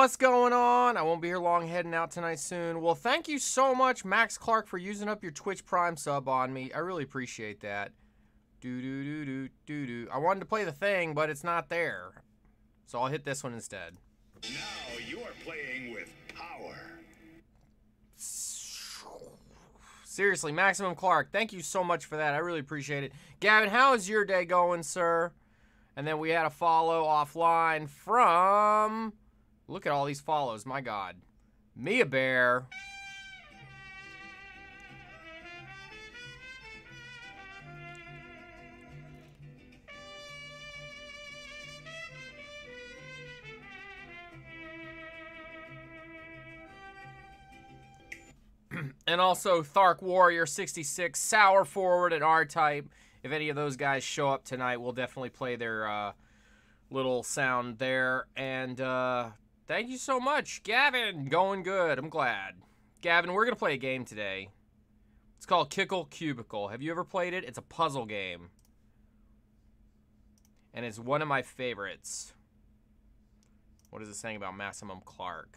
what's going on? I won't be here long, heading out tonight soon. Well, thank you so much, Max Clark, for using up your Twitch Prime sub on me. I really appreciate that. I wanted to play the thing, but it's not there. So I'll hit this one instead. Now you are playing with power. Seriously, Maximum Clark, thank you so much for that. I really appreciate it. Gavin, how is your day going, sir? And then we had a follow offline from... Look at all these follows, my God. Mia Bear. And also Thark Warrior 66, Sour Forward, and R-Type. If any of those guys show up tonight, we'll definitely play their little sound there. And thank you so much. Gavin, going good. I'm glad. Gavin, we're going to play a game today. It's called Kickle Cubicle. Have you ever played it? It's a puzzle game. And it's one of my favorites. What is it saying about Maximum Clark?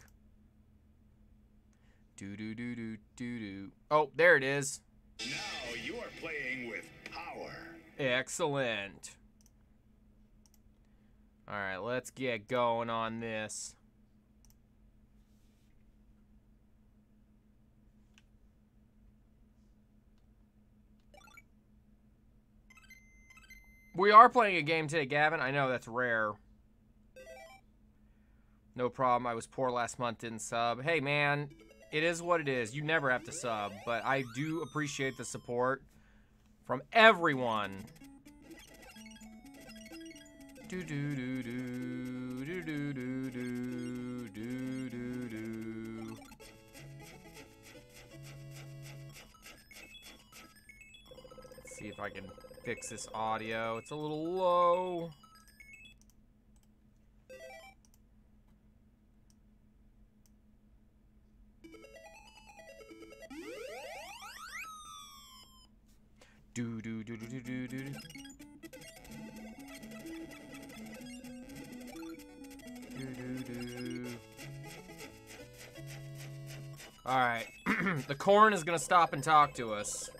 Oh, there it is. Now you are playing with power. Excellent. All right, let's get going on this. We are playing a game today, Gavin. I know that's rare. No problem. I was poor last month, didn't sub. Hey, man. It is what it is. You never have to sub, but I do appreciate the support from everyone. Let's see if I can fix this audio. It's a little low. All right, the corn is gonna stop and talk to us.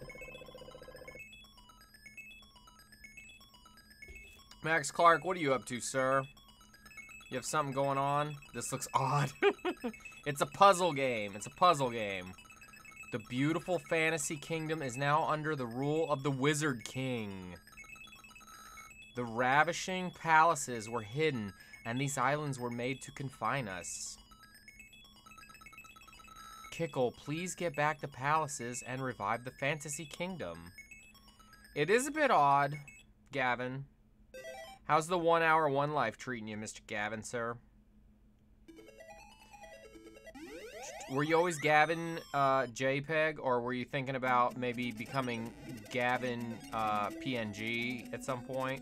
Max Clark, what are you up to, sir? You have something going on? This looks odd. It's a puzzle game. It's a puzzle game. The beautiful fantasy kingdom is now under the rule of the Wizard King. The ravishing palaces were hidden, and these islands were made to confine us. Kickle, please get back the palaces and revive the fantasy kingdom. It is a bit odd, Gavin. How's the 1 hour, 1 life treating you, Mr. Gavin, sir? Were you always Gavin JPEG, or were you thinking about maybe becoming Gavin PNG at some point?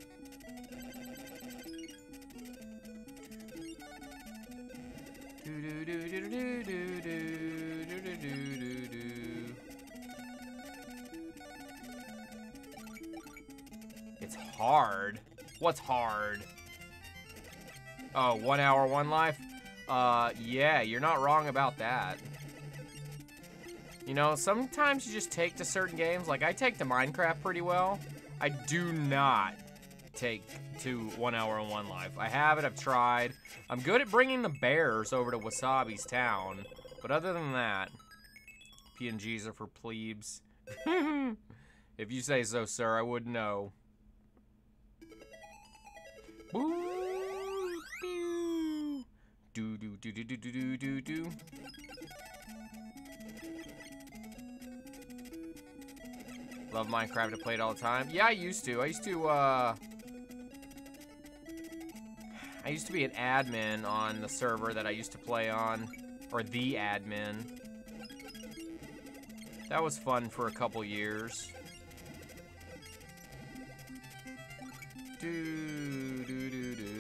It's hard. What's hard? Oh, 1 hour, 1 life? Yeah, you're not wrong about that. You know, sometimes you just take to certain games. Like, I take to Minecraft pretty well. I do not take to 1 hour and 1 life. I have it, I've tried. I'm good at bringing the bears over to Wasabi's town. But other than that, PNGs are for plebes. If you say so, sir, I wouldn't know. Boo, pew. Do do do do do do do do. Love Minecraft. I play it all the time. Yeah, I used to. I used to be an admin on the server that I used to play on, or the admin. That was fun for a couple years. Do do do do.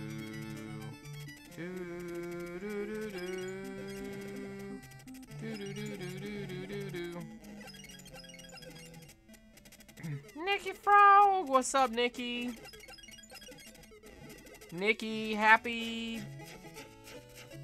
Nikki Frog, what's up, Nikki? Nikki, happy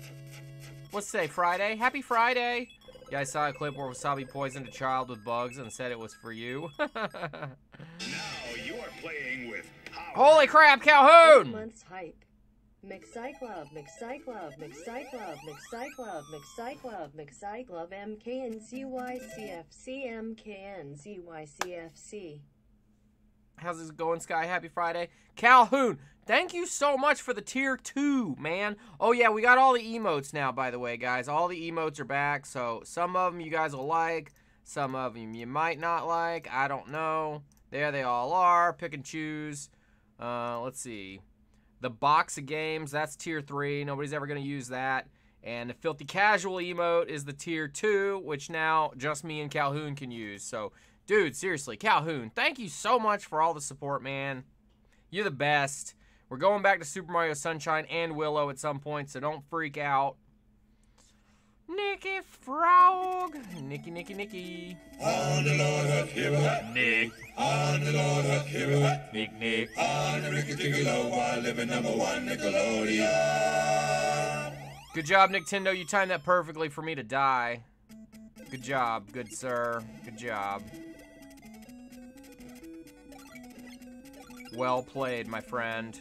What's today, Friday? Happy Friday! Yeah, I saw a clip where Wasabi poisoned a child with bugs and said it was for you. Now you are playing with power. Holy crap, 8 Calhoun! months hype. McCyclub, McCyclub, McCyclub, McCyclub, McCyclub, McCyclub, MKNCYCFC, MKNCYCFC. How's this going, Sky? Happy Friday. Calhoun, thank you so much for the tier 2, man. Oh, yeah, we got all the emotes now, by the way, guys. All the emotes are back, so some of them you guys will like. Some of them you might not like. I don't know. There they all are. Pick and choose. Let's see. The box of games, that's tier 3. Nobody's ever going to use that. And the filthy casual emote is the tier 2, which now just me and Calhoun can use. So, dude, seriously, Calhoun, thank you so much for all the support, man. You're the best. We're going back to Super Mario Sunshine and Willow at some point, so don't freak out. Nicky Frog. Nicky. On the Lord of Hero. Nick. On the Lord of Hero. Nick. On the Ricky Ticky Low while living #1 Nickelodeon. Good job, Nintendo. You timed that perfectly for me to die. Good job, good sir. Good job. Well played, my friend.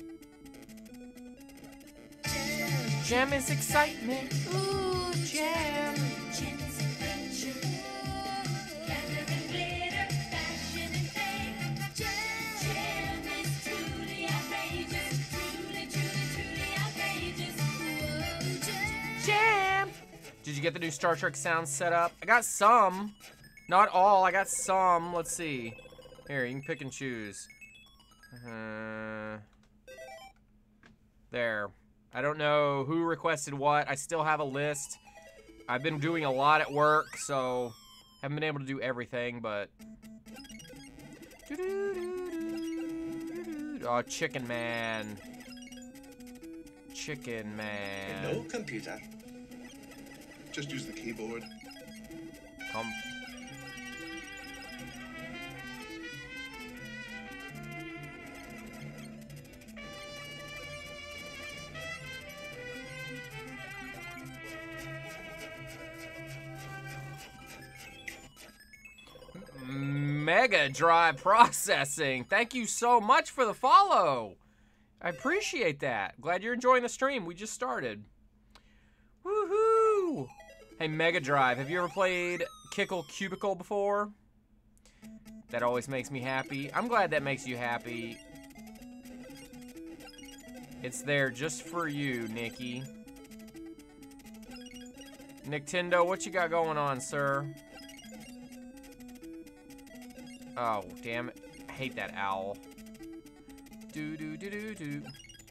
Jam is excitement. Ooh, jam. Jam is adventure. Glitter and glitter, fashion and fame. Jam is truly outrageous. Truly outrageous. Whoa, Jam. Did you get the new Star Trek sounds set up? I got some. Not all, I got some. Let's see. Here, you can pick and choose. There. I don't know who requested what. I still have a list. I've been doing a lot at work, so haven't been able to do everything, but... Oh, Chicken Man. Chicken Man. No computer. Just use the keyboard. Mega Drive Processing. Thank you so much for the follow. I appreciate that. Glad you're enjoying the stream. We just started. Woohoo! Hey, Mega Drive, have you ever played Kickle Cubicle before? That always makes me happy. I'm glad that makes you happy. It's there just for you, Nikki. Nintendo, what you got going on, sir? Oh, damn it. I hate that owl. Do.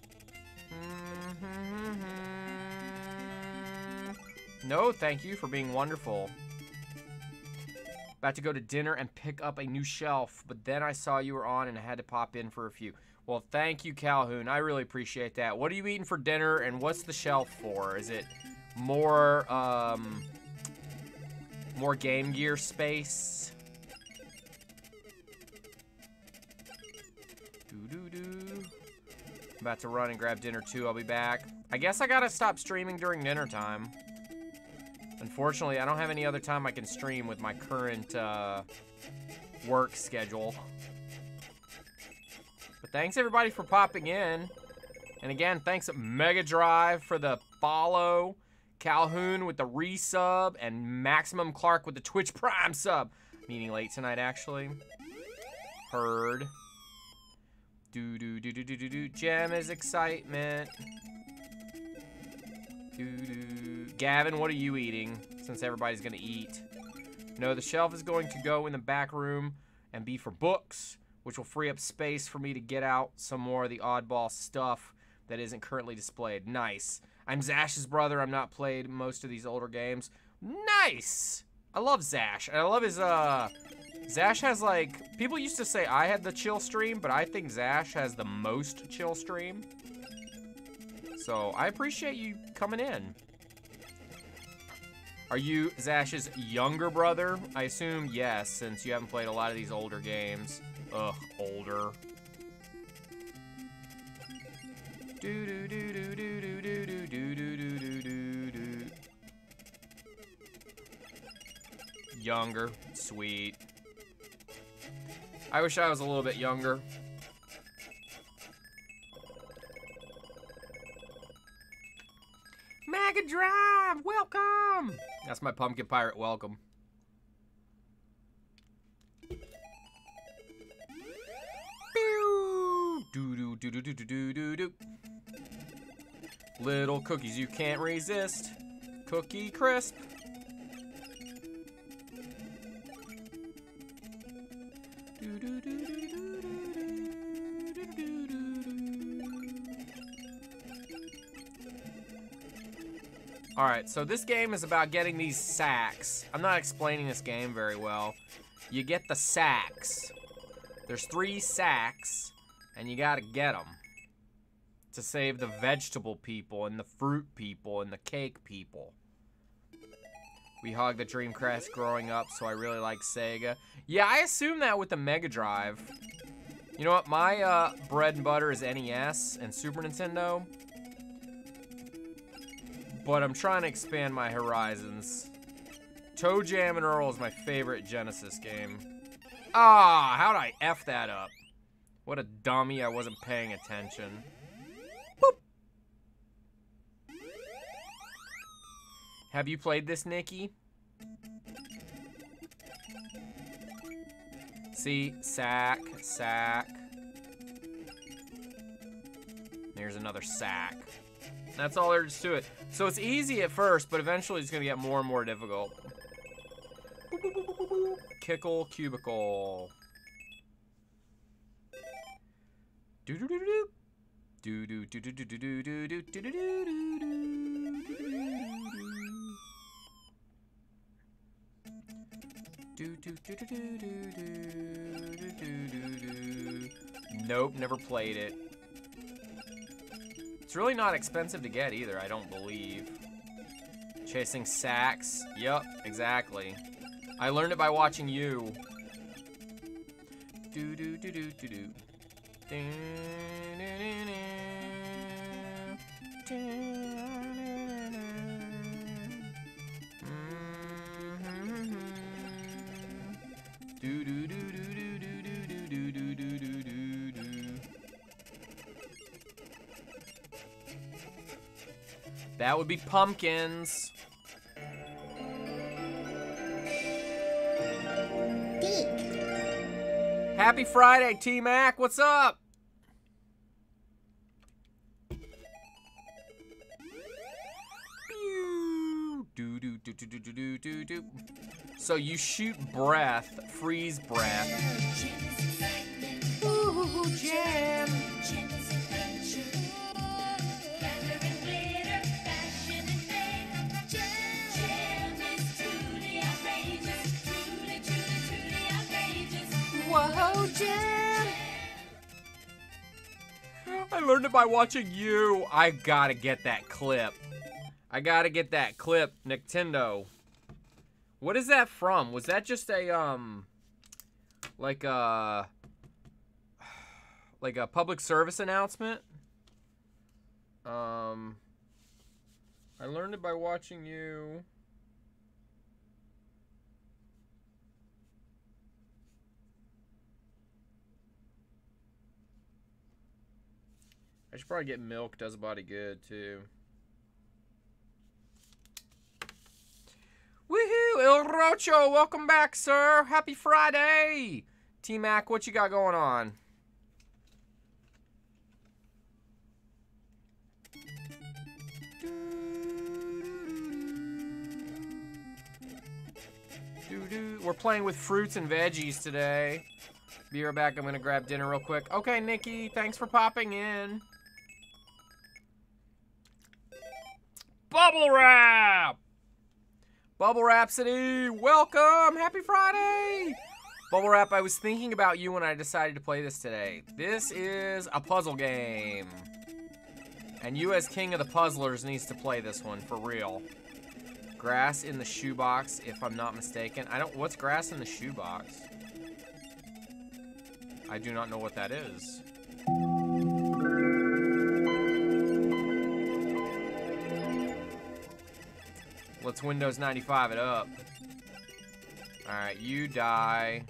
No, thank you for being wonderful. About to go to dinner and pick up a new shelf, but then I saw you were on and I had to pop in for a few. Well, thank you, Calhoun. I really appreciate that. What are you eating for dinner, and what's the shelf for? Is it more Game Gear space? I'm about to run and grab dinner too. I'll be back. I guess I gotta stop streaming during dinner time. Unfortunately, I don't have any other time I can stream with my current work schedule. But thanks everybody for popping in. And again, thanks Mega Drive for the follow, Calhoun with the resub, and Maximum Clark with the Twitch Prime sub. Meeting late tonight, actually. Heard. Do. Jam is excitement. Gavin, what are you eating? Since everybody's gonna eat. No, the shelf is going to go in the back room and be for books, which will free up space for me to get out some more of the oddball stuff that isn't currently displayed. Nice. I'm Zash's brother. I'm not played most of these older games. Nice. I love Zash. And I love his, Zash has, like, people used to say I had the chill stream, but I think Zash has the most chill stream. So, I appreciate you coming in. Are you Zash's younger brother? I assume yes, since you haven't played a lot of these older games. Ugh, older. Younger. Sweet. I wish I was a little bit younger. Mega Drive, welcome! That's my Pumpkin Pirate welcome. Do-do-do-do-do-do-do-do. Little cookies you can't resist. Cookie Crisp. Alright, so this game is about getting these sacks. I'm not explaining this game very well. You get the sacks. There's 3 sacks, and you gotta get them to save the vegetable people and the fruit people and the cake people. We hogged the Dreamcast growing up, so I really like Sega. Yeah, I assume that with the Mega Drive. You know what? My bread and butter is NES and Super Nintendo. But I'm trying to expand my horizons. Toe Jam and Earl is my favorite Genesis game. Ah, how'd I F that up? What a dummy, I wasn't paying attention. Boop. Have you played this, Nikki? See, sack, sack. There's another sack. That's all there is to it. So it's easy at first, but eventually it's gonna get more and more difficult. Boop, boop, boop, boop, boop, boop. Kickle cubicle. Do do do do do do do do do do do do do do do do. Nope, never played it. It's really not expensive to get either, I don't believe. Chasing sacks. Yup, exactly. I learned it by watching you. Do do do do do do. Do do do do do do do do do do do do. That would be pumpkins. Happy Friday, T-Mac. What's up? Do do do do do do do do. So you shoot breath, freeze breath. Ooh, jam. Whoa, jam. I learned it by watching you. I gotta get that clip. I gotta get that clip, Nintendo. What is that from? Was that just a, like a public service announcement? I learned it by watching you. I should probably get milk, does a body good, too. Woohoo! El Rocho, welcome back, sir. Happy Friday. T-Mac, what you got going on? We're playing with fruits and veggies today. Be right back. I'm going to grab dinner real quick. Okay, Nikki, thanks for popping in. Bubble Wrap! Bubble Rhapsody, welcome! Happy Friday! Bubble Wrap, I was thinking about you when I decided to play this today. This is a puzzle game. And you as king of the puzzlers needs to play this one, for real. Grass in the shoebox, if I'm not mistaken. What's grass in the shoebox? I do not know what that is. Let's Windows 95 it up. Alright, you die.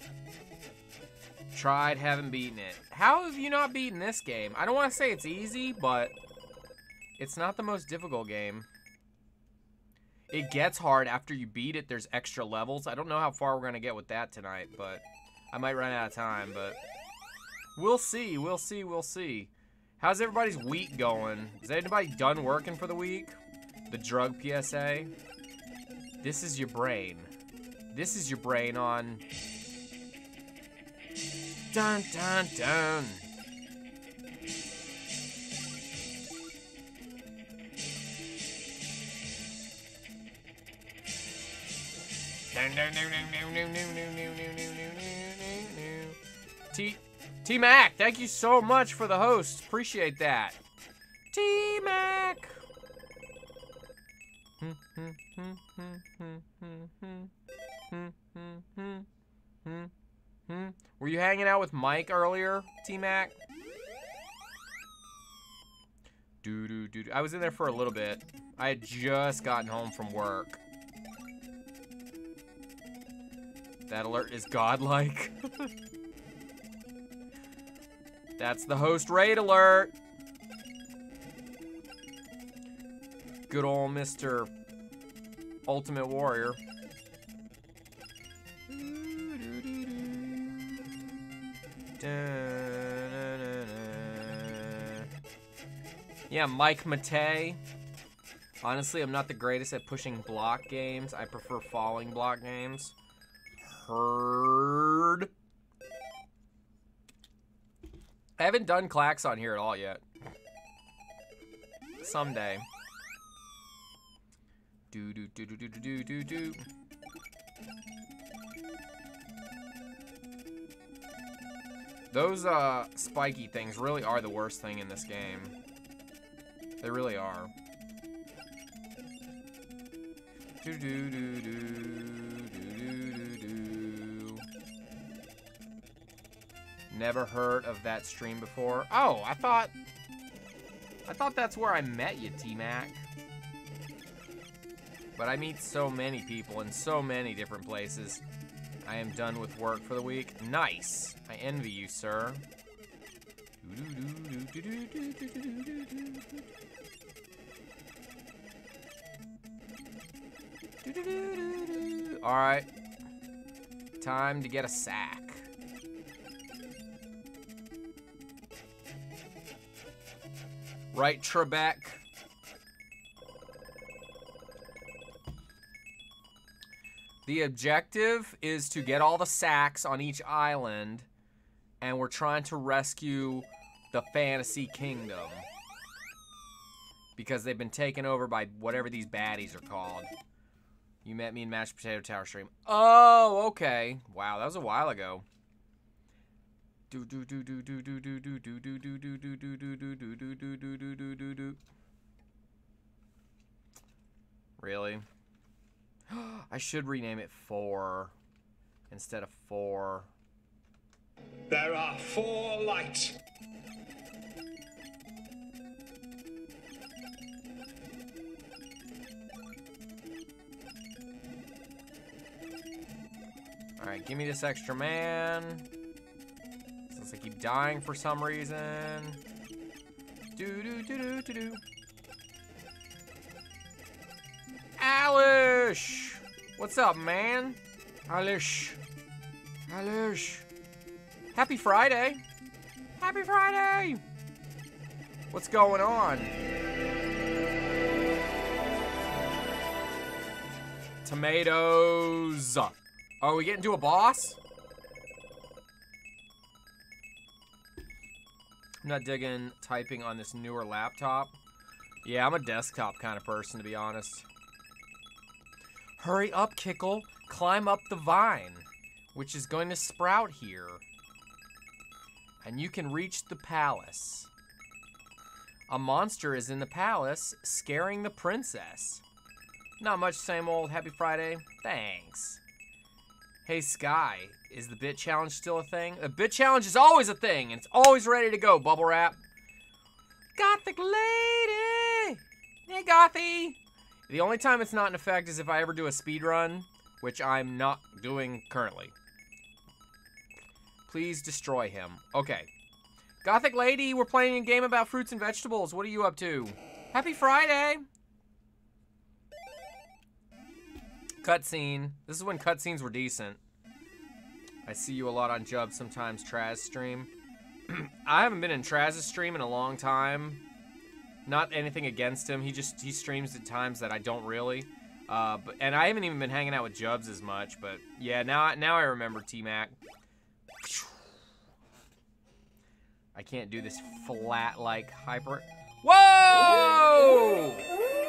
Tried, haven't beaten it. How have you not beaten this game? I don't want to say it's easy, but it's not the most difficult game. It gets hard after you beat it. There's extra levels. I don't know how far we're going to get with that tonight, but I might run out of time, but we'll see. We'll see. We'll see. How's everybody's week going? Is anybody done working for the week? The drug PSA? This is your brain. This is your brain on... Dun, dun, dun. T-Mac, thank you so much for the host. Appreciate that. T-Mac. Were you hanging out with Mike earlier, T-Mac? I was in there for a little bit. I had just gotten home from work. That alert is godlike. That's the host raid alert. Good old Mr. Ultimate Warrior. Yeah, Mike Matei. Honestly, I'm not the greatest at pushing block games. I prefer falling block games. Heard. I haven't done Clax on here at all yet. Someday. Do. Those spiky things really are the worst thing in this game. They really are. Never heard of that stream before. Oh, I thought that's where I met you, T-Mac. But I meet so many people in so many different places. I am done with work for the week. Nice. I envy you, sir. All right. Time to get a sack. Right, Trebek. The objective is to get all the sacks on each island, and we're trying to rescue the Fantasy Kingdom. Because they've been taken over by whatever these baddies are called. You met me in Mashed Potato Tower stream. Oh, okay. Wow, that was a while ago. Really? I should rename it 4 instead of 4. There are 4 lights. Alright, give me this extra man. Since I keep dying for some reason. Alish! What's up, man? Alish. Happy Friday. Happy Friday! What's going on? Tomatoes. Are we getting to a boss? I'm not digging typing on this newer laptop. Yeah, I'm a desktop kind of person, to be honest. Hurry up, Kickle. Climb up the vine, which is going to sprout here. And you can reach the palace. A monster is in the palace, scaring the princess. Not much, same old. Happy Friday. Thanks. Hey, Sky, is the bit challenge still a thing? The bit challenge is always a thing, and it's always ready to go, Bubble Wrap. Gothic lady! Hey, Gothy! The only time it's not in effect is if I ever do a speed run, which I'm not doing currently. Please destroy him. Okay. Gothic Lady, we're playing a game about fruits and vegetables. What are you up to? Happy Friday! Cutscene. This is when cutscenes were decent. I see you a lot on Jub, sometimes Traz stream. I haven't been in Traz's stream in a long time. Not anything against him. He streams at times that I don't really. And I haven't even been hanging out with Jubs as much. But yeah, now I remember T-Mac. I can't do this flat like hyper. Whoa!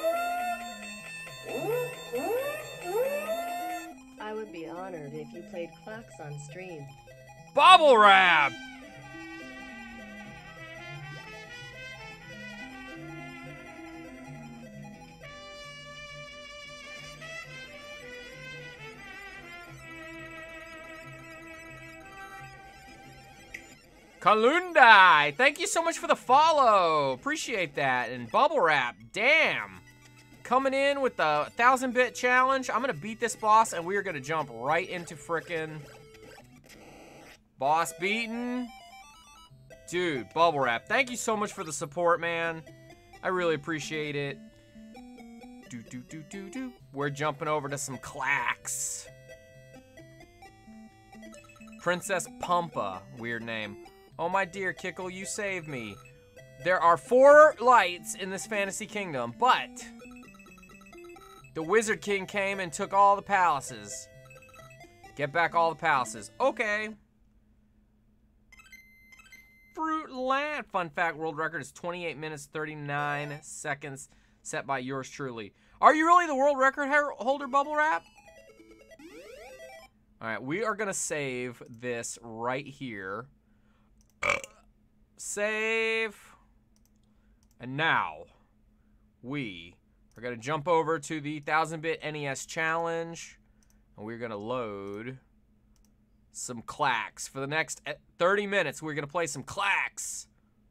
I would be honored if you played Clacks on stream. Bubble wrap! Kalundai, thank you so much for the follow. Appreciate that. And Bubble Wrap, damn. Coming in with the 1000-bit challenge. I'm going to beat this boss, and we are going to jump right into frickin' boss beaten. Dude, Bubble Wrap, thank you so much for the support, man. I really appreciate it. We're jumping over to some clacks. Princess Pumpa, weird name. Oh my dear Kickle, you saved me. There are 4 lights in this fantasy kingdom, but the Wizard King came and took all the palaces. Get back all the palaces. Okay. Fruit Land. Fun fact, world record is 28 minutes, 39 seconds, set by yours truly. Are you really the world record holder, Bubble Wrap? All right, we are gonna save this right here. Save. And now we are going to jump over to the 1000-bit NES challenge, and we're going to load some clacks. For the next 30 minutes, we're going to play some clacks.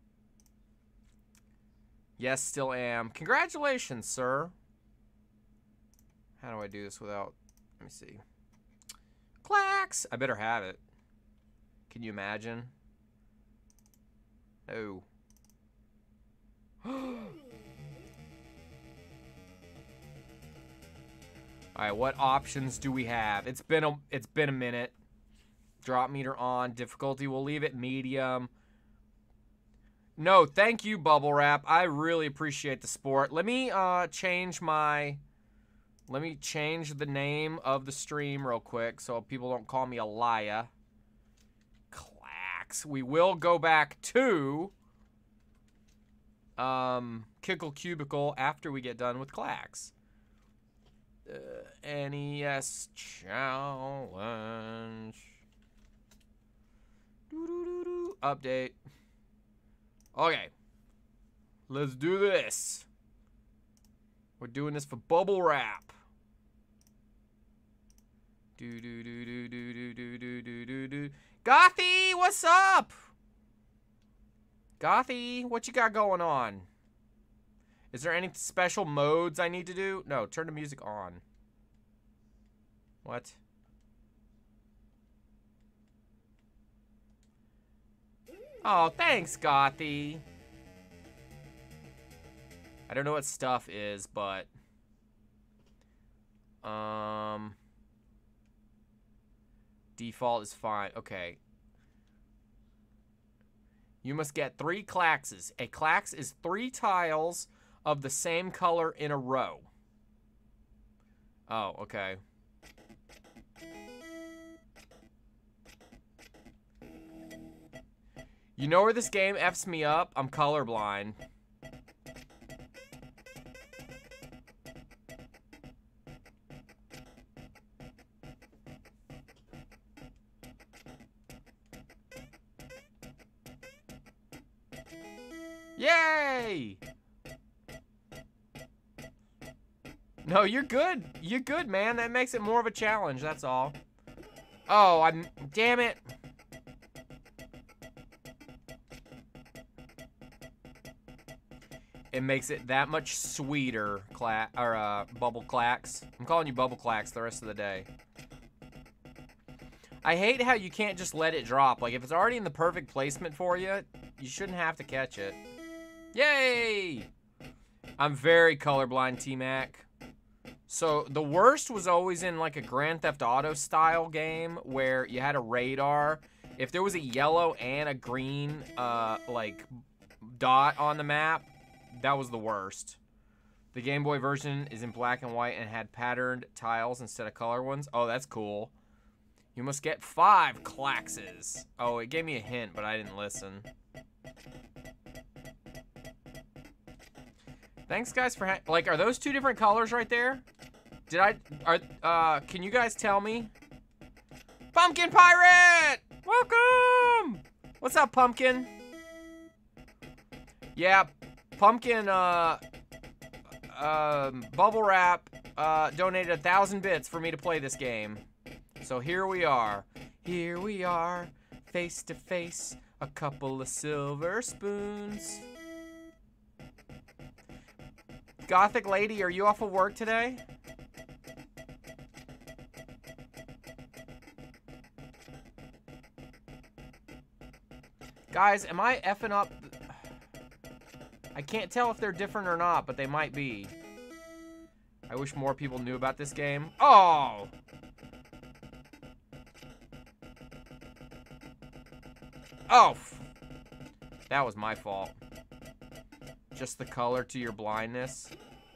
Yes, still am. Congratulations, sir. How do I do this without... Let me see. Clacks! I better have it. Can you imagine? Oh. Alright, what options do we have? It's been a minute. Drop meter on. Difficulty, we'll leave it medium. No, thank you, Bubble Wrap. I really appreciate the support. Let me change the name of the stream real quick so people don't call me a liar. We will go back to Kickle Cubicle after we get done with clacks. NES challenge. Update. Okay. Let's do this. We're doing this for Bubble Wrap. Gothy, what's up? Gothy, what you got going on? Is there any special modes I need to do? No, turn the music on. What? Oh, thanks, Gothy. I don't know what stuff is, but... Default is fine. Okay. You must get 3 claxes. A clax is 3 tiles of the same color in a row. Oh, okay. You know where this game F's me up? I'm colorblind. Yay! No, you're good. You're good, man. That makes it more of a challenge, that's all. Oh, damn it. It makes it that much sweeter, Bubble Clacks. I'm calling you Bubble Clacks the rest of the day. I hate how you can't just let it drop. Like, if it's already in the perfect placement for you, you shouldn't have to catch it. Yay! I'm very colorblind, T-Mac. So, the worst was always in, like, a Grand Theft Auto style game where you had a radar. If there was a yellow and a green, like, dot on the map, that was the worst. The Game Boy version is in black and white and had patterned tiles instead of color ones. Oh, that's cool. You must get 5 Klaxes. Oh, it gave me a hint, but I didn't listen. Thanks, guys, for like, are those 2 different colors right there? Can you guys tell me? Pumpkin Pirate! Welcome! What's up, Pumpkin? Yeah, Pumpkin, Bubble Wrap, donated 1,000 bits for me to play this game. So here we are, face to face, a couple of silver spoons. Gothic Lady, are you off of work today? Guys, am I effing up? I can't tell if they're different or not, but they might be. I wish more people knew about this game. Oh! Oh! That was my fault. Just the color to your blindness.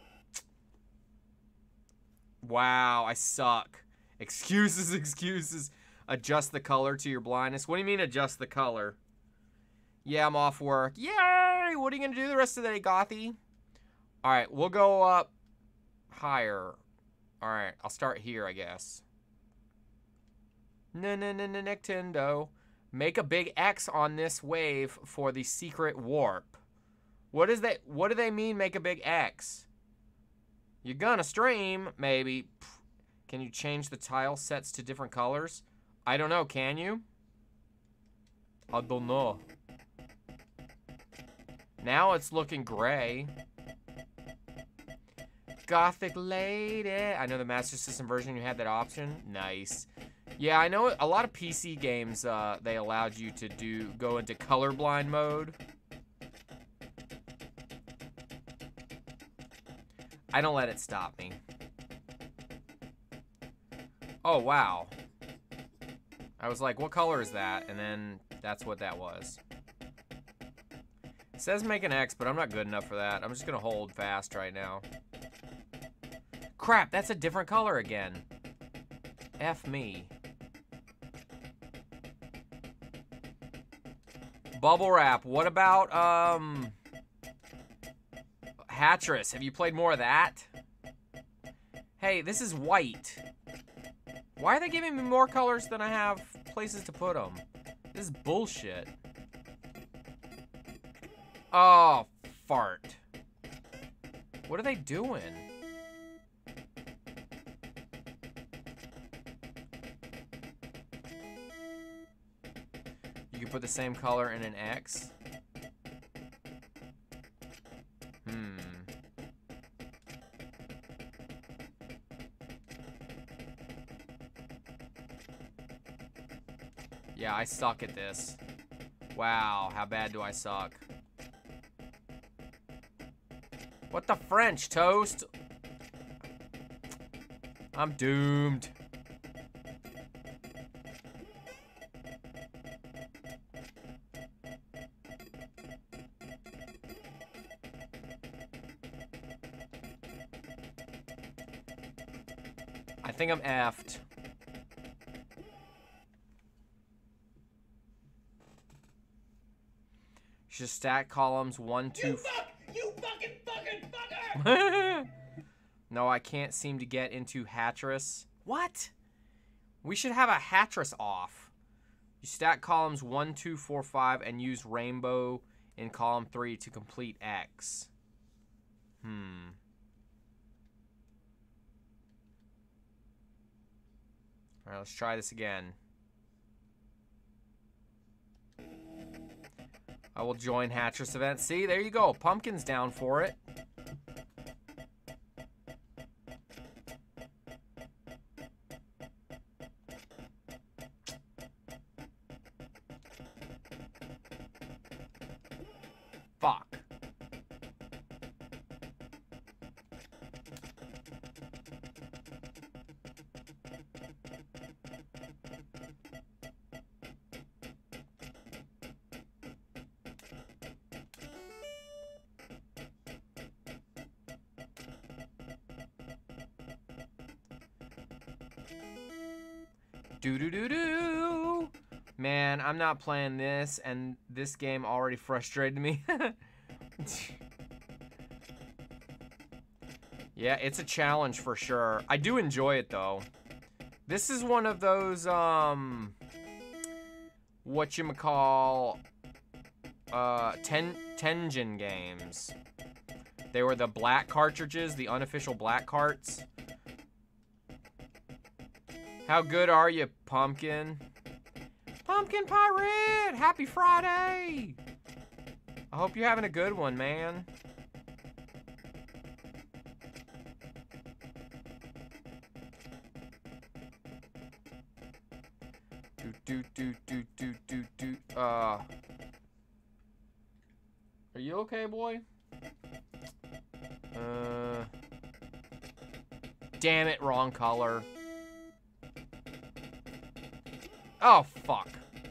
Wow, I suck. Excuses, excuses. Adjust the color to your blindness. What do you mean adjust the color? Yeah, I'm off work. Yay! What are you going to do the rest of the day, Gothy? Alright, we'll go up higher. Alright, I'll start here, I guess. Nintendo. Make a big X on this wave for the secret warp. What is that? What do they mean, make a big X? You're gonna stream, maybe. Can you change the tile sets to different colors? I don't know, can you? I don't know. Now it's looking gray. Gothic Lady. I know the Master System version, you had that option. Nice. Yeah, I know a lot of PC games, they allowed you to go into colorblind mode. I don't let it stop me. Oh, wow. I was like, what color is that? And then that's what that was. It says make an X, but I'm not good enough for that. I'm just gonna hold fast right now. Crap, that's a different color again. F me. Bubble Wrap, what about, Hattress? Have you played more of that? Hey, this is white. Why are they giving me more colors than I have places to put them? This is bullshit. Oh, fart. What are they doing? You can put the same color in an X. Yeah, I suck at this. Wow, how bad do I suck? What the French, Toast? I'm doomed. I think I'm effed. Just stack columns 1, 2. You fucking fucker! No, I can't seem to get into Hattress. What? We should have a Hattress off. You stack columns 1, 2, 4, 5, and use rainbow in column 3 to complete X. All right, let's try this again. I will join Hattress event. See, there you go. Pumpkin's down for it. Do. Man, I'm not playing this, and this game already frustrated me. Yeah, it's a challenge for sure. I do enjoy it though. This is one of those whatchamacall Tengen games. They were the black cartridges, the unofficial black carts. How good are you, Pumpkin? Pumpkin Pirate! Happy Friday! I hope you're having a good one, man. Are you okay, boy? Damn it, wrong color. Oh, fuck.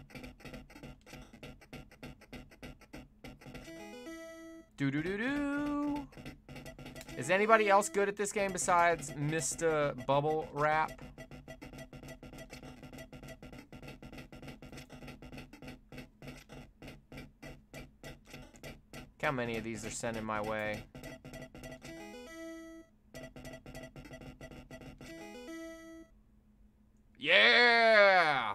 Do. Is anybody else good at this game besides Mr. Bubble Wrap? Look how many of these are sending my way. Yeah!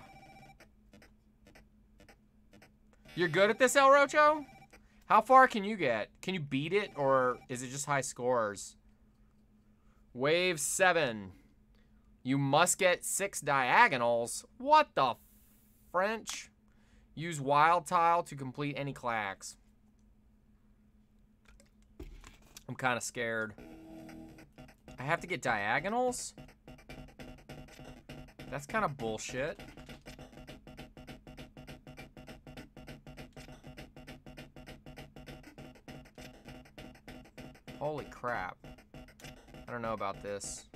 You're good at this, El Rocho? How far can you get? Can you beat it, or is it just high scores? Wave 7. You must get 6 diagonals. What the French? Use wild tile to complete any clacks. I'm kind of scared. I have to get diagonals? That's kind of bullshit. Holy crap. I don't know about this.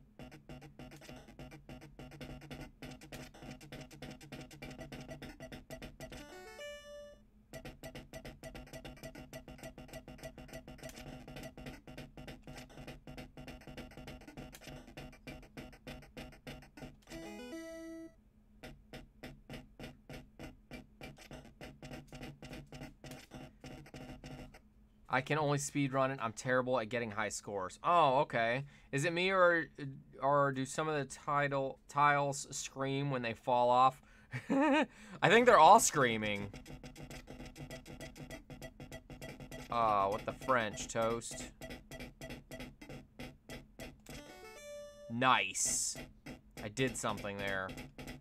I can only speedrun it. I'm terrible at getting high scores. Oh, okay. Is it me, or do some of the tiles scream when they fall off? I think they're all screaming. What the French, toast. Nice. I did something there.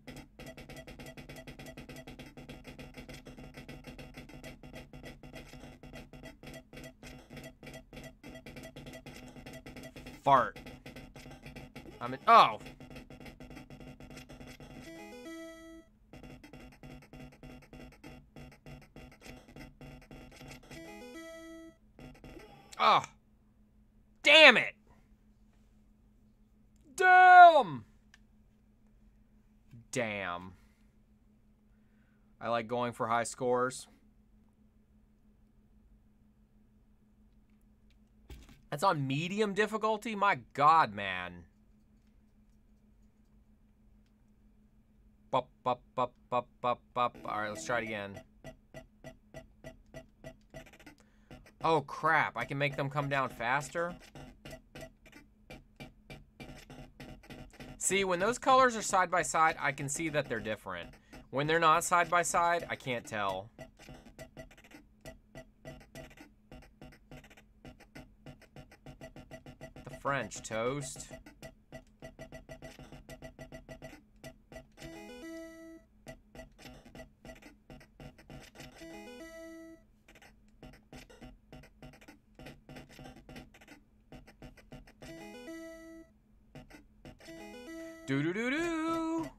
Fart. Oh. Oh. Damn it. Damn. I like going for high scores. That's on medium difficulty? My God, man. Bup, bup, bup, bup, bup, bup. All right, let's try it again. Oh, crap. I can make them come down faster? See, when those colors are side by side, I can see that they're different. When they're not side by side, I can't tell. French toast. Do.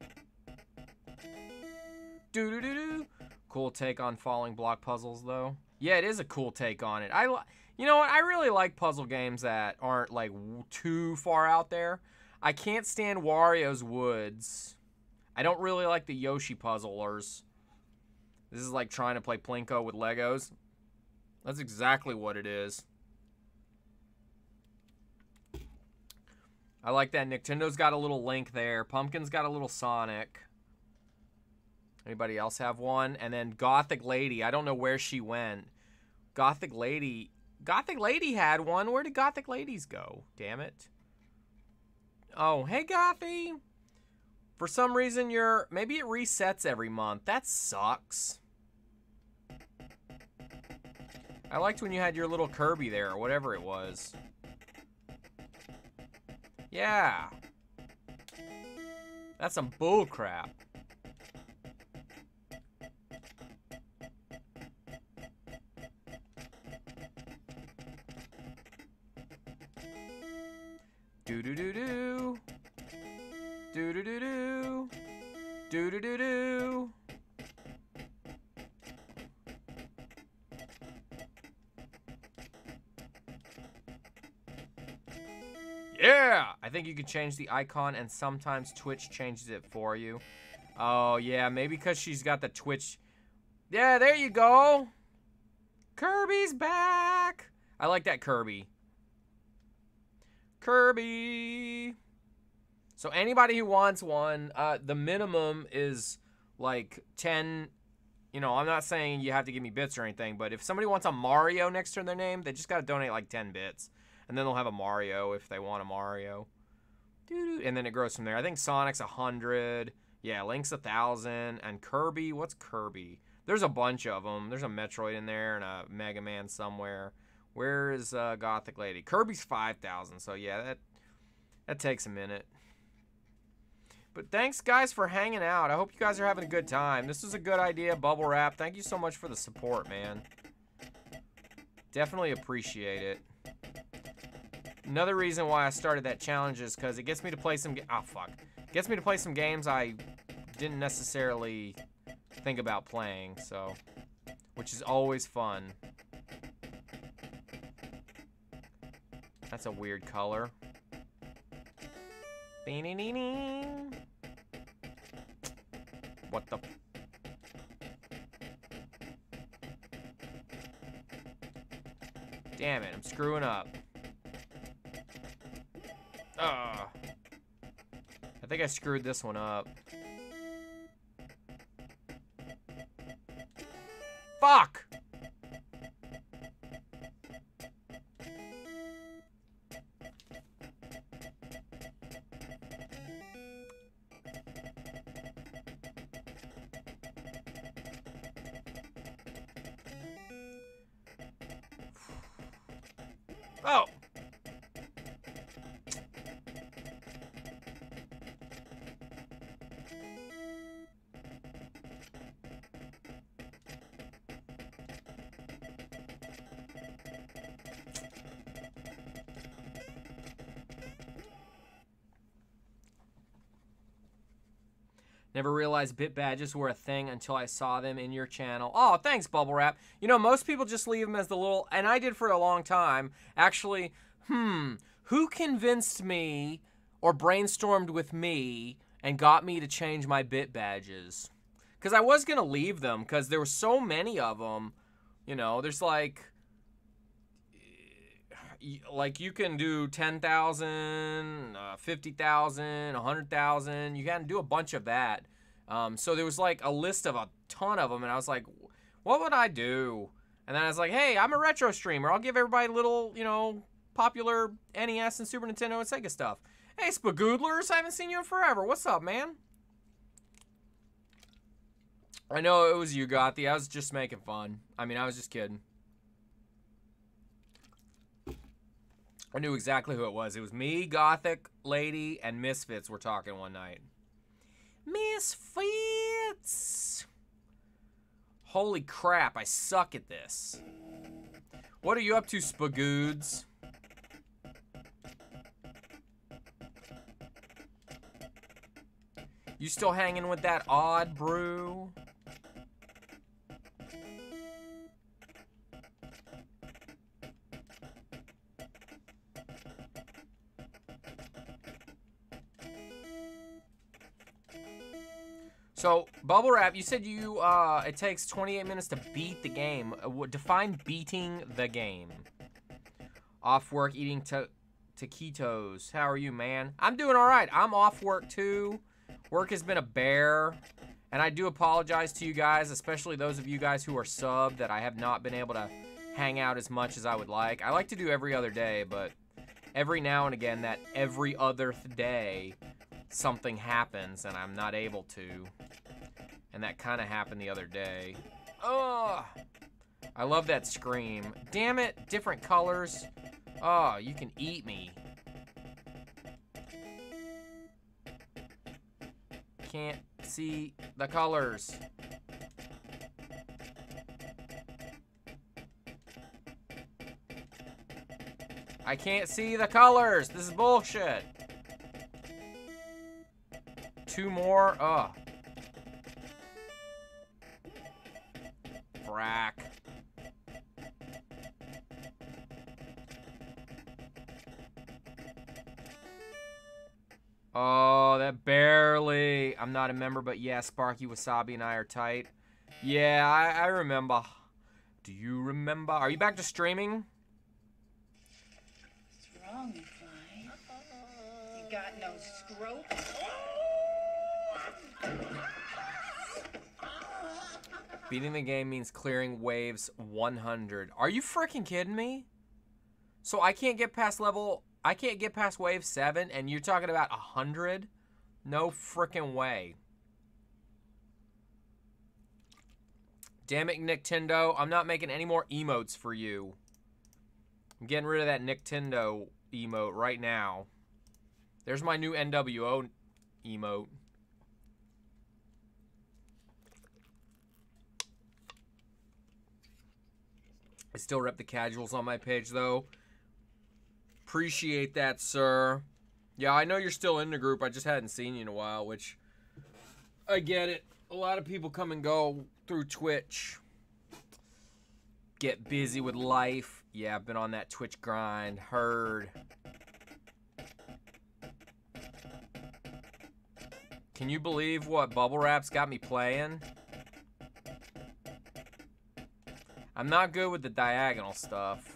Cool take on falling block puzzles, though. Yeah, it is a cool take on it. You know what? I really like puzzle games that aren't, like, too far out there. I can't stand Wario's Woods. I don't really like the Yoshi puzzlers. This is like trying to play Plinko with Legos. That's exactly what it is. I like that. Nintendo's got a little Link there. Pumpkin's got a little Sonic. Anybody else have one? And then Gothic Lady. I don't know where she went. Gothic Lady. Gothic Lady had one. Where did Gothic Ladies go? Damn it. Oh, hey, Gothy. For some reason, maybe it resets every month. That sucks. I liked when you had your little Kirby there, or whatever it was. Yeah. That's some bull crap. Do-do-do-do. Do-do-do-do. Do-do-do-do. Yeah! I think you can change the icon, and sometimes Twitch changes it for you. Oh, yeah, maybe because she's got the Twitch. Yeah, there you go. Kirby's back. I like that Kirby. Kirby. So anybody who wants one, the minimum is like 10. You know, I'm not saying you have to give me bits or anything, but if somebody wants a Mario next to their name, they just got to donate like 10 bits. And then they'll have a Mario if they want a Mario. And then it grows from there. I think Sonic's 100. Yeah, Link's 1,000. And Kirby, what's Kirby? There's a bunch of them. There's a Metroid in there and a Mega Man somewhere. Where is Gothic Lady? Kirby's 5,000. So yeah, that takes a minute. But thanks, guys, for hanging out. I hope you guys are having a good time. This is a good idea, Bubble Wrap. Thank you so much for the support, man. Definitely appreciate it. Another reason why I started that challenge is because it gets me to play some... Oh, fuck. Gets me to play some games I didn't necessarily think about playing, so... Which is always fun. That's a weird color. What the... Damn it, I'm screwing up. I think I screwed this one up. Fuck! Oh! Never realized bit badges were a thing until I saw them in your channel. Oh, thanks, Bubble Wrap. You know, most people just leave them as the little... And I did for a long time. Actually, who convinced me or brainstormed with me and got me to change my bit badges? Because I was going to leave them because there were so many of them. You know, there's like you can do 10,000, 50,000, 100,000. You can do a bunch of that. So there was like a list of a ton of them, and I was like, what would I do? And then I was like, hey, I'm a retro streamer. I'll give everybody little, you know, popular NES and Super Nintendo and Sega stuff. Hey, Spagoodlers, I haven't seen you in forever. What's up, man? I know it was you, Gothi. I was just making fun. I mean, I was just kidding. I knew exactly who it was. It was me, Gothic Lady, and Misfits were talking one night. Misfits! Holy crap, I suck at this. What are you up to, Spagoods? You still hanging with that odd brew? So, Bubble Wrap, you said you, it takes 28 minutes to beat the game. Define beating the game. Off work, eating Taquitos. How are you, man? I'm doing all right. I'm off work, too. Work has been a bear. And I do apologize to you guys, especially those of you guys who are subbed, that I have not been able to hang out as much as I would like. I like to do every other day, but every now and again, that every other day, something happens and I'm not able to. And that kind of happened the other day. Ugh! I love that scream. Damn it, different colors. Oh, you can eat me. Can't see the colors. I can't see the colors. This is bullshit. 2 more. Ugh. Frack. Oh, that barely. I'm not a member, but yeah, Sparky, Wasabi, and I are tight. Yeah, I remember. Do you remember? Are you back to streaming? What's wrong, Fly? You got no scrope? Beating the game means clearing waves 100. Are you freaking kidding me? So I can't get past wave 7 and you're talking about 100? No freaking way. Damn it, Nintendo. I'm not making any more emotes for you. I'm getting rid of that Nintendo emote right now. There's my new NWO emote. I still rep the casuals on my page, though. Appreciate that, sir. Yeah, I know you're still in the group. I just hadn't seen you in a while, which I get it. A lot of people come and go through Twitch. Get busy with life. Yeah, I've been on that Twitch grind. Heard. Can you believe what Bubble Wrap's got me playing? I'm not good with the diagonal stuff.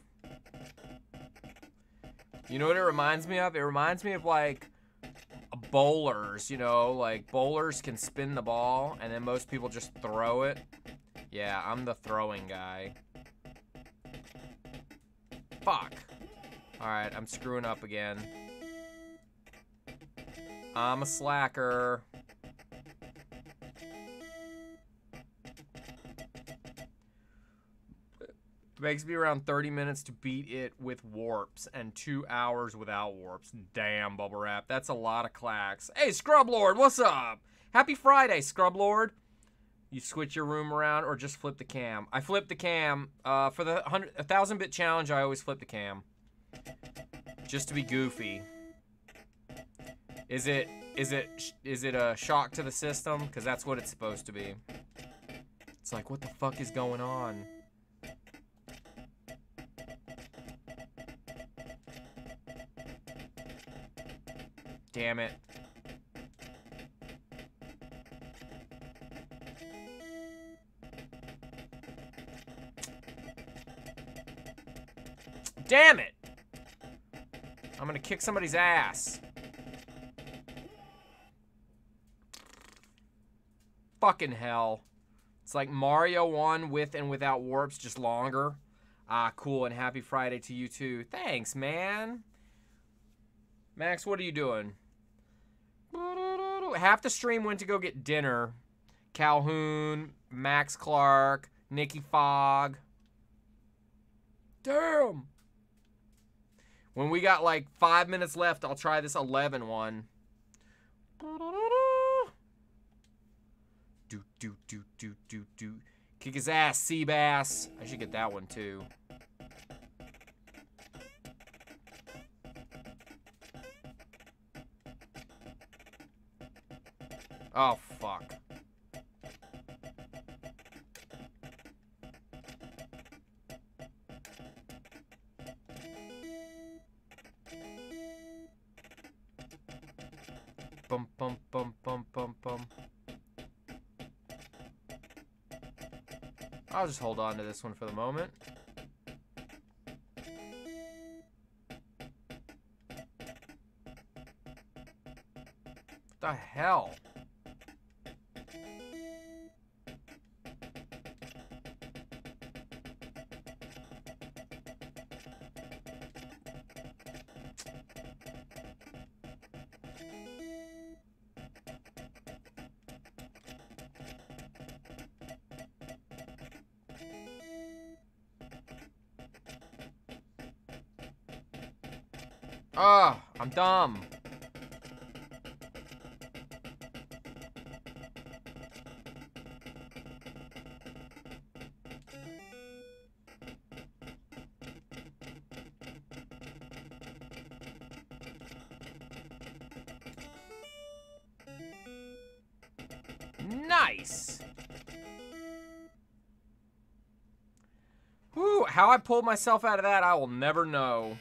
You know what it reminds me of? It reminds me of, like, bowlers, you know? Like, bowlers can spin the ball, and then most people just throw it. Yeah, I'm the throwing guy. Fuck. Alright, I'm screwing up again. I'm a slacker. Makes me around 30 minutes to beat it with warps and 2 hours without warps. Damn, Bubble Wrap. That's a lot of clacks. Hey, Scrub Lord, what's up? Happy Friday, Scrub Lord. You switch your room around or just flip the cam? I flip the cam. For the 1,000-bit challenge, I always flip the cam. Just to be goofy. Is it a shock to the system? Because that's what it's supposed to be. It's like, what the fuck is going on? Damn it. Damn it! I'm gonna kick somebody's ass. Fucking hell. It's like Mario 1 with and without warps, just longer. Ah, cool, and happy Friday to you too. Thanks, man. Max, what are you doing? Half the stream went to go get dinner. Calhoun, Max Clark, Nikki Fogg. Damn. When we got like 5 minutes left, I'll try this 11 one. Do. Kick his ass, Seabass. I should get that one too. Oh, fuck. Bum, bum, bum, bum, bum, bum. I'll just hold on to this one for the moment. The hell? Ah, I'm dumb. Nice. Whew, how I pulled myself out of that, I will never know.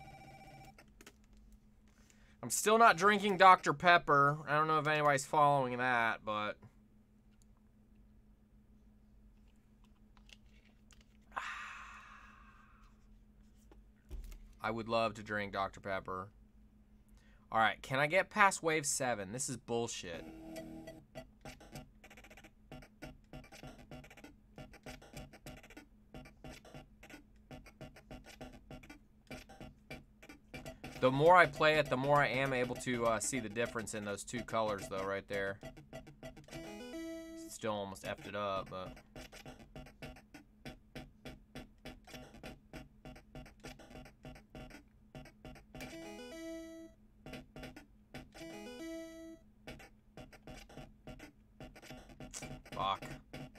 I'm still not drinking Dr. Pepper. I don't know if anybody's following that, but... I would love to drink Dr. Pepper. Alright, can I get past wave 7? This is bullshit. The more I play it, the more I am able to see the difference in those two colors, though, right there. Still almost effed it up, but... Fuck.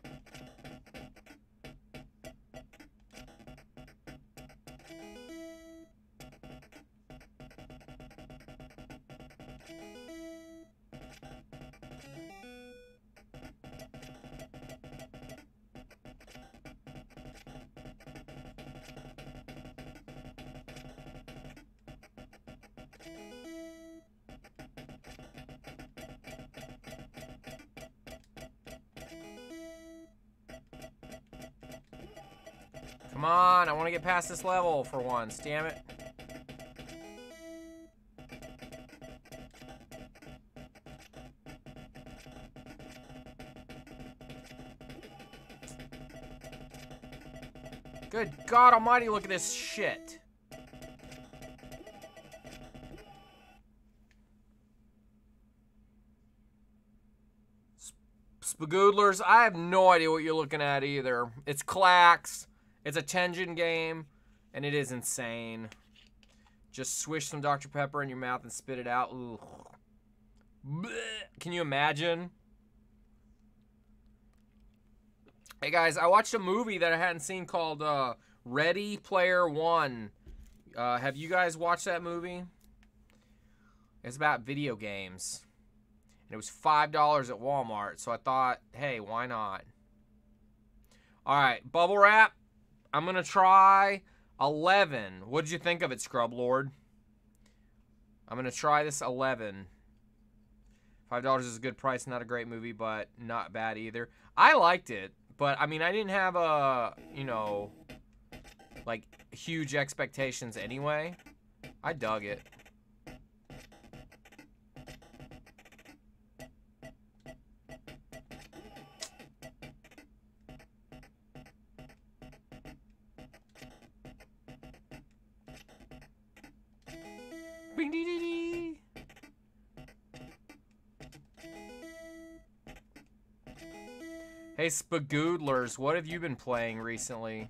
Come on, I want to get past this level for once, damn it. Good God almighty, look at this shit. Spagoodlers, I have no idea what you're looking at either. It's Clax. It's a Tengen game, and it is insane. Just swish some Dr. Pepper in your mouth and spit it out. Ooh. Blech. Can you imagine? Hey guys, I watched a movie that I hadn't seen called Ready Player One. Have you guys watched that movie? It's about video games. And it was $5 at Walmart, so I thought, hey, why not? Alright, Bubble Wrap. I'm going to try 11. What did you think of it, Scrub Lord? I'm going to try this 11. $5 is a good price. Not a great movie, but not bad either. I liked it, but, I mean, I didn't have a, you know, like, huge expectations anyway. I dug it. Hey, Spagoodlers, what have you been playing recently?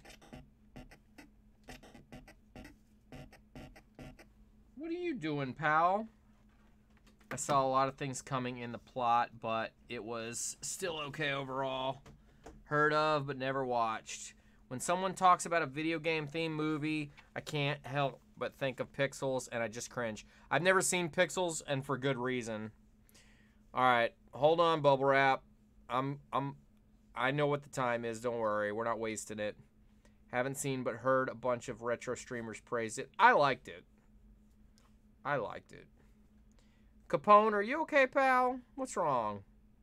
What are you doing, pal? I saw a lot of things coming in the plot, but it was still okay overall. Heard of, but never watched. When someone talks about a video game themed movie, I can't help but think of Pixels, and I just cringe. I've never seen Pixels, and for good reason. Alright, hold on, Bubble Wrap. I know what the time is, don't worry. We're not wasting it. Haven't seen but heard a bunch of retro streamers praise it. I liked it. I liked it. Capone, are you okay, pal? What's wrong?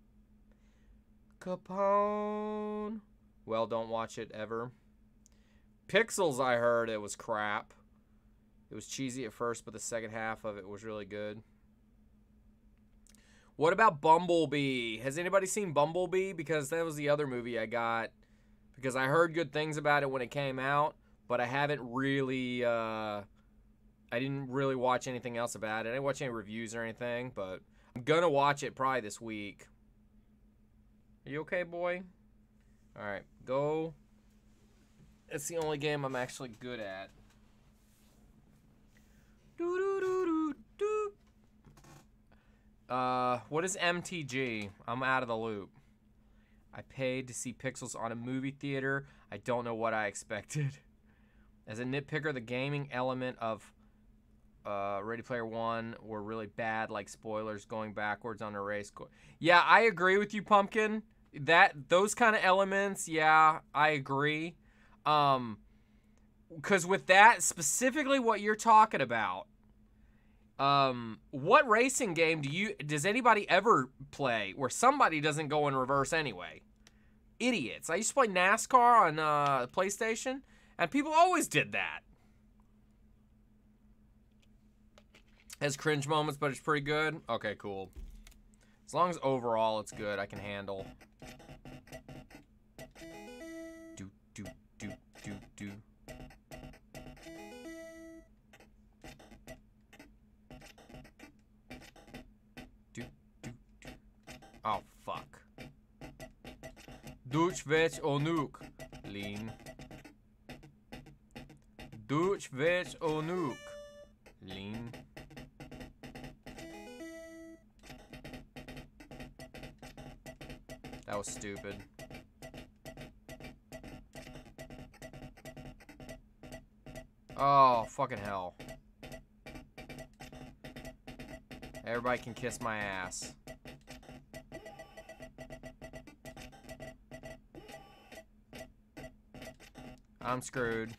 Capone. Well, don't watch it ever. Pixels, I heard it was crap. It was cheesy at first, but the second half of it was really good. What about Bumblebee? Has anybody seen Bumblebee? Because that was the other movie I got. Because I heard good things about it when it came out, but I haven't really, I didn't really watch anything else about it. I didn't watch any reviews or anything, but I'm gonna watch it probably this week. Are you okay, boy? Alright, go. It's the only game I'm actually good at. What is MTG? I'm out of the loop. I paid to see Pixels on a movie theater. I don't know what I expected. As a nitpicker, the gaming element of Ready Player One were really bad, like spoilers going backwards on a race course. Yeah, I agree with you, Pumpkin. Those kind of elements, yeah, I agree. Because with that, specifically what you're talking about, what racing game does anybody ever play where somebody doesn't go in reverse anyway? Idiots. I used to play NASCAR on PlayStation, and people always did that. Has cringe moments, but it's pretty good. Okay, cool. As long as overall it's good, I can handle. Do, do, do, do, do. Do, do, do. Oh, fuck. Dutch veg or nuke? Lean. Dutch veg or nuke? Lean. That was stupid. Oh, fucking hell. Everybody can kiss my ass. I'm screwed.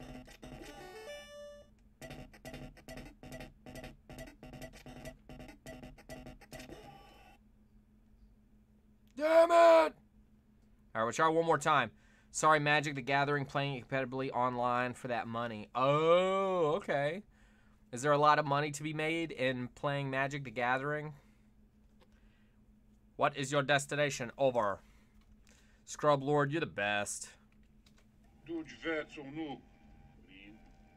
Damn it! Alright, we'll try one more time. Sorry, Magic the Gathering playing competitively online for that money. Oh, okay. Is there a lot of money to be made in playing Magic the Gathering? What is your destination? Over. Scrub Lord, you're the best. Dutch vets or nuke? Lean.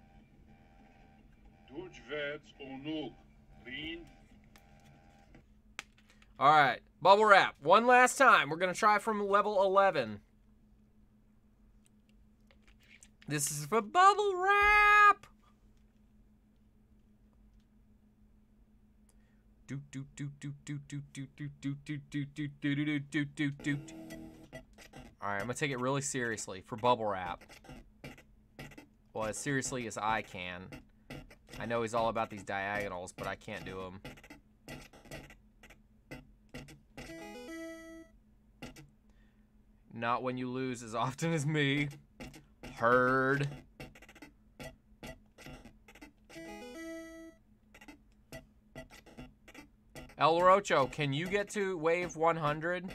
Dutch vets or nuke? Lean. Alright, Bubble Wrap. One last time. We're going to try from level 11. This is for Bubble Wrap! Do do do do do do do do do do do do do do do do do. Alright, I'm gonna take it really seriously for Bubble Wrap. Well, as seriously as I can. I know he's all about these diagonals, but I can't do them. Not when you lose as often as me. Heard. El Rocho, can you get to wave 100?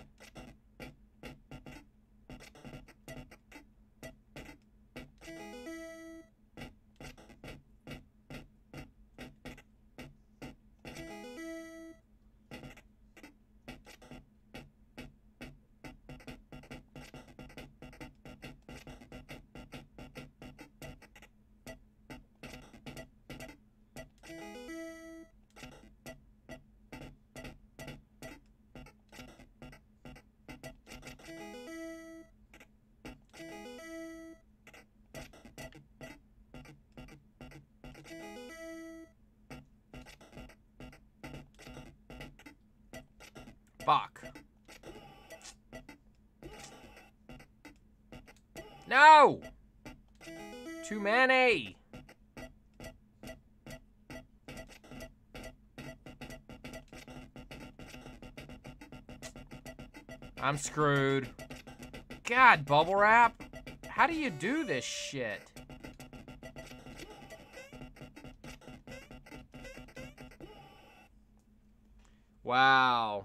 Fuck. No! Too many! I'm screwed. God, Bubble Wrap. How do you do this shit? Wow.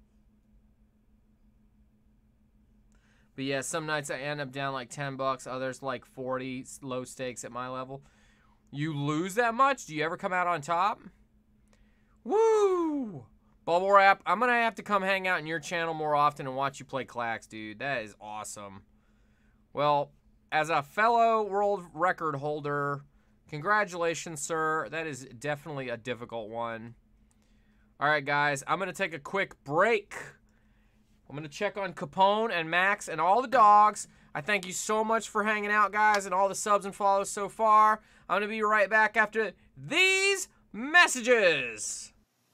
But yeah, some nights I end up down like 10 bucks, others like 40, low stakes at my level. You lose that much? Do you ever come out on top? Woo! Bubble Wrap, I'm going to have to come hang out in your channel more often and watch you play Clax, dude. That is awesome. Well, as a fellow world record holder, congratulations, sir. That is definitely a difficult one. All right, guys, I'm going to take a quick break. I'm going to check on Capone and Max and all the dogs. I thank you so much for hanging out, guys, and all the subs and follows so far. I'm going to be right back after these messages.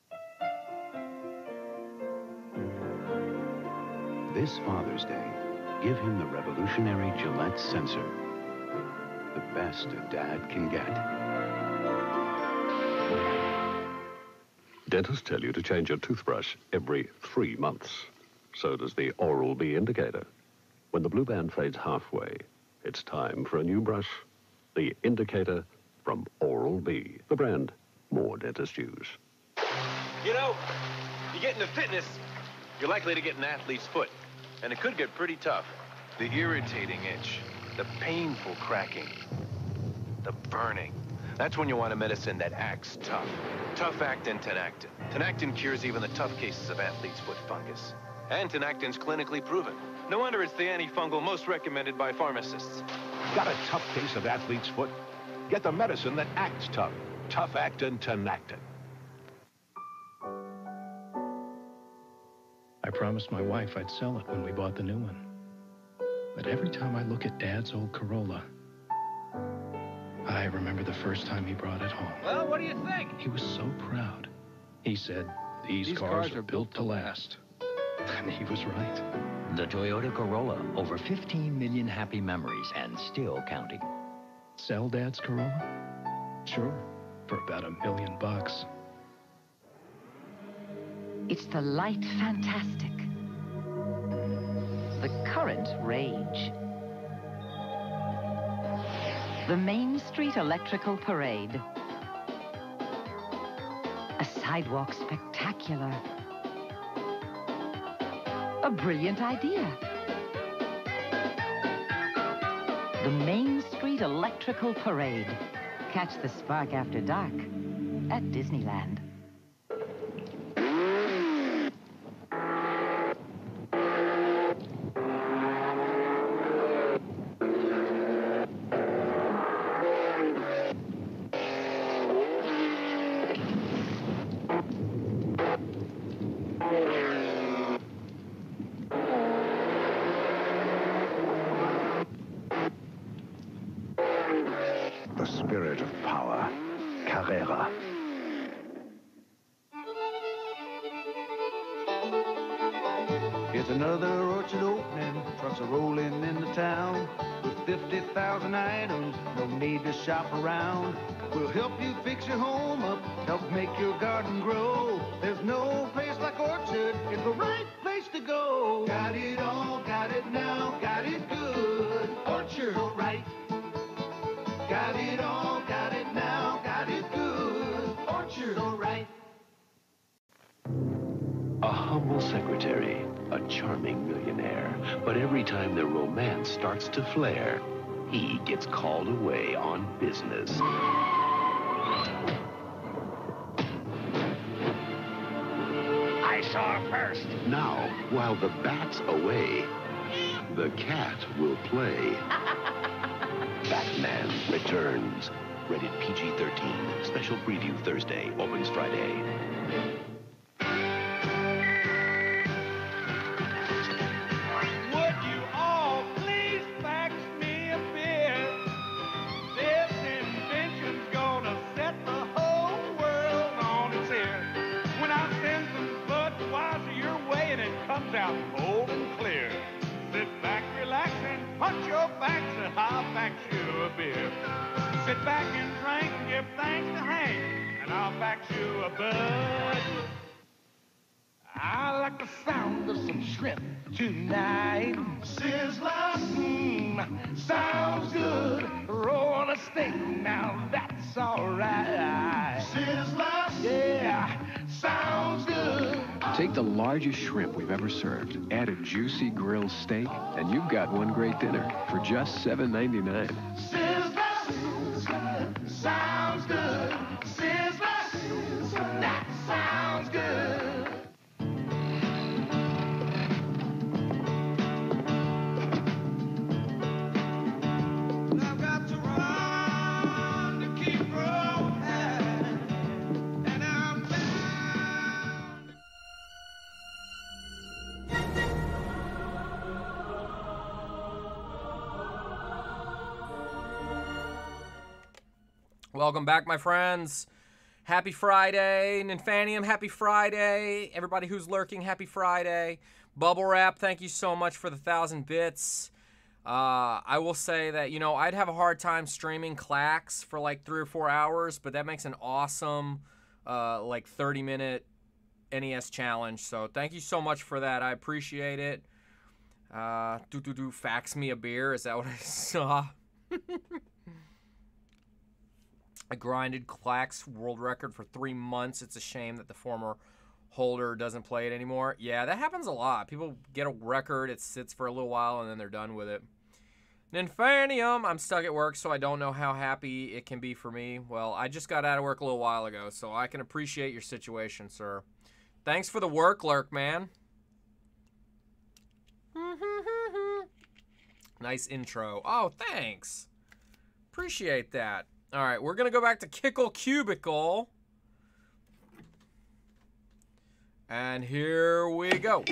This Father's Day, give him the revolutionary Gillette Sensor. The best a dad can get. Dentists tell you to change your toothbrush every 3 months. So does the Oral-B indicator. When the blue band fades halfway, it's time for a new brush. The indicator from Oral-B, the brand more dentists use. You know, you get into fitness, you're likely to get an athlete's foot. And it could get pretty tough. The irritating itch, the painful cracking, the burning. That's when you want a medicine that acts tough. Tough-Actin Tenactin. Tenactin cures even the tough cases of athlete's foot fungus. And Tenactin's clinically proven. No wonder it's the antifungal most recommended by pharmacists. Got a tough case of athlete's foot? Get the medicine that acts tough. Tough-Actin Tenactin. I promised my wife I'd sell it when we bought the new one. But every time I look at Dad's old Corolla, I remember the first time he brought it home. Well, what do you think? He was so proud. He said, these cars are built to last. And he was right. The Toyota Corolla, over 15 million happy memories and still counting. Sell Dad's Corolla? Sure, for about $1 million. It's the light fantastic. The current rage. The Main Street Electrical Parade. A sidewalk spectacular. A brilliant idea. The Main Street Electrical Parade. Catch the spark after dark at Disneyland. The spirit of power. Carrera. It's another orchard opening. Trucks are rolling into town. With 50,000 items, no need to shop around. We'll help you fix your home up, help make your garden grow. There's no place like Orchard. It's the right place to go. Got it all, got it now, got it good. Orchard, all right. Got it all, got it now, got it good. Orchard, all right. A humble secretary, a charming millionaire. But every time their romance starts to flare, he gets called away on business. I saw her first. Now, while the bat's away, the cat will play. Batman Returns. Rated PG-13. Special preview Thursday. Opens Friday. Would you all please fax me a beer? This invention's gonna set the whole world on its ear. When I send some Budweiser your way and it comes out cold and clear. Sit back, relax, and punch your fax, and I'll fax you a beer. Sit back and drink and give thanks to Hank, and I'll fax you a Bud. I like the sound of some shrimp tonight. Sizzler, sounds good. Roll a steak, now that's alright. Sizzler, yeah, sounds good. Take the largest shrimp we've ever served, add a juicy grilled steak, and you've got one great dinner for just $7.99. Sizzler, sounds good. Sizzler, that sounds good. Welcome back, my friends. Happy Friday. Ninfanium, happy Friday. Everybody who's lurking, happy Friday. Bubble Wrap, thank you so much for the 1,000 bits. I will say that, you know, I'd have a hard time streaming Clax for like 3 or 4 hours, but that makes an awesome, like 30-minute NES challenge. So thank you so much for that. I appreciate it. Fax me a beer. Is that what I saw? I grinded Clax world record for 3 months. It's a shame that the former holder doesn't play it anymore. Yeah, that happens a lot. People get a record, it sits for a little while, and then they're done with it. Ninfanium, I'm stuck at work, so I don't know how happy it can be for me. Well, I just got out of work a little while ago, so I can appreciate your situation, sir. Thanks for the work lurk, man. Nice intro. Oh, thanks. Appreciate that. All right, we're going to go back to Kickle Cubicle. And here we go.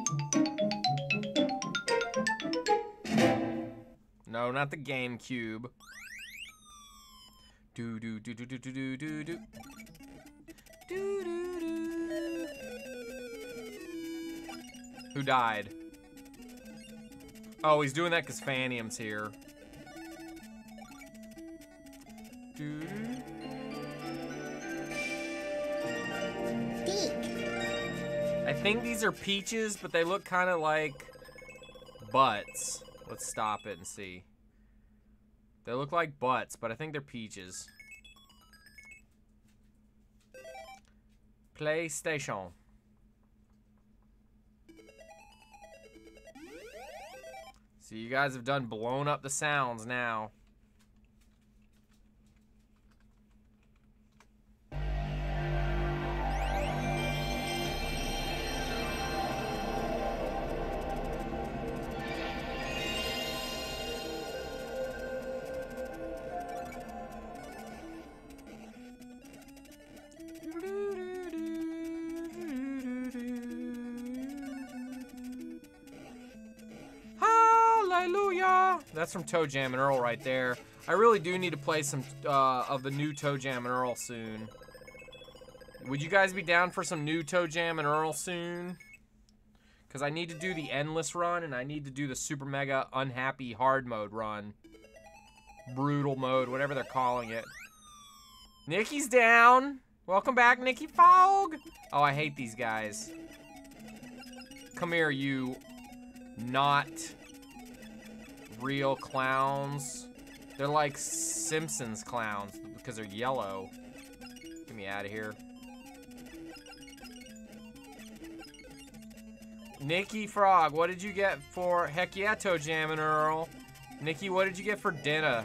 No, not the GameCube. Do do do do do do do do do. Do do do. Who died? Oh, he's doing that because Fanium's here. Do. I think these are peaches, but they look kind of like butts. Let's stop it and see. They look like butts, but I think they're peaches. PlayStation. So you guys have done blown up the sounds now. That's from Toe Jam and Earl right there. I really do need to play some of the new Toe Jam and Earl soon. Would you guys be down for some new Toe Jam and Earl soon? Because I need to do the Endless run, and I need to do the Super Mega Unhappy Hard Mode run. Brutal mode, whatever they're calling it. Nikki's down. Welcome back, Nikki Fogg. Oh, I hate these guys. Come here, you not real clowns. They're like Simpsons clowns because they're yellow. Get me out of here. Nikki Frog, what did you get for... Heck yeah, Toe Jam and Earl. Nikki, what did you get for dinner?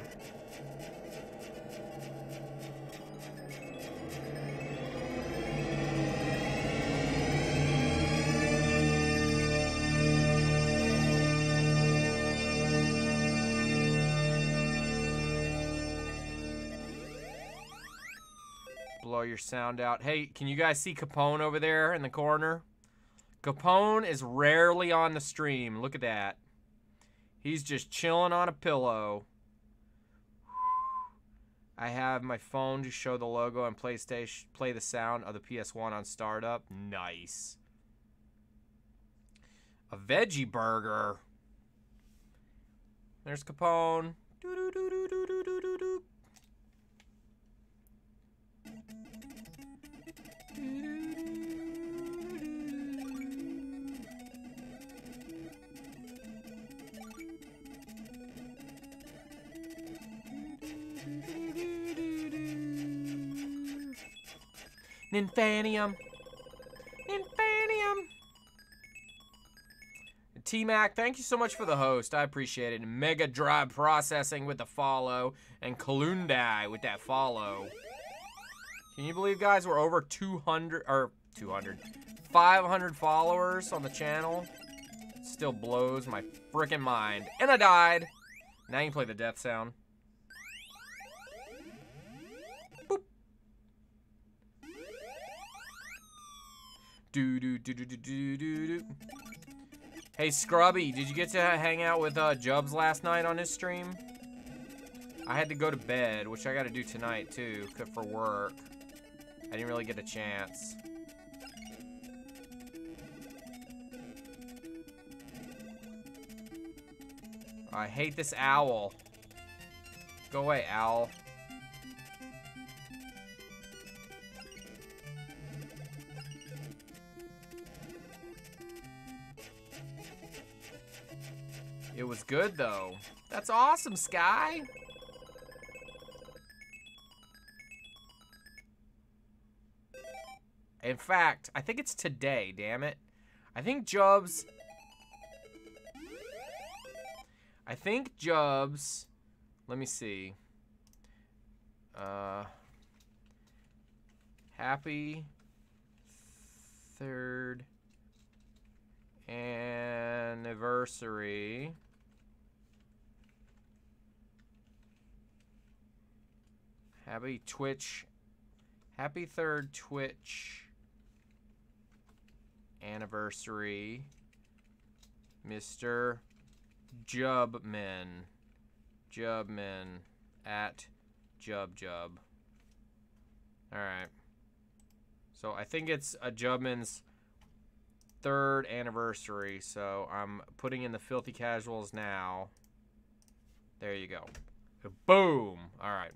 Blow your sound out. Hey, can you guys see Capone over there in the corner? Capone is rarely on the stream. Look at that. He's just chilling on a pillow. I have my phone to show the logo and PlayStation, play the sound of the PS1 on startup. Nice. A veggie burger. There's Capone. Doo-doo-doo-doo-doo-doo-doo-doo. Ninfanium. Ninfanium. T-Mac, thank you so much for the host. I appreciate it. Mega Drive Processing with the follow. And Kalundai with that follow. Can you believe, guys, we're over 500 followers on the channel? Still blows my freaking mind. And I died. Now you can play the death sound. Boop. Do do do do do do do do. Hey Scrubby, did you get to hang out with Jubs last night on his stream? I had to go to bed, which I got to do tonight too, for work. I didn't really get a chance. I hate this owl. Go away, owl. It was good, though. That's awesome, Sky. In fact, I think it's today, damn it. I think Jubs... Let me see. Happy 3rd anniversary. Happy 3rd Twitch anniversary, Mr. Jubman at Jub. Alright. So I think it's a Jubman's 3rd anniversary, so I'm putting in the Filthy Casuals now. There you go. Boom! Alright.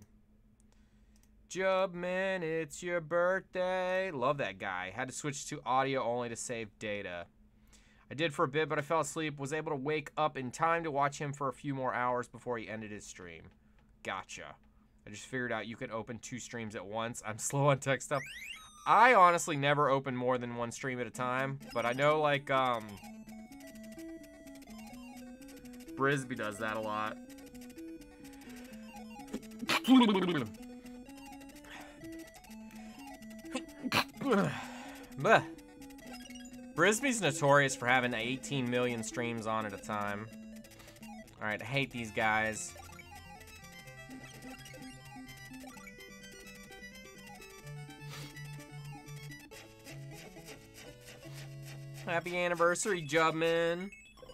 Jubman, it's your birthday. Love that guy. Had to switch to audio only to save data. I did for a bit, but I fell asleep. Was able to wake up in time to watch him for a few more hours before he ended his stream. Gotcha. I just figured out you can open 2 streams at once. I'm slow on tech stuff. I honestly never open more than 1 stream at a time, but I know, like, Brisby does that a lot. Brisby's notorious for having 18 million streams on at a time. Alright, I hate these guys. Happy anniversary, Jubman.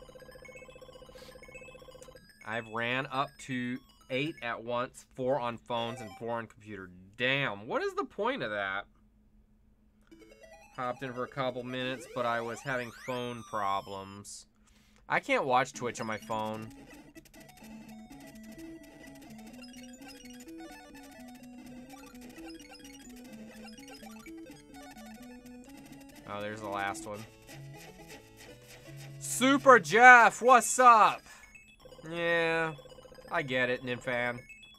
I've ran up to 8 at once, 4 on phones and 4 on computer. Damn, what is the point of that? Hopped in for a couple minutes, but I was having phone problems. I can't watch Twitch on my phone. Oh, there's the last one. Super Jeff, what's up? Yeah, I get it, Ninfan.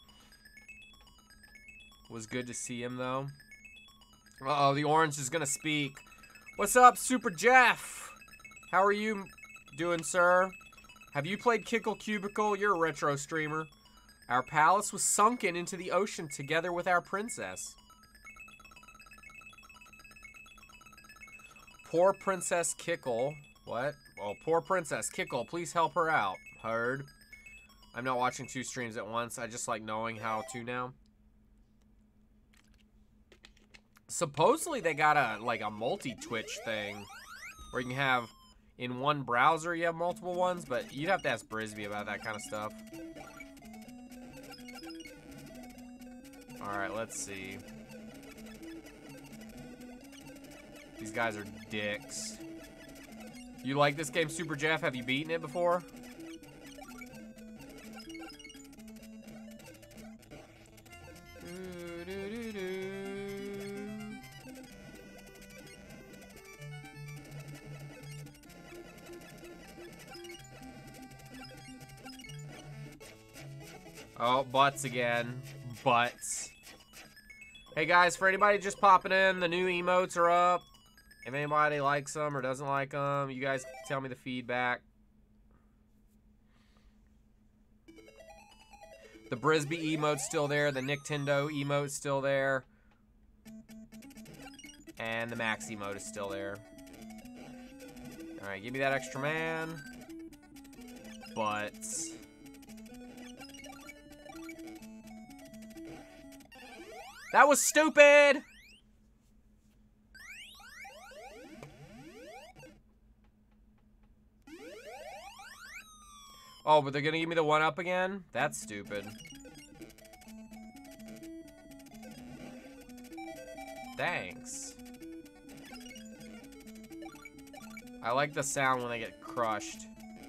Was good to see him, though. Uh-oh, the orange is gonna speak. What's up, Super Jeff? How are you doing, sir? Have you played Kickle Cubicle? You're a retro streamer. Our palace was sunken into the ocean together with our princess. Poor Princess Kickle. What? Oh, poor Princess Kickle. Please help her out. Heard. I'm not watching 2 streams at once. I just like knowing how to now. Supposedly they got a multi-Twitch thing where you can have in one browser you have multiple ones, but you'd have to ask Brisby about that kind of stuff. Alright, let's see. These guys are dicks. You like this game, Super Jeff? Have you beaten it before? Oh, butts again. Butts. Hey guys, for anybody just popping in, the new emotes are up. If anybody likes them or doesn't like them, you guys tell me the feedback. The Brisby emote's still there. The Nintendo emote's still there. And the Max emote is still there. Alright, give me that extra man. Butts. That was stupid! Oh, but they're gonna give me the 1-up again? That's stupid. Thanks. I like the sound when they get crushed.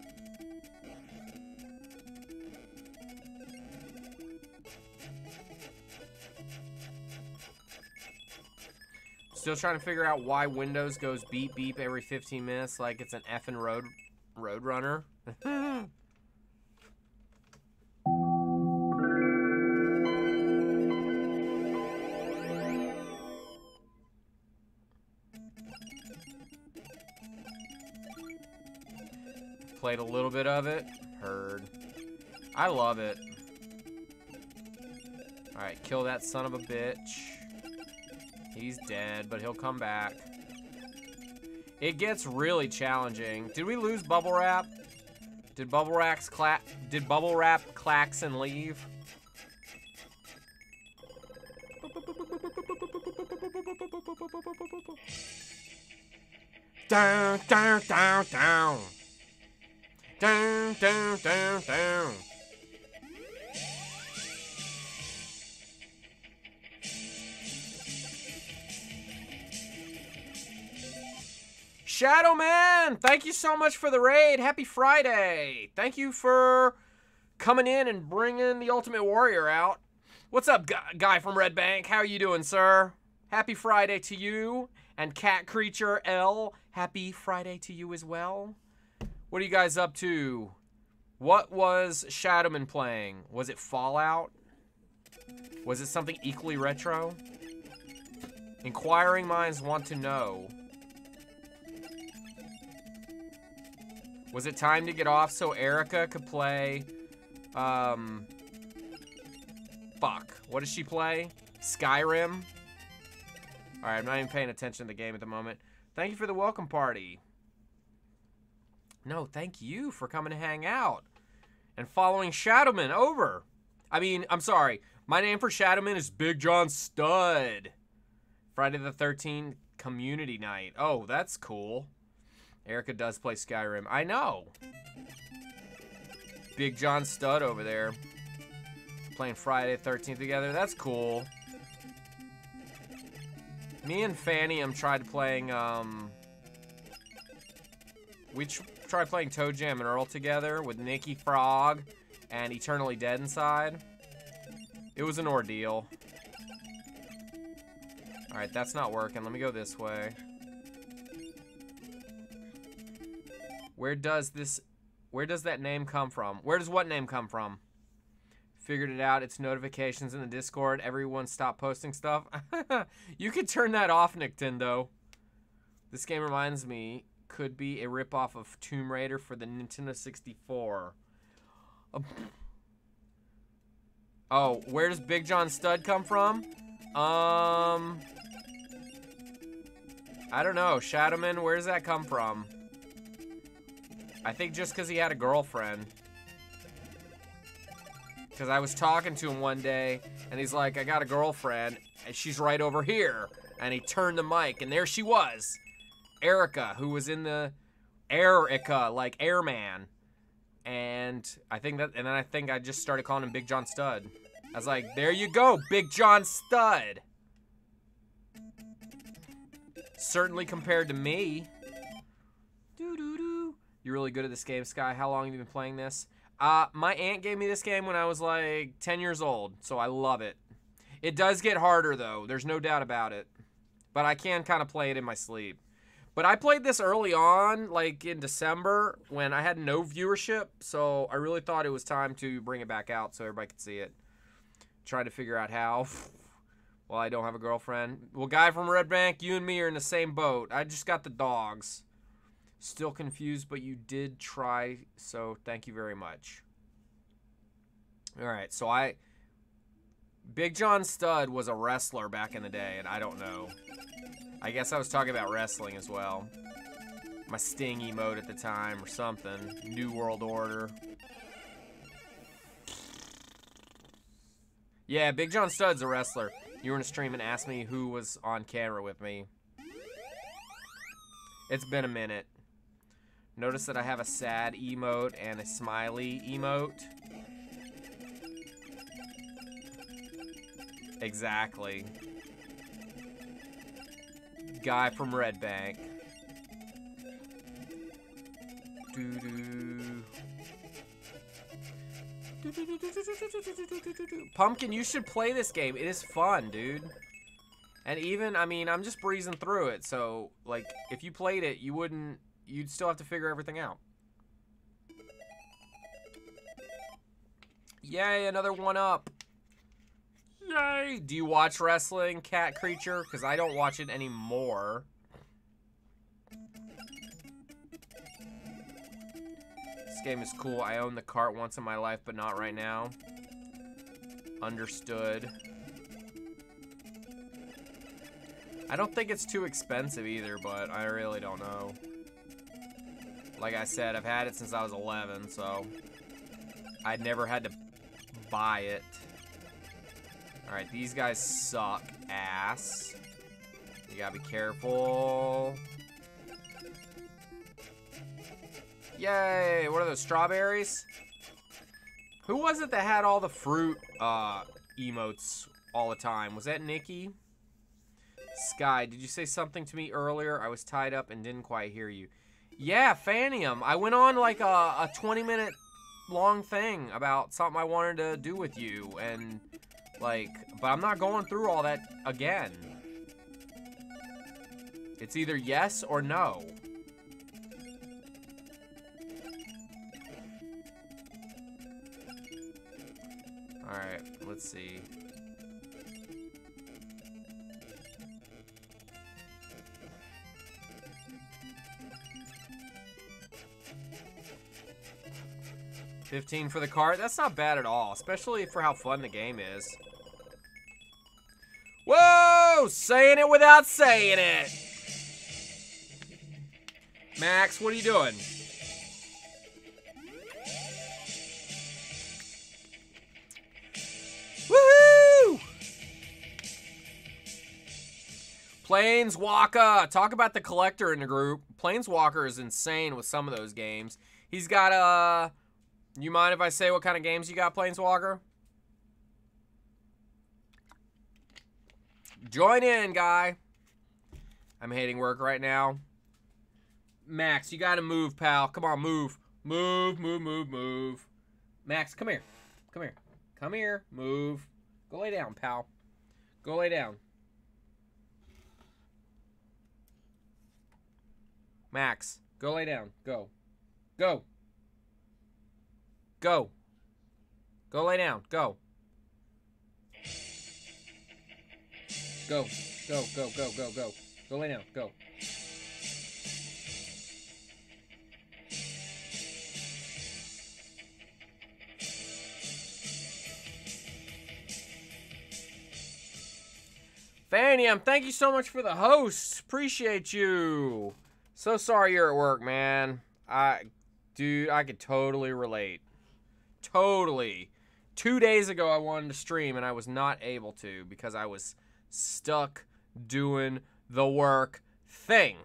Still trying to figure out why Windows goes beep beep every 15 minutes like it's an effing Roadrunner. Played a little bit of it. Heard. I love it. Alright, kill that son of a bitch. He's dead, but he'll come back. It gets really challenging. Did we lose Bubble Wrap? Did Bubble Wrap Klaxon leave? Down, down, down, down. Down, down, down, down. Shadow Man, thank you so much for the raid. Happy Friday. Thank you for coming in and bringing the Ultimate Warrior out. What's up, guy from Red Bank? How are you doing, sir? Happy Friday to you. And Cat Creature L, happy Friday to you as well. What are you guys up to? What was Shadowman playing? Was it Fallout? Was it something equally retro? Inquiring minds want to know. Was it time to get off so Erica could play, fuck, what does she play? Skyrim? Alright, I'm not even paying attention to the game at the moment. Thank you for the welcome party. No, thank you for coming to hang out. And following Shadowman over. I mean, I'm sorry. My name for Shadowman is Big John Stud. Friday the 13th community night. Oh, that's cool. Erica does play Skyrim. I know. Big John Stud over there. Playing Friday the 13th together. That's cool. Me and Fanny tried playing, we tried playing Toe Jam and Earl together with Nikki Frog and Eternally Dead Inside. It was an ordeal. Alright, that's not working. Let me go this way. Where does that name come from? Where does what name come from? Figured it out. It's notifications in the Discord. Everyone stop posting stuff. You could turn that off, Nintendo. This game reminds me, could be a ripoff of Tomb Raider for the Nintendo 64. Oh, where does Big John Stud come from? I don't know. Shadowman, where does that come from? I think just because he had a girlfriend. Because I was talking to him one day, and he's like, I got a girlfriend, and she's right over here. And he turned the mic, and there she was. Erica, who was in the Erica, like Airman. And then I think I just started calling him Big John Stud. I was like, there you go, Big John Stud. Certainly compared to me. You're really good at this game, Sky. How long have you been playing this? My aunt gave me this game when I was like 10 years old, so I love it. It does get harder, though. There's no doubt about it. But I can kind of play it in my sleep. But I played this early on, like in December, when I had no viewership, so I really thought it was time to bring it back out so everybody could see it. Trying to figure out how. Well, I don't have a girlfriend. Well, guy from Red Bank, you and me are in the same boat. I just got the dogs. Still confused, but you did try, so thank you very much. Alright, so Big John Stud was a wrestler back in the day, and I don't know. I guess I was talking about wrestling as well. My Sting emote at the time, or something. New World Order. Yeah, Big John Stud's a wrestler. You were in a stream and asked me who was on camera with me. It's been a minute. Notice that I have a sad emote and a smiley emote. Exactly. Guy from Red Bank. Doo-doo. Pumpkin, you should play this game. It is fun, dude. And even, I mean, I'm just breezing through it, so, like, if you played it, you'd still have to figure everything out. Yay, another one up. Yay! Do you watch wrestling, Cat Creature? Because I don't watch it anymore. This game is cool. I owned the cart once in my life, but not right now. Understood. I don't think it's too expensive either, but I really don't know. Like I said, I've had it since I was 11, so I'd never had to buy it. Alright, these guys suck ass. You gotta be careful. Yay! What are those, strawberries? Who was it that had all the fruit emotes all the time? Was that Nikki? Sky, did you say something to me earlier? I was tied up and didn't quite hear you. Yeah, Fanium. I went on like a 20-minute long thing about something I wanted to do with you, and like, but I'm not going through all that again. It's either yes or no. Alright, let's see. $15 for the cart? That's not bad at all, especially for how fun the game is. Whoa! Saying it without saying it! Max, what are you doing? Woohoo! Planeswalker! Talk about the collector in the group. Planeswalker is insane with some of those games. He's got, you mind if I say what kind of games you got, Planeswalker? Join in, guy. I'm hating work right now. Max, you gotta move, pal. Come on, move. Move, move, move, move. Max, come here. Come here. Come here. Move. Go lay down, pal. Go lay down. Max, go lay down. Go. Go. Go. Go lay down. Go. Go. Go, go, go, go, go. Go lay down. Go. Fanium, thank you so much for the host. Appreciate you. So sorry you're at work, man. Dude, I could totally relate. Totally. 2 days ago, I wanted to stream, and I was not able to because I was stuck doing the work thing.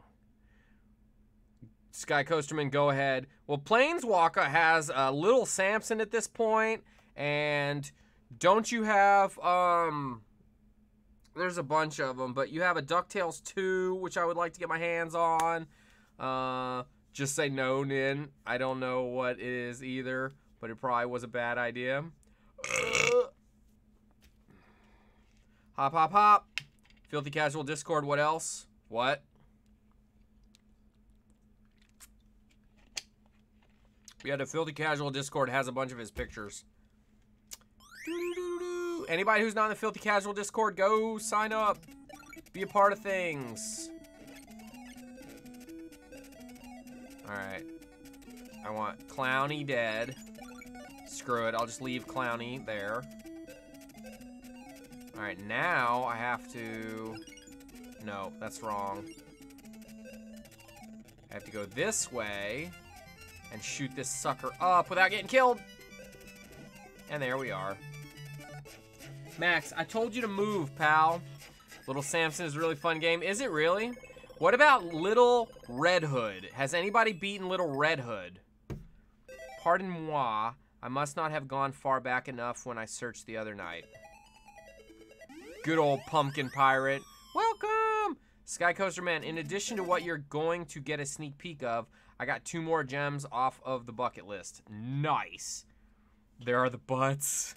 Sky Coasterman, go ahead. Well, Planeswalker has Little Samson at this point, and don't you have, there's a bunch of them, but you have a DuckTales 2, which I would like to get my hands on. Just say no, Nin. I don't know what it is either, but it probably was a bad idea. Hop, hop, hop. Filthy Casual Discord, what else? What? Yeah, the Filthy Casual Discord has a bunch of his pictures. Anybody who's not in the Filthy Casual Discord, go sign up. Be a part of things. Alright. I want Clowny dead. Screw it, I'll just leave Clowny there. Alright, now I have to... No, that's wrong. I have to go this way and shoot this sucker up without getting killed. And there we are. Max, I told you to move, pal. Little Samson is a really fun game. Is it really? What about Little Red Hood? Has anybody beaten Little Red Hood? Pardon moi. I must not have gone far back enough when I searched the other night. Good old Pumpkin Pirate. Welcome! Sky Coaster Man, in addition to what you're going to get a sneak peek of, I got 2 more gems off of the bucket list. Nice. There are the butts.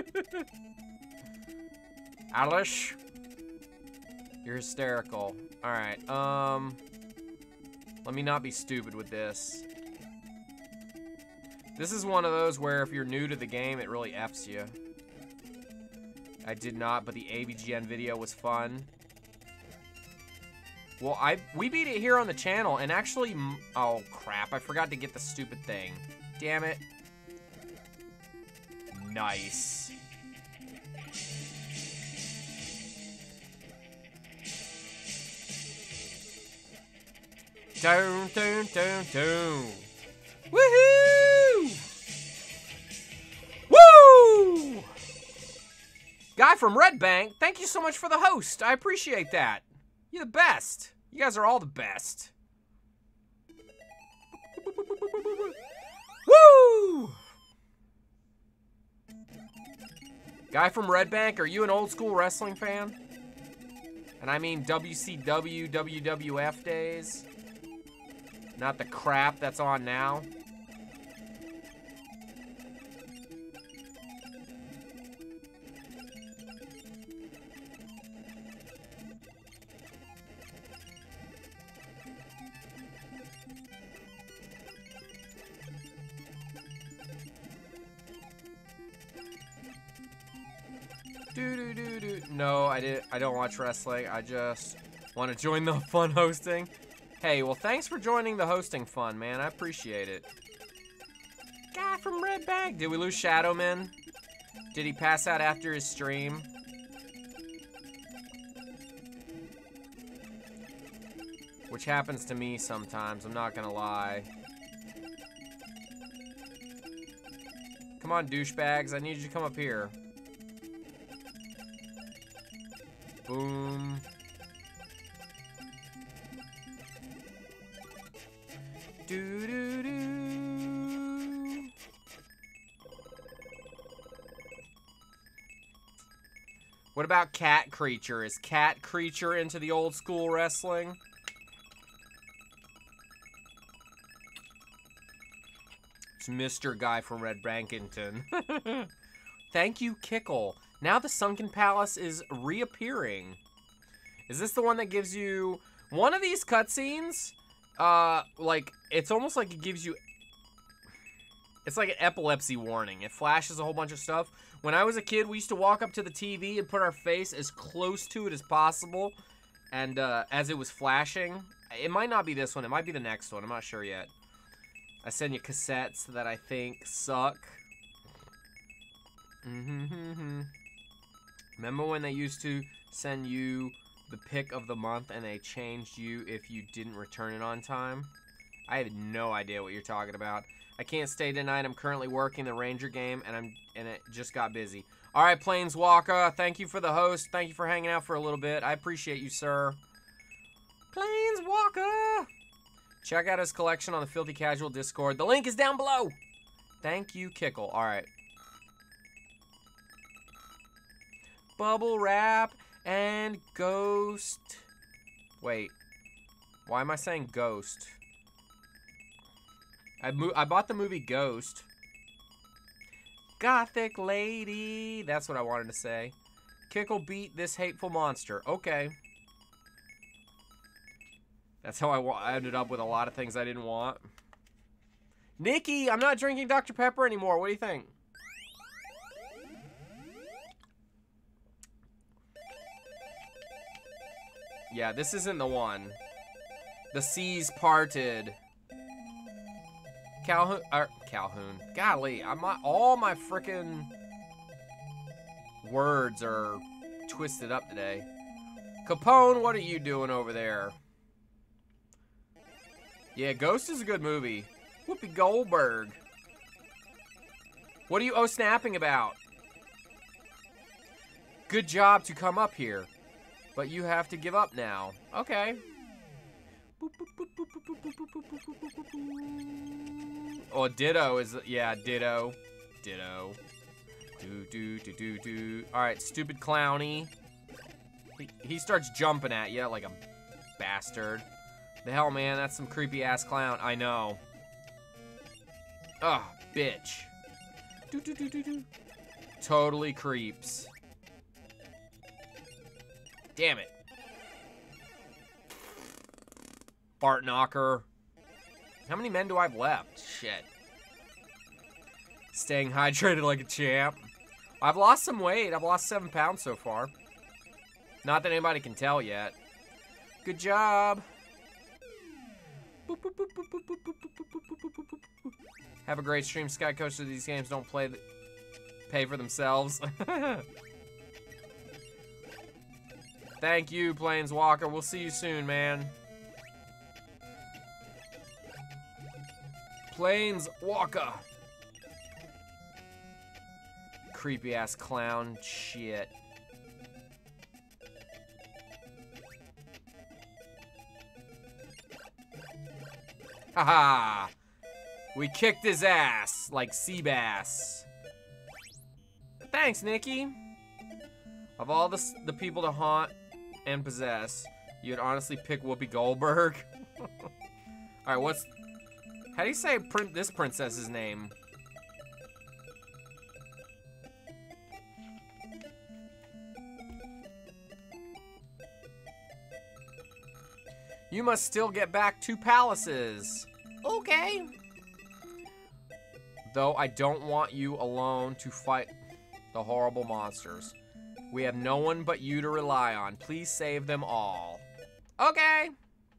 Alice, you're hysterical. All right, let me not be stupid with this. This is one of those where if you're new to the game, it really F's you. I did not, but the AVGN video was fun. Well, we beat it here on the channel, and actually, oh crap, I forgot to get the stupid thing. Damn it. Nice. Down, down, down, down. Woohoo! Woo! Guy from Red Bank, thank you so much for the host. I appreciate that. You're the best. You guys are all the best. Woo! Guy from Red Bank, are you an old school wrestling fan? And I mean WCW, WWF days. Not the crap that's on now. No, I don't watch wrestling. I just want to join the fun hosting. Hey, well, thanks for joining the hosting fun, man. I appreciate it. Guy from Red Bank. Did we lose Shadowman? Did he pass out after his stream? Which happens to me sometimes, I'm not gonna lie. Come on, douchebags. I need you to come up here. Boom. Do do do. What about Cat Creature? Is Cat Creature into the old school wrestling? It's Mr. Guy from Red Bankington. Thank you, Kickle. Now the Sunken Palace is reappearing. Is this the one that gives you one of these cutscenes? Like, it's almost like it gives you, it's like an epilepsy warning. It flashes a whole bunch of stuff. When I was a kid, we used to walk up to the TV and put our face as close to it as possible. And, as it was flashing, it might not be this one. It might be the next one. I'm not sure yet. I send you cassettes that I think suck. Remember when they used to send you the pick of the month and they changed you if you didn't return it on time? I have no idea what you're talking about. I can't stay tonight. I'm currently working the Ranger game and it just got busy. All right, Planeswalker, thank you for the host. Thank you for hanging out for a little bit. I appreciate you, sir. Planeswalker! Check out his collection on the Filthy Casual Discord. The link is down below. Thank you, Kickle. All right. Bubble Wrap and Ghost. Wait. Why am I saying Ghost? I bought the movie Ghost. Gothic Lady. That's what I wanted to say. Kickle beat this hateful monster. Okay. That's how I ended up with a lot of things I didn't want. Nikki, I'm not drinking Dr. Pepper anymore. What do you think? Yeah, this isn't the one. The seas parted. Calhoun. Golly, all my frickin' words are twisted up today. Capone, what are you doing over there? Yeah, Ghost is a good movie. Whoopi Goldberg. What are you snapping about? Good job to come up here. But you have to give up now. Okay. Oh, Ditto is, yeah, Ditto. Ditto. Do. Alright, stupid Clowny. He starts jumping at you like a bastard. The hell, man? That's some creepy-ass clown. I know. Ugh, bitch. Totally creeps. Damn it. Bart Knocker. How many men do I have left? Shit. Staying hydrated like a champ. I've lost some weight. I've lost 7 pounds so far. Not that anybody can tell yet. Good job. Have a great stream, Sky Coach. These games don't pay for themselves. Thank you, Planeswalker. We'll see you soon, man. Planeswalker. Creepy ass clown shit. Haha. We kicked his ass like Seabass. Thanks, Nikki. Of all the people to haunt and possess, you'd honestly pick Whoopi Goldberg. Alright, how do you say this princess's name? You must still get back 2 palaces. Okay. Though I don't want you alone to fight the horrible monsters. We have no one but you to rely on. Please save them all. Okay.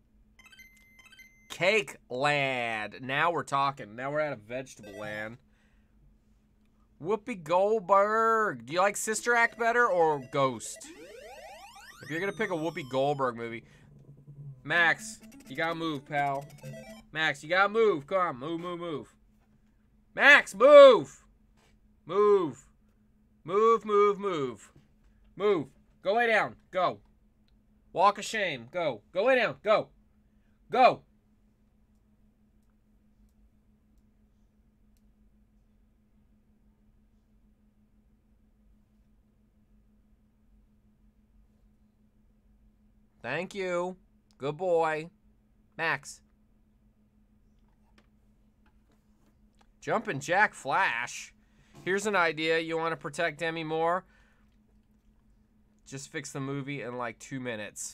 Cake Land. Now we're talking. Now we're at a vegetable land. Whoopi Goldberg. Do you like Sister Act better or Ghost? If you're gonna pick a Whoopi Goldberg movie, Max, you gotta move, pal. Max, you gotta move. Come on, move. Max, move! Move. Move. Go lay down. Go. Walk of shame. Go. Go lay down. Go. Go. Thank you. Good boy. Max. Jumpin' Jack Flash. Here's an idea. You want to protect Demi Moore? Just fix the movie in like 2 minutes.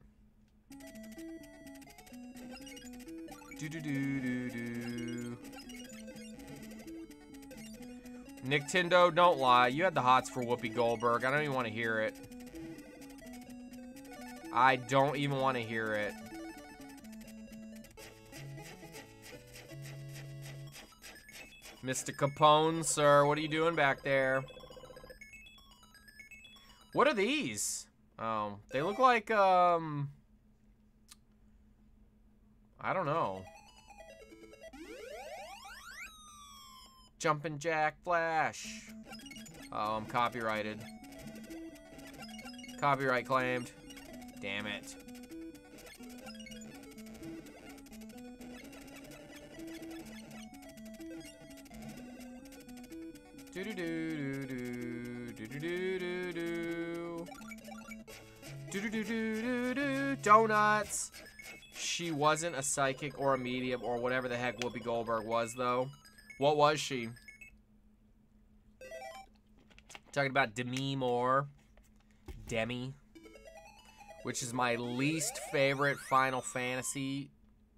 Do. Nintendo, don't lie. You had the hots for Whoopi Goldberg. I don't even want to hear it. I don't even want to hear it. Mr. Capone, sir, what are you doing back there? What are these? Oh, they look like, I don't know. Jumpin' Jack Flash. Oh, I'm copyrighted. Copyright claimed. Damn it. Donuts. She wasn't a psychic or a medium or whatever the heck Whoopi Goldberg was, though. What was she? Talking about Demi Moore. Demi. Which is my least favorite Final Fantasy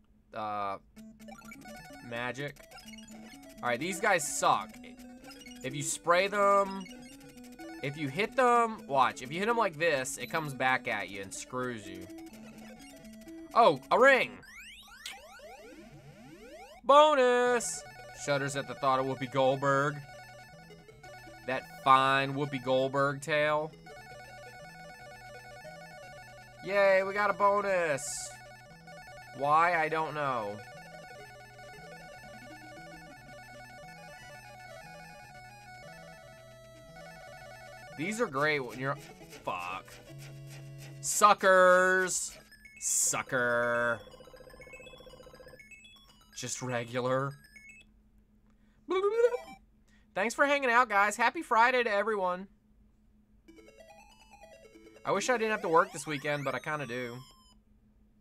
magic. Alright, these guys suck. If you spray them, if you hit them, watch. If you hit them like this, it comes back at you and screws you. Oh, a ring. Bonus. Shudders at the thought of Whoopi Goldberg. That fine Whoopi Goldberg tail. Yay, we got a bonus. Why? I don't know. These are great when you're... Fuck. Suckers. Sucker. Just regular. Thanks for hanging out, guys. Happy Friday to everyone. I wish I didn't have to work this weekend, but I kind of do.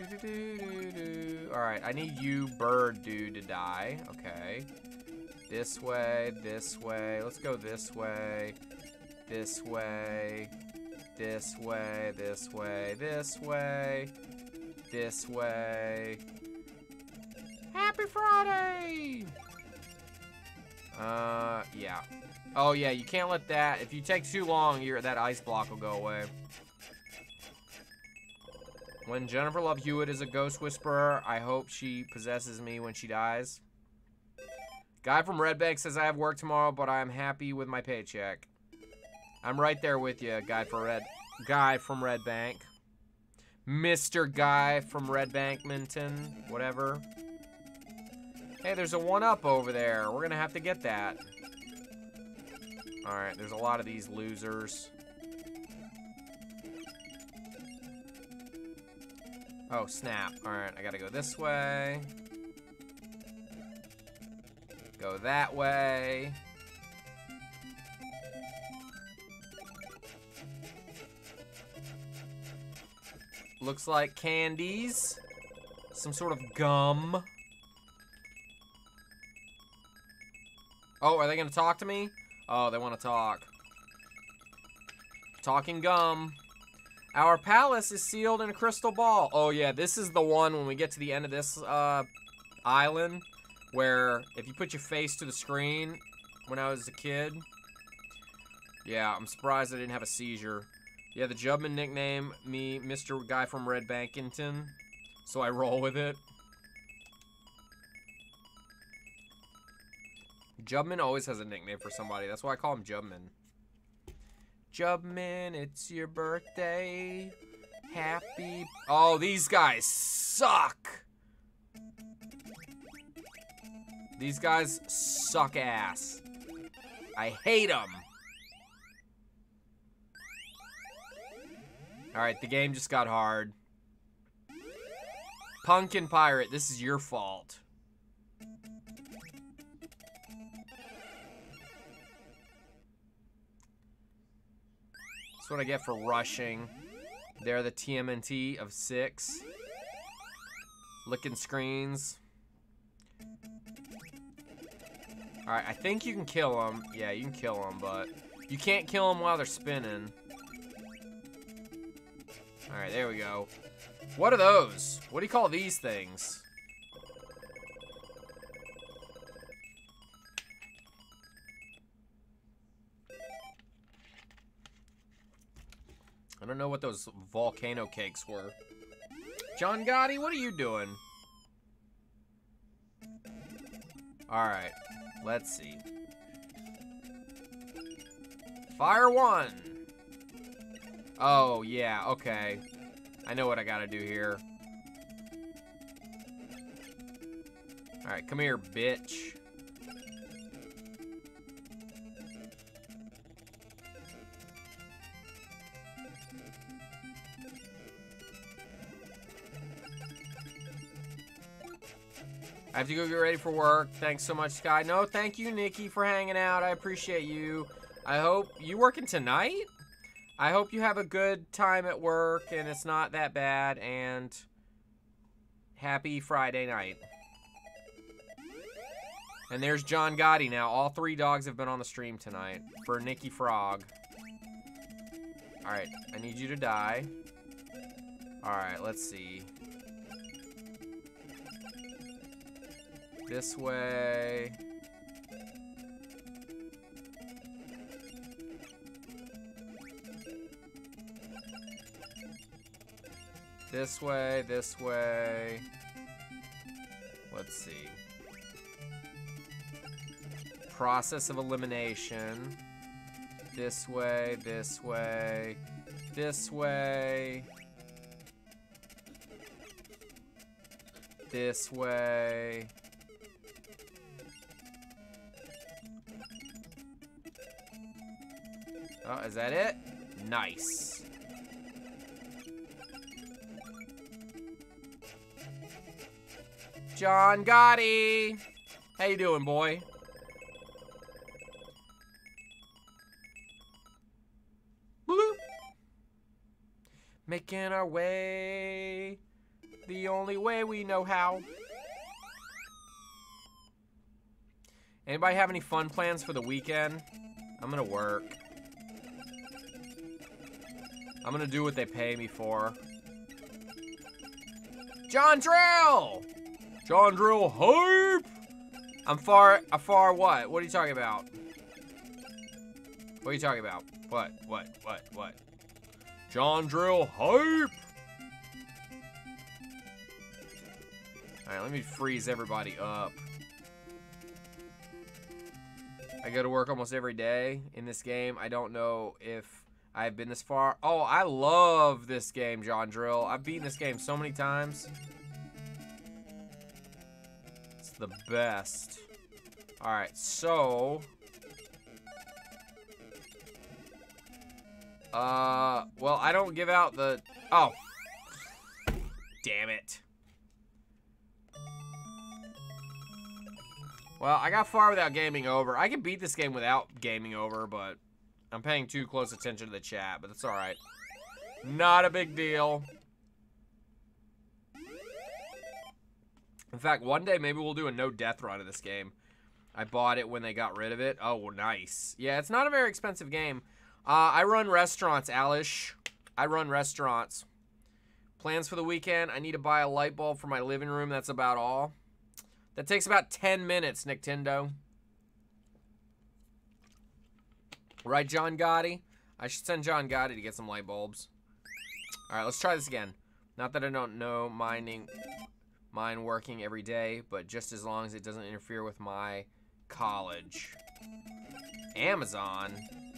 Alright, I need you, bird dude, to die. Okay. This way, this way. Let's go this way. This way. This way, this way, this way. This way. Happy Friday! Yeah. Oh, yeah, you can't let that... If you take too long, that ice block will go away. When Jennifer Love Hewitt is a ghost whisperer, I hope she possesses me when she dies. Guy from Red Bank says I have work tomorrow, but I'm happy with my paycheck. I'm right there with you, Guy from Red Bank. Mr. Guy from Red Bankminton, whatever. Hey, there's a 1-up over there. We're gonna have to get that. Alright, there's a lot of these losers. Oh, snap. Alright, I gotta go this way. Go that way. Looks like candies. Some sort of gum. Oh, are they gonna talk to me? Oh, they want to talk. Talking gum. Our palace is sealed in a crystal ball. Oh, yeah, this is the one when we get to the end of this island where if you put your face to the screen when I was a kid. Yeah, I'm surprised I didn't have a seizure. Yeah, the Jubman nickname me Mr. Guy from Red Bankington, so I roll with it. Jubman always has a nickname for somebody. That's why I call him Jubman. Jubman, it's your birthday. Happy... Oh, these guys suck. These guys suck ass. I hate them. Alright, the game just got hard. Pumpkin Pirate, this is your fault. That's what I get for rushing. They're the TMNT of 6. Licking screens. Alright, I think you can kill them. Yeah, you can kill them, but you can't kill them while they're spinning. Alright, there we go. What are those? What do you call these things? I don't know what those volcano cakes were. John Gotti, what are you doing? Alright, let's see. Fire 1. Oh, yeah, okay. I know what I gotta do here. Alright, come here, bitch. I have to go get ready for work. Thanks so much, Sky. No, thank you, Nikki, for hanging out. I appreciate you. I hope... You working tonight? I hope you have a good time at work and it's not that bad, and happy Friday night. And there's John Gotti now. All 3 dogs have been on the stream tonight for Nikki Frog. Alright, I need you to die. Alright, let's see. This way. This way, this way. Let's see. Process of elimination. This way, this way, this way. This way. Oh, is that it? Nice. John Gotti! How you doing, boy? Bloop. Making our way The only way we know how. Anybody have any fun plans for the weekend? I'm gonna work. I'm gonna do what they pay me for. John Drill! John Drill hype! I'm far what? What are you talking about? What are you talking about? What? John Drill hype! Alright, let me freeze everybody up. I go to work almost every day in this game. I don't know if I've been this far. Oh, I love this game, John Drill. I've beaten this game so many times. It's the best. Alright, so... well, I don't give out the... Oh. Damn it. Well, I got far without gaming over. I can beat this game without gaming over, but I'm paying too close attention to the chat, but it's alright. Not a big deal. In fact, one day maybe we'll do a no-death run of this game. I bought it when they got rid of it. Oh, nice. Yeah, it's not a very expensive game. I run restaurants, Alish. I run restaurants. Plans for the weekend. I need to buy a light bulb for my living room. That's about all. That takes about 10 minutes, Nintendo. Right, John Gotti? I should send John Gotti to get some light bulbs. Alright, let's try this again. Not that I don't know mine working every day, but just as long as it doesn't interfere with my college. Amazon?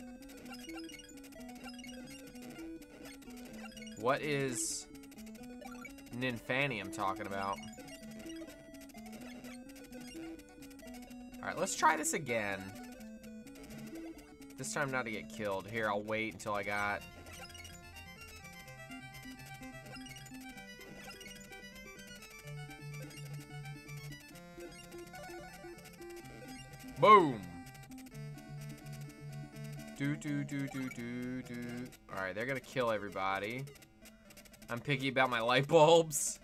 What is Ninfanium talking about? Alright, let's try this again. This time not to get killed. Here, I'll wait until I got... Boom! Alright, they're gonna kill everybody. I'm picky about my light bulbs.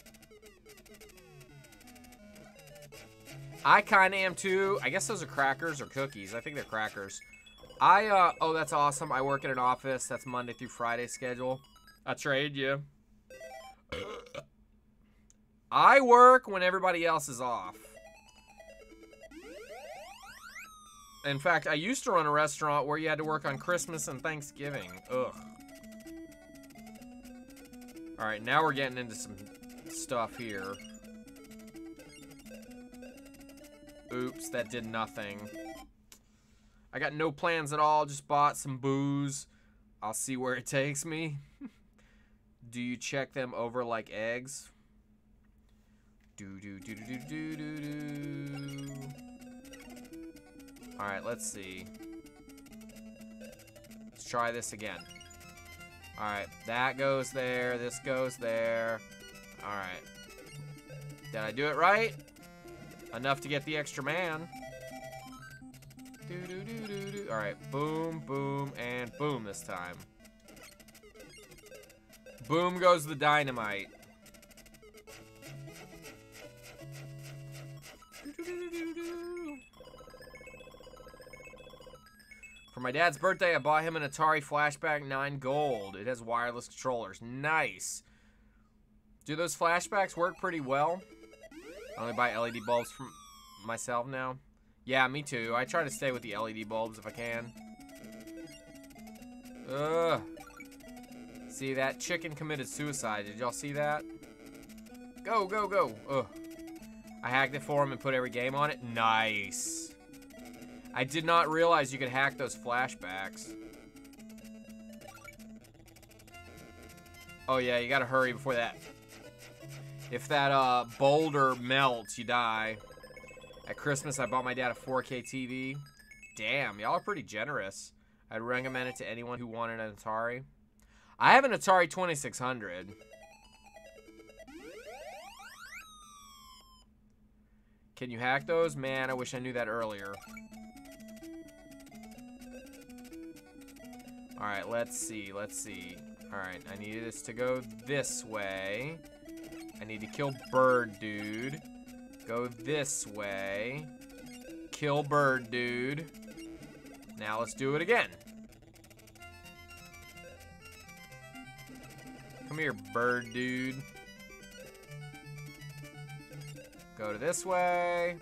I kinda am too. I guess those are crackers or cookies. I think they're crackers. Oh, that's awesome. I work in an office. That's Monday through Friday schedule. I trade you. I work when everybody else is off. In fact, I used to run a restaurant where you had to work on Christmas and Thanksgiving. Ugh. Alright, now we're getting into some stuff here. Oops, that did nothing. I got no plans at all, just bought some booze. I'll see where it takes me. Do you check them over like eggs? Alright, let's see. Let's try this again. Alright, that goes there, this goes there. Alright. Did I do it right? Enough to get the extra man. Alright, boom, boom, and boom this time. Boom goes the dynamite. For my dad's birthday, I bought him an Atari Flashback 9 Gold. It has wireless controllers. Nice. Do those flashbacks work pretty well? I only buy LED bulbs for myself now. Yeah, me too. I try to stay with the LED bulbs if I can. Ugh. See, that chicken committed suicide. Did y'all see that? Go, go, go. Ugh. I hacked it for him and put every game on it. Nice. I did not realize you could hack those flashbacks. Oh yeah, you gotta hurry before that. If that boulder melts, you die. At Christmas, I bought my dad a 4K TV. Damn, y'all are pretty generous. I'd recommend it to anyone who wanted an Atari. I have an Atari 2600. Can you hack those? Man, I wish I knew that earlier. Alright, let's see, let's see. Alright, I need this to go this way. I need to kill Bird Dude. Go this way. Kill Bird Dude. Now let's do it again. Come here, Bird Dude. Go to this way.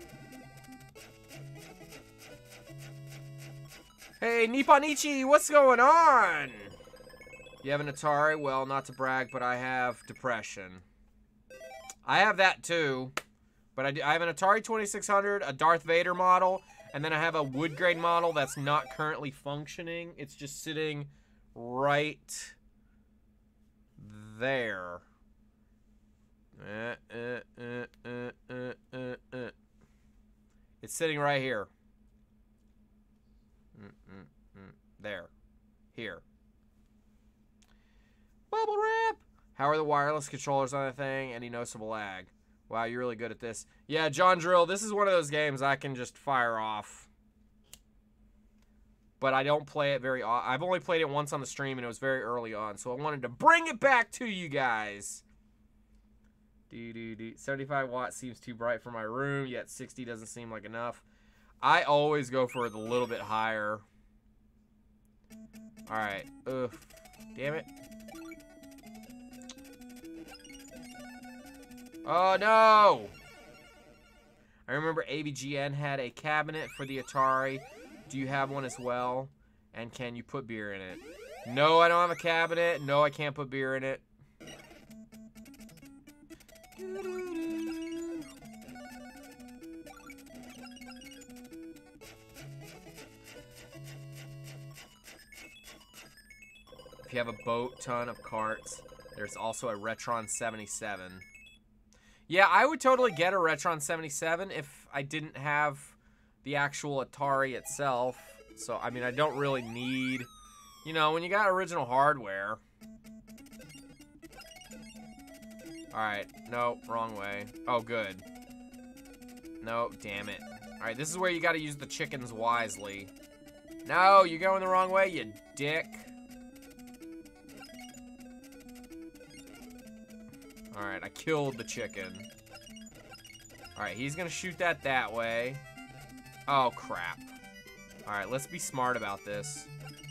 Hey, Nipponichi, what's going on? You have an Atari? Well, not to brag, but I have depression. I have that too. But I have an Atari 2600, a Darth Vader model, and then I have a wood grain model that's not currently functioning. It's just sitting right there. It's sitting right here. There. Here. Bubble wrap! How are the wireless controllers on the thing? Any noticeable lag? Wow, you're really good at this. Yeah, John Drill, this is one of those games I can just fire off. But I don't play it very often. I've only played it once on the stream, and it was very early on. So I wanted to bring it back to you guys. 75 watts seems too bright for my room, yet 60 doesn't seem like enough. I always go for the little bit higher. Alright. Ugh. Damn it. Oh, no! I remember ABGN had a cabinet for the Atari. Do you have one as well? And can you put beer in it? No, I don't have a cabinet. No, I can't put beer in it. If you have a boat ton of carts, there's also a Retron 77. Yeah, I would totally get a Retron 77 if I didn't have the actual Atari itself. So, I mean, I don't really need, you know, when you got original hardware. Alright, no, wrong way. Oh, good. No, damn it. Alright, this is where you gotta use the chickens wisely. No, you're going the wrong way, you dick. Alright, I killed the chicken. Alright, he's gonna shoot that way. Oh, crap. Alright, let's be smart about this.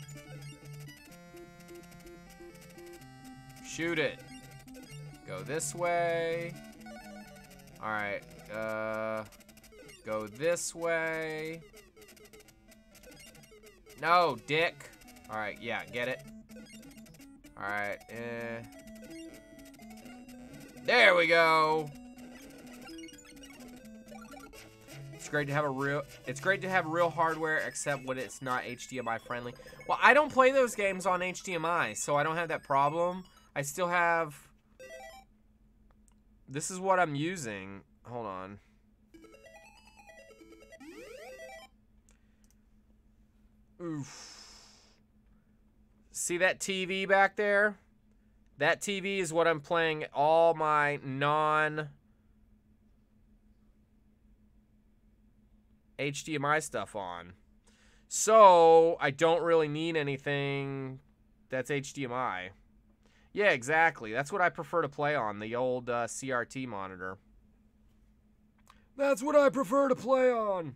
Shoot it. Go this way. Alright, go this way. No, dick. Alright, yeah, get it. Alright, there we go. It's great to have real hardware, except when it's not HDMI friendly. Well, I don't play those games on HDMI, so I don't have that problem. I still have. This is what I'm using. Hold on. Oof. See that TV back there? That TV is what I'm playing all my non-HDMI stuff on. So, I don't really need anything that's HDMI. Yeah, exactly. That's what I prefer to play on, the old CRT monitor. That's what I prefer to play on.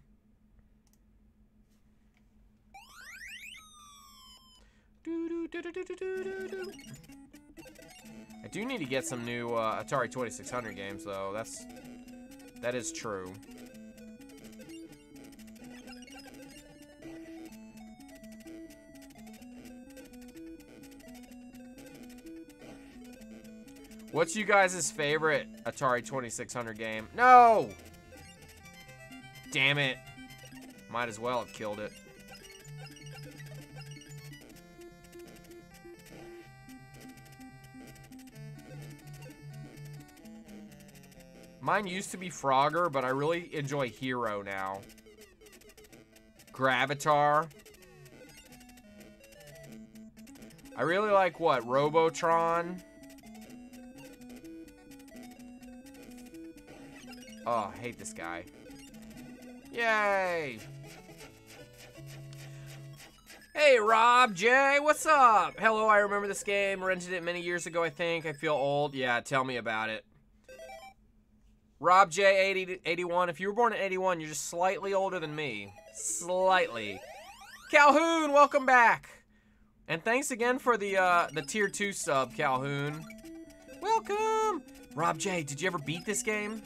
I do need to get some new Atari 2600 games, though. That is true. What's you guys' favorite Atari 2600 game? No! Damn it. Might as well have killed it. Mine used to be Frogger, but I really enjoy Hero now. Gravatar. I really like what? Robotron. Oh, I hate this guy. Yay! Hey, Rob J, what's up? Hello, I remember this game. Rented it many years ago, I think. I feel old. Yeah, tell me about it. Rob J 81. If you were born in 81, you're just slightly older than me. Slightly. Calhoun, welcome back. And thanks again for the tier 2 sub, Calhoun. Welcome. Rob J, did you ever beat this game?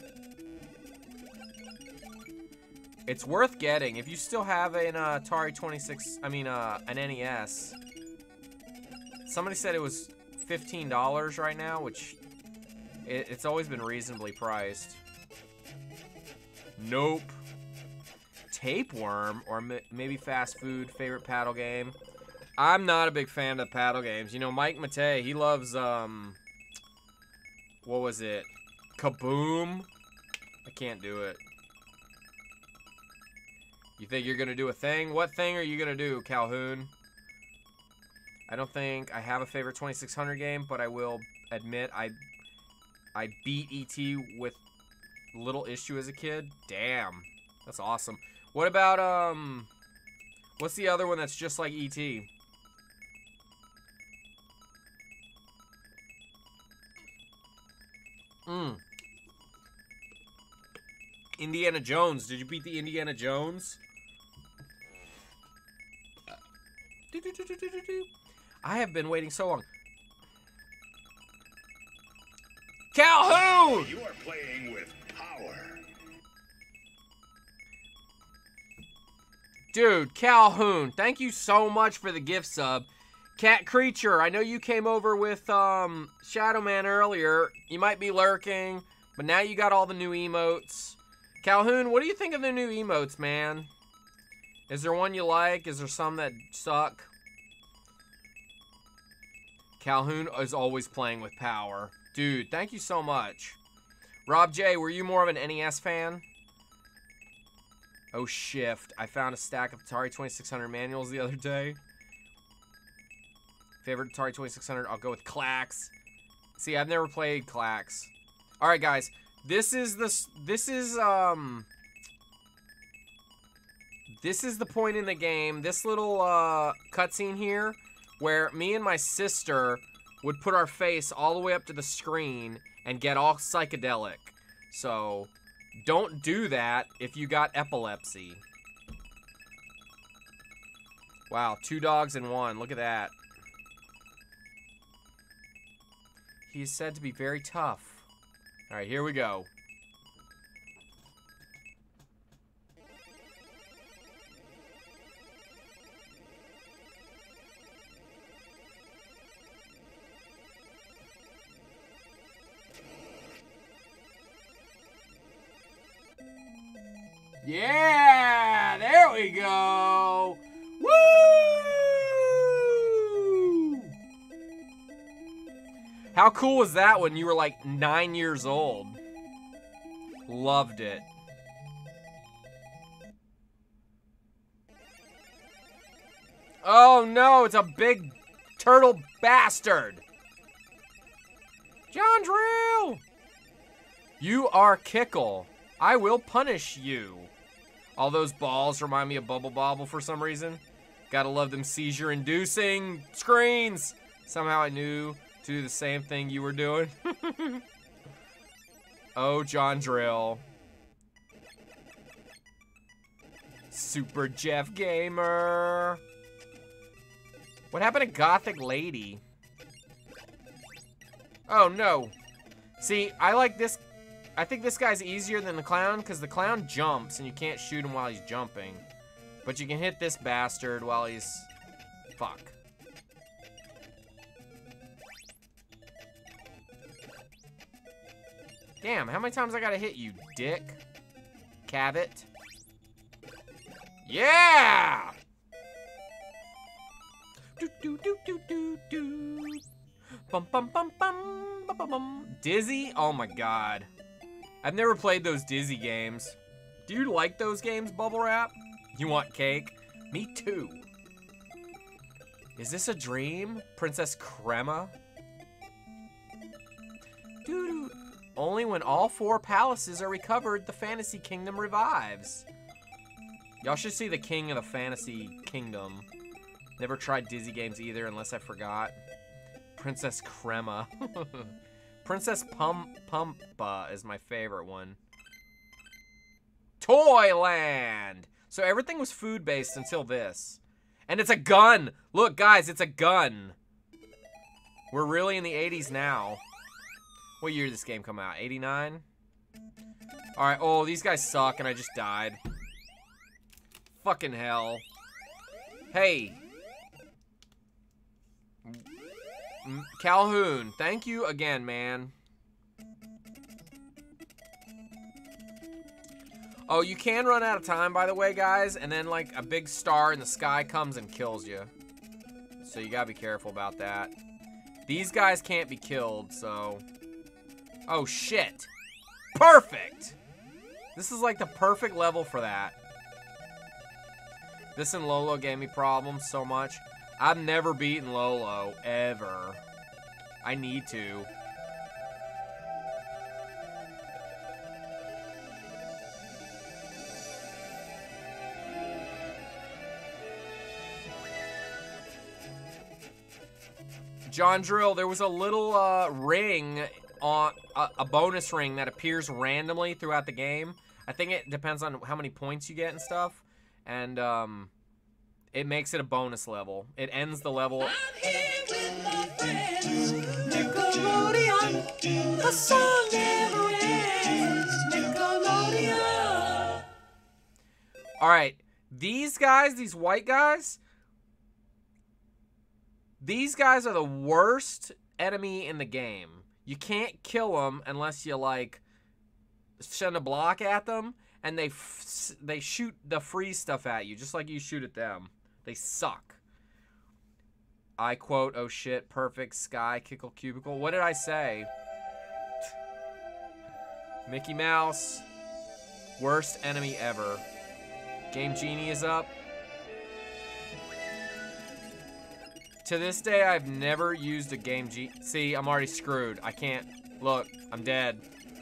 It's worth getting if you still have an Atari 26, an NES. Somebody said it was $15 right now, which it's always been reasonably priced. Nope. Tapeworm or maybe fast food favorite paddle game. I'm not a big fan of paddle games. You know, Mike Matei, he loves what was it? Kaboom? I can't do it. You think you're gonna do a thing? What thing are you gonna do, Calhoun? I don't think I have a favorite 2600 game, but I will admit I beat E.T. with little issue as a kid. Damn, that's awesome. What about what's the other one that's just like E.T.? Indiana Jones. Did you beat the Indiana Jones? I have been waiting so long. Calhoun! You are playing with power. Dude, Calhoun, thank you so much for the gift sub. Cat Creature, I know you came over with Shadow Man earlier. You might be lurking, but now you got all the new emotes. Calhoun, what do you think of the new emotes, man? Is there one you like? Is there some that suck? Calhoun is always playing with power. Dude, thank you so much. Rob J, were you more of an NES fan? Oh, shift. I found a stack of Atari 2600 manuals the other day. Favorite Atari 2600, I'll go with Klax. See, I've never played Klax. All right, guys. This is the point in the game, this little cutscene here, where me and my sister would put our face all the way up to the screen and get all psychedelic. So, don't do that if you got epilepsy. Wow, 2 dogs in 1. Look at that. He is said to be very tough. All right, here we go. Yeah, there we go. Woo! How cool was that when you were like 9 years old? Loved it. Oh no, it's a big turtle bastard. John Drill! You are Kickle. I will punish you. All those balls remind me of Bubble Bobble for some reason. Gotta love them seizure-inducing screens. Somehow I knew to do the same thing you were doing. Oh, John Drill. Super Jeff Gamer. What happened to Gothic Lady? Oh, no. See, I like this. I think this guy's easier than the clown because the clown jumps and you can't shoot him while he's jumping. But you can hit this bastard while he's... Fuck. Damn, how many times I gotta hit you, dick? Cabot. Yeah! Do do do do do do. Bum bum bum bum bum bum bum. Dizzy? Oh my god. I've never played those Dizzy games. Do you like those games, Bubble Wrap? You want cake? Me too. Is this a dream? Princess Crema? Doo-doo. Only when all 4 palaces are recovered, the Fantasy Kingdom revives. Y'all should see the King of the Fantasy Kingdom. Never tried Dizzy games either, unless I forgot. Princess Crema. Princess Pumpa is my favorite one. Toyland! So everything was food-based until this. And it's a gun! Look, guys, it's a gun! We're really in the 80s now. What year did this game come out? 89? Alright, oh, these guys suck and I just died. Fucking hell. Hey. Calhoun, thank you again, man. Oh, you can run out of time, by the way, guys, and then, like, a big star in the sky comes and kills you. So you gotta be careful about that. These guys can't be killed, so... Oh, shit. Perfect! This is, like, the perfect level for that. This and Lolo gave me problems so much. I've never beaten Lolo, ever. I need to. John Drill, there was a little ring, on a bonus ring that appears randomly throughout the game. I think it depends on how many points you get and stuff. And it makes it a bonus level. It ends the level. I'm here with my friends. Nickelodeon, the song never ends. Nickelodeon. Alright, these guys, these white guys, these guys are the worst enemy in the game. You can't kill them unless you, like, send a block at them, and they shoot the free stuff at you, just like you shoot at them. They suck. I quote, oh shit, perfect, sky, kickle, cubicle. What did I say? Mickey Mouse, worst enemy ever. Game Genie is up. To this day, I've never used a Game Genie. See, I'm already screwed. I can't. Look, I'm dead.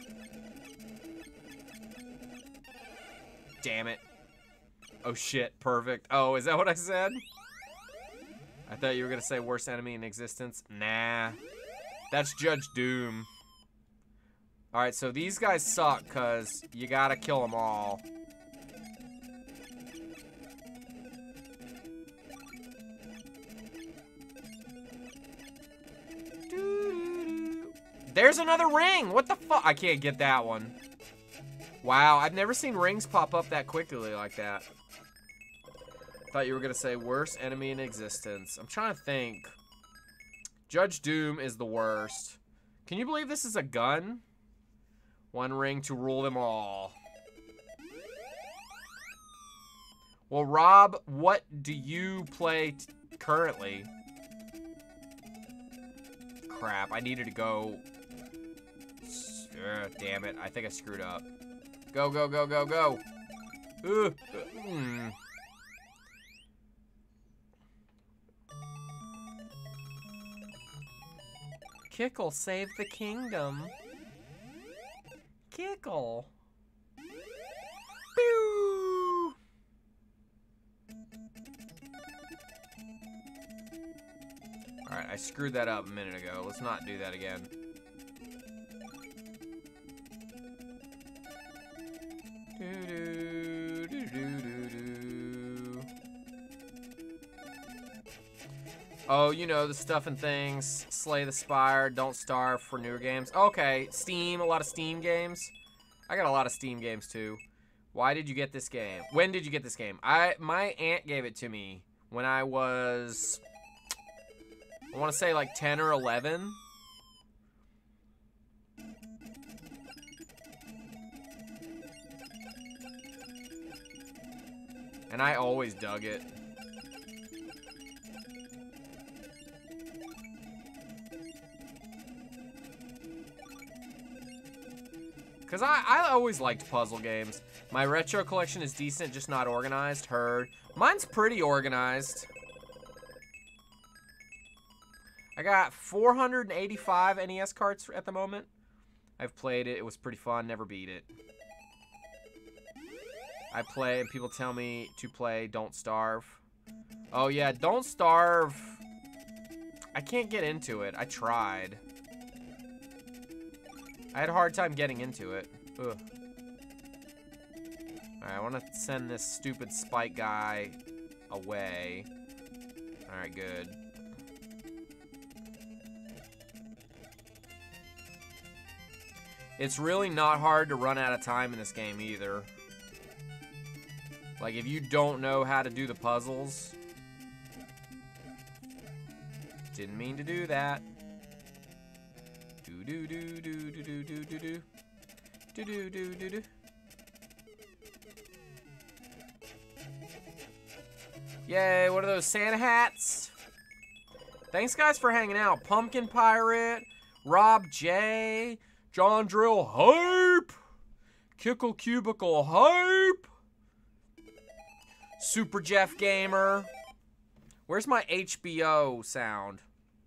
Damn it. Oh shit, perfect. Oh, is that what I said? I thought you were gonna say worst enemy in existence. Nah. That's Judge Doom. Alright, so these guys suck because you gotta kill them all. There's another ring! What the fuck? I can't get that one. Wow, I've never seen rings pop up that quickly like that. Thought you were gonna say worst enemy in existence. I'm trying to think. Judge Doom is the worst. Can you believe this is a gun? One ring to rule them all. Well, Rob, what do you play currently? Crap, I needed to go. Damn it, I think I screwed up. Go, go, go, go, go. Kickle, save the kingdom. Kickle. Pew! Alright, I screwed that up a minute ago. Let's not do that again. Oh, you know, the stuff and things. Slay the Spire, Don't Starve for newer games. Okay, Steam, a lot of Steam games. I got a lot of Steam games too. Why did you get this game? When did you get this game? My aunt gave it to me when I was, I want to say like 10 or 11. And I always dug it. Because I always liked puzzle games. My retro collection is decent, just not organized. Heard. Mine's pretty organized. I got 485 NES carts at the moment. I've played it. It was pretty fun. Never beat it. I play, and people tell me to play Don't Starve. Oh, yeah. Don't Starve. I can't get into it. I tried. I had a hard time getting into it. Ugh. Alright, I want to send this stupid spike guy away. Alright, good. It's really not hard to run out of time in this game either. Like, if you don't know how to do the puzzles. Didn't mean to do that. Do do do do do do do do do. Do do do do do. Yay, what are those Santa hats? Thanks guys for hanging out. Pumpkin Pirate, Rob J, John Drill Hype, Kickle Cubicle Hype, Super Jeff Gamer. Where's my HBO sound?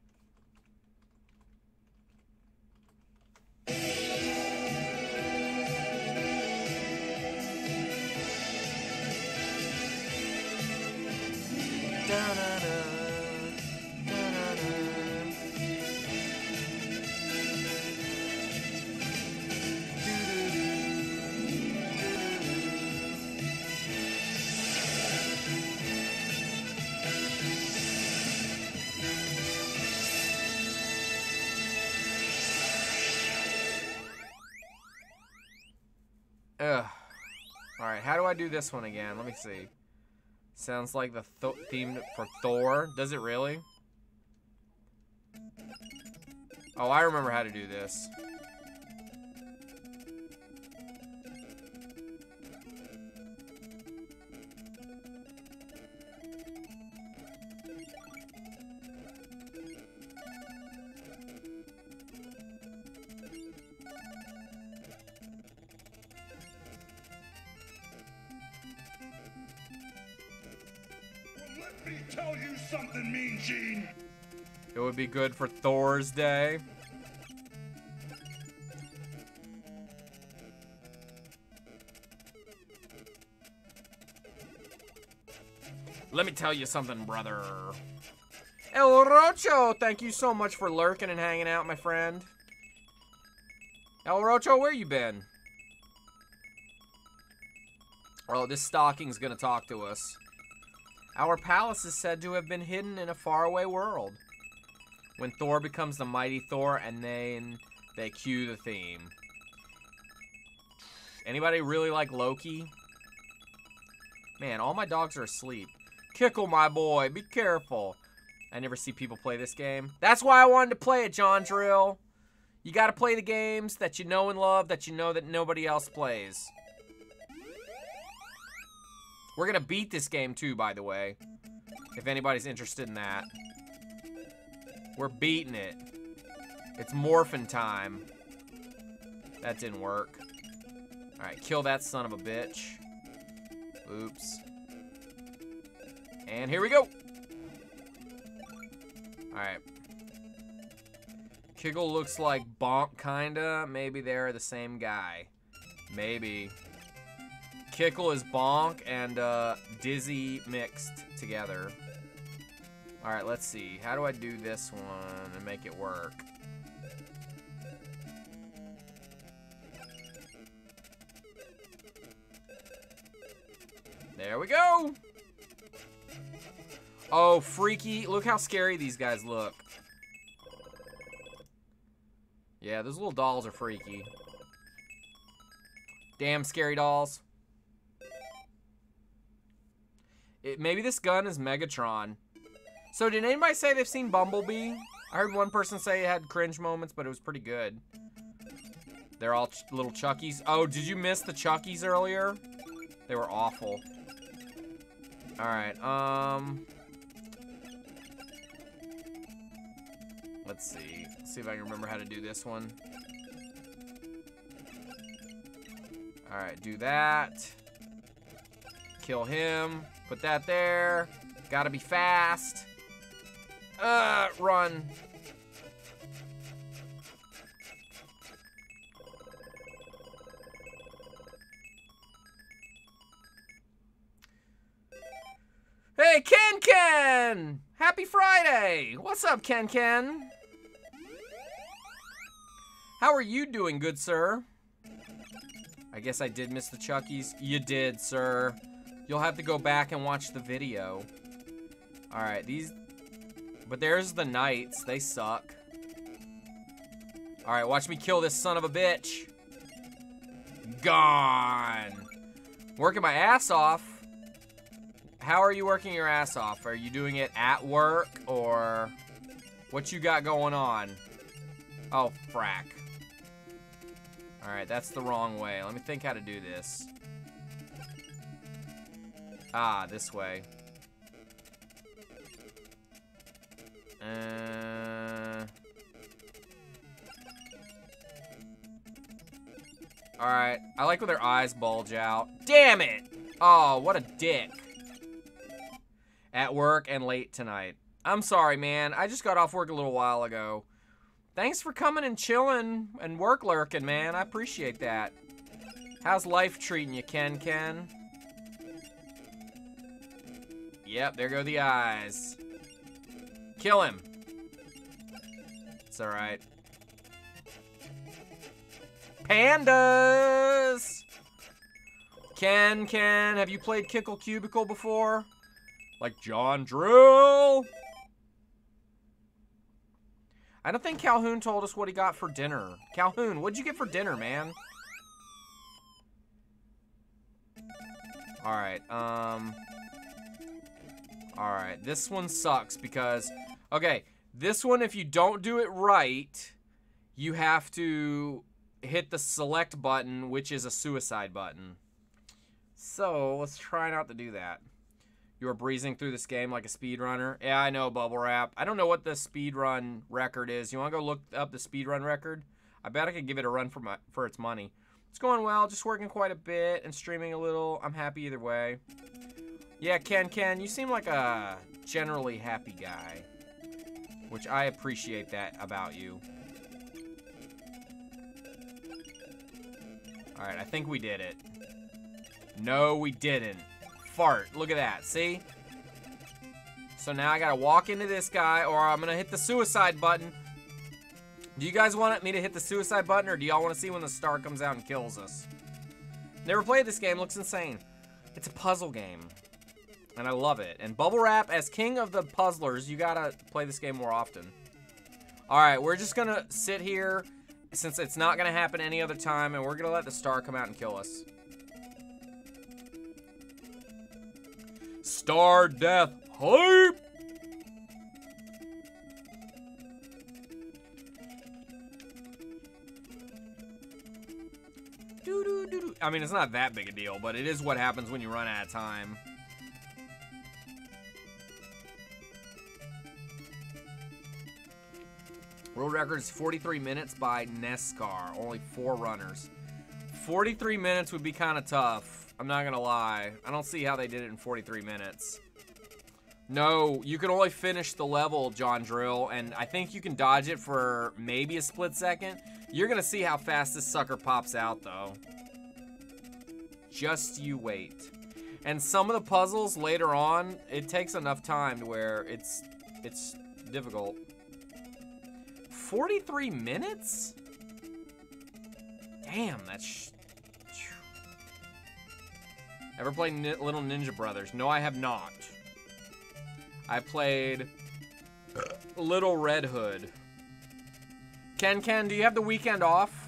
Ugh. Alright, how do I do this one again? Let me see. Sounds like the theme for Thor. Does it really? Oh, I remember how to do this. Let me tell you something, Mean Gene. It would be good for Thor's Day. Let me tell you something, brother. El Rocho, thank you so much for lurking and hanging out, my friend. El Rocho, where you been? Oh, this stocking's gonna talk to us. Our palace is said to have been hidden in a faraway world. When Thor becomes the mighty Thor, and then they cue the theme. Anybody really like Loki? Man, all my dogs are asleep. Kickle, my boy, be careful. I never see people play this game. That's why I wanted to play it, John Drill. You gotta play the games that you know and love, that you know that nobody else plays. We're gonna beat this game too, by the way. If anybody's interested in that. We're beating it. It's morphin' time. That didn't work. Alright, kill that son of a bitch. Oops. And here we go. Alright. Kiggle looks like Bonk, kinda. Maybe they're the same guy. Maybe. Kickle is Bonk and Dizzy mixed together. Alright, let's see. How do I do this one and make it work? There we go! Oh, freaky. Look how scary these guys look. Yeah, those little dolls are freaky. Damn scary dolls. Maybe this gun is Megatron. So did anybody say they've seen Bumblebee? I heard one person say it had cringe moments, but it was pretty good. They're all little Chuckies. Oh, did you miss the Chuckies earlier? They were awful. Alright, let's see. See if I can remember how to do this one. Alright, do that. Kill him. Put that there. Gotta be fast. Run. Hey, Ken Ken! Happy Friday! What's up, Ken Ken? How are you doing, good sir? I guess I did miss the Chuckies. You did, sir. You'll have to go back and watch the video. Alright, these... But there's the Knights. They suck. Alright, watch me kill this son of a bitch. Gone. Working my ass off. How are you working your ass off? Are you doing it at work, or what you got going on? Oh, frack. Alright, that's the wrong way. Let me think how to do this. Ah, this way. Alright, I like when their eyes bulge out. Damn it! Oh, what a dick. At work and late tonight. I'm sorry, man. I just got off work a little while ago. Thanks for coming and chilling and work lurking, man. I appreciate that. How's life treating you, Ken? Yep, there go the eyes. Kill him. It's alright. Pandas! Ken, have you played Kickle Cubicle before? Like John Drill? I don't think Calhoun told us what he got for dinner. Calhoun, what'd you get for dinner, man? Alright, alright, this one sucks because... Okay, this one, if you don't do it right, you have to hit the select button, which is a suicide button. So, let's try not to do that. You are breezing through this game like a speedrunner. Yeah, I know, Bubble Wrap. I don't know what the speedrun record is. You want to go look up the speedrun record? I bet I could give it a run for its money. It's going well, just working quite a bit and streaming a little. I'm happy either way. Yeah, Ken, you seem like a generally happy guy, which I appreciate that about you. Alright, I think we did it. No, we didn't. Fart. Look at that. See? So now I gotta walk into this guy, or I'm gonna hit the suicide button. Do you guys want me to hit the suicide button, or do y'all want to see when the star comes out and kills us? Never played this game. Looks insane. It's a puzzle game, and I love it. And Bubble Wrap, as king of the puzzlers, you gotta play this game more often. Alright, we're just gonna sit here, since it's not gonna happen any other time, and we're gonna let the star come out and kill us. Star death hype! I mean, it's not that big a deal, but it is what happens when you run out of time. World record is 43 minutes by Nescar. Only 4 runners. 43 minutes would be kind of tough. I'm not gonna lie. I don't see how they did it in 43 minutes. No, you can only finish the level, John Drill, and I think you can dodge it for maybe a split second. You're gonna see how fast this sucker pops out, though. Just you wait. And some of the puzzles later on, it takes enough time to where it's difficult. 43 minutes? Damn, that's... Ever played Little Ninja Brothers? No, I have not. I played Little Red Hood. Ken, do you have the weekend off?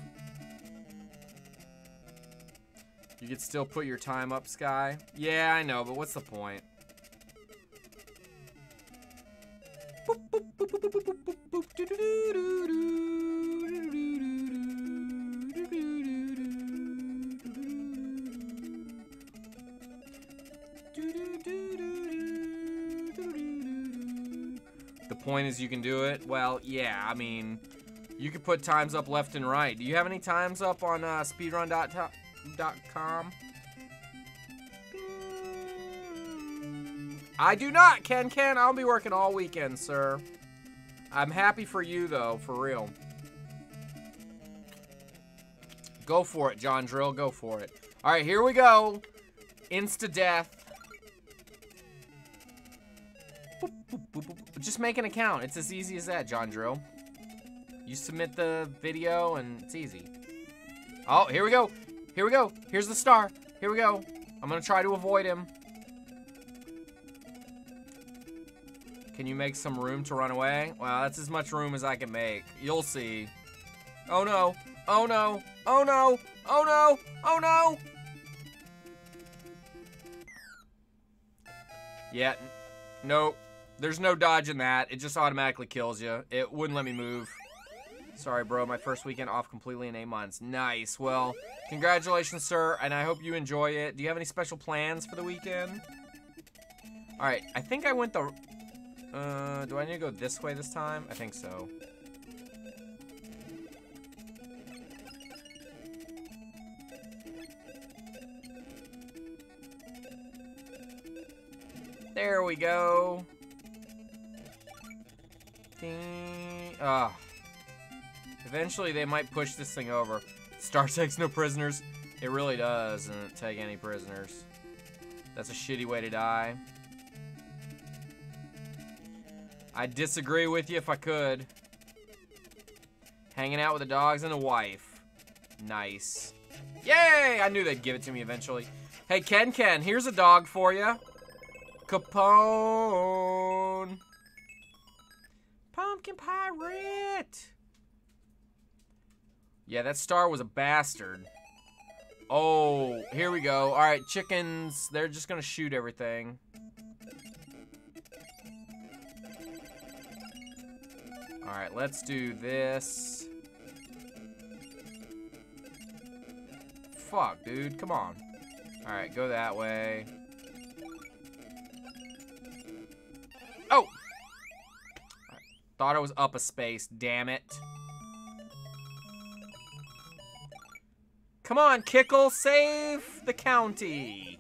You could still put your time up, Sky. Yeah, I know, but what's the point? The point is you can do it? Well, yeah, I mean, you could put times up left and right. Do you have any times up on speedrun.com? I do not, Ken. I'll be working all weekend, sir. I'm happy for you, though, for real. Go for it, John Drill. Go for it. All right, here we go. Insta-death. Just make an account. It's as easy as that, John Drill. You submit the video and it's easy. Oh, here we go. Here we go. Here's the star. Here we go. I'm gonna try to avoid him. Can you make some room to run away? Well, that's as much room as I can make. You'll see. Oh no. Oh no. Oh no. Oh no. Oh no. Yeah. Nope. There's no dodging that. It just automatically kills you. It wouldn't let me move. Sorry, bro. My first weekend off completely in 8 months. Nice. Well, congratulations, sir, and I hope you enjoy it. Do you have any special plans for the weekend? All right. I think I went the... do I need to go this way this time? I think so. There we go. Eventually they might push this thing over. Star takes no prisoners. It really doesn't take any prisoners. That's a shitty way to die. I'd disagree with you if I could. Hanging out with the dogs and a wife. Nice. Yay! I knew they'd give it to me eventually. Hey, Ken, here's a dog for you. Capone. Pumpkin Pirate. Yeah, that star was a bastard. Oh, here we go. All right, chickens. They're just going to shoot everything. All right, let's do this. Fuck, dude. Come on. All right, go that way. Oh! Thought I was up a space. Damn it. Come on, Kickle. Save the county.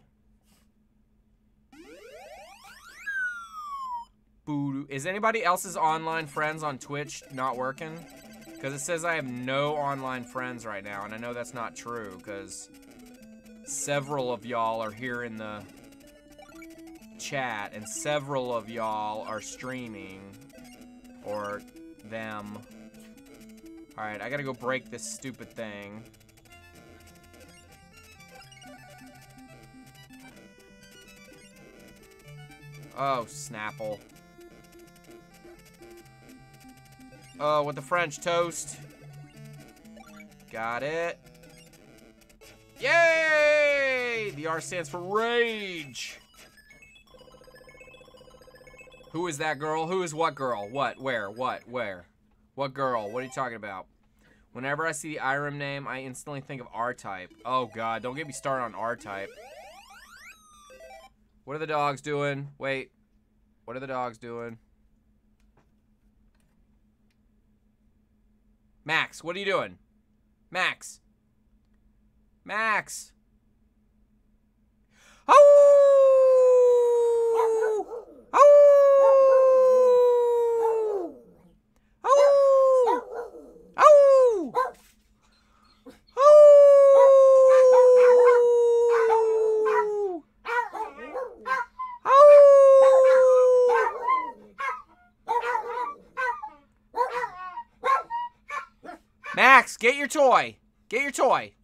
Boo. Is anybody else's online friends on Twitch not working? Because it says I have no online friends right now, and I know that's not true, because several of y'all are here in the chat, and several of y'all are streaming, or them. Alright, I gotta go break this stupid thing. Oh, Snapple. Oh, with the French toast. Got it. Yay! The R stands for rage. Who is that girl? Who is what girl? What? Where? What? Where? What girl? What are you talking about? Whenever I see the Irem name, I instantly think of R-Type. Oh, God. Don't get me started on R-Type. What are the dogs doing? Wait. What are the dogs doing? Max, what are you doing? Max. Max. Oh! Oh! Oh! Oh! Max, get your toy. Get your toy.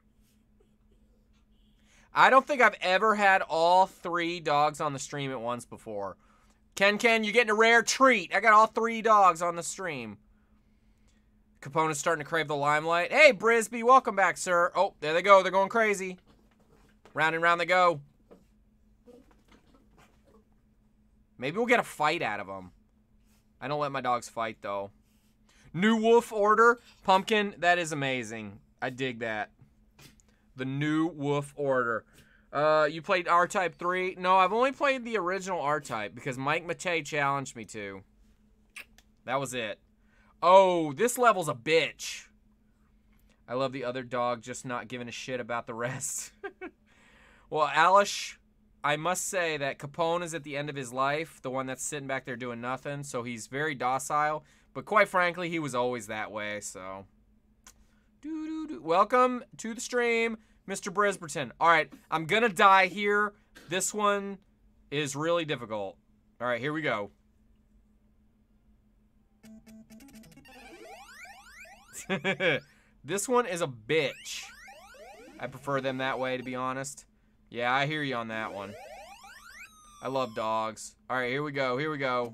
I don't think I've ever had all 3 dogs on the stream at once before. Ken, you're getting a rare treat. I got all 3 dogs on the stream. Capone is starting to crave the limelight. Hey, Brisby, welcome back, sir. Oh, there they go. They're going crazy. Round and round they go. Maybe we'll get a fight out of them. I don't let my dogs fight, though. New Wolf Order. Pumpkin, that is amazing. I dig that. The New Wolf Order. You played R-Type 3? No, I've only played the original R-Type because Mike Matei challenged me to. That was it. Oh, this level's a bitch. I love the other dog just not giving a shit about the rest. Well, Alish, I must say that Capone is at the end of his life, the one that's sitting back there doing nothing, so he's very docile. But quite frankly, he was always that way, so. Welcome to the stream, Mr. Brisberton. All right, I'm going to die here. This one is really difficult. All right, here we go. This one is a bitch. I prefer them that way, to be honest. Yeah, I hear you on that one. I love dogs. All right, here we go. Here we go.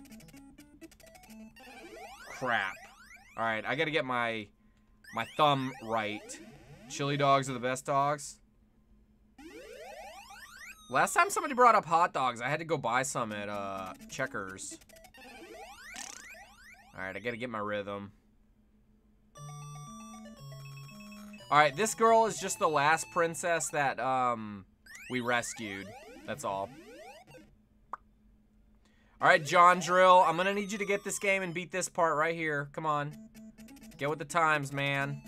Crap. All right, I got to get my thumb right. Chili dogs are the best dogs. Last time somebody brought up hot dogs, I had to go buy some at Checkers. All right, I got to get my rhythm. All right, this girl is just the last princess that we rescued. That's all. All right, John Drill, I'm gonna need you to get this game and beat this part right here. Come on, get with the times, man.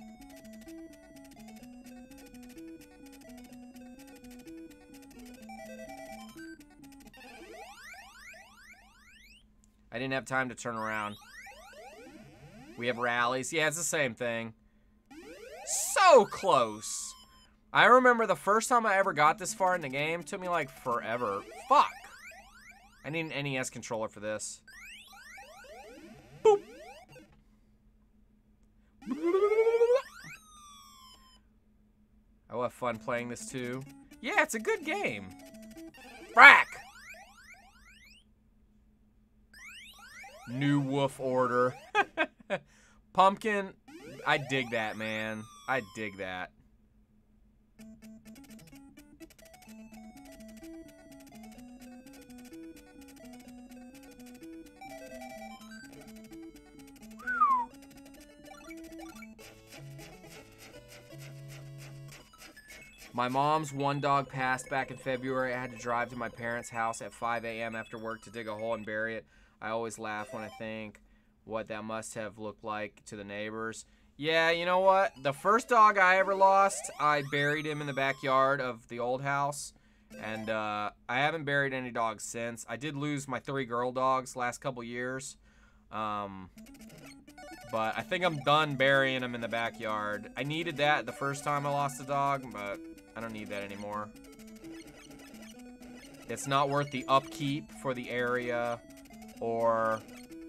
I didn't have time to turn around. We have rallies. Yeah, it's the same thing. So close. I remember the first time I ever got this far in the game. It took me like forever. Fuck. I need an NES controller for this. Boop. I will have fun playing this too. Yeah, it's a good game. Frack. New Wolf Order. Pumpkin, I dig that, man. I dig that. My mom's one dog passed back in February. I had to drive to my parents' house at 5 a.m. after work to dig a hole and bury it. I always laugh when I think what that must have looked like to the neighbors. Yeah, you know what? The first dog I ever lost, I buried him in the backyard of the old house. And I haven't buried any dogs since. I did lose my 3 girl dogs last couple years. But I think I'm done burying them in the backyard. I needed that the first time I lost a dog, but I don't need that anymore. It's not worth the upkeep for the area or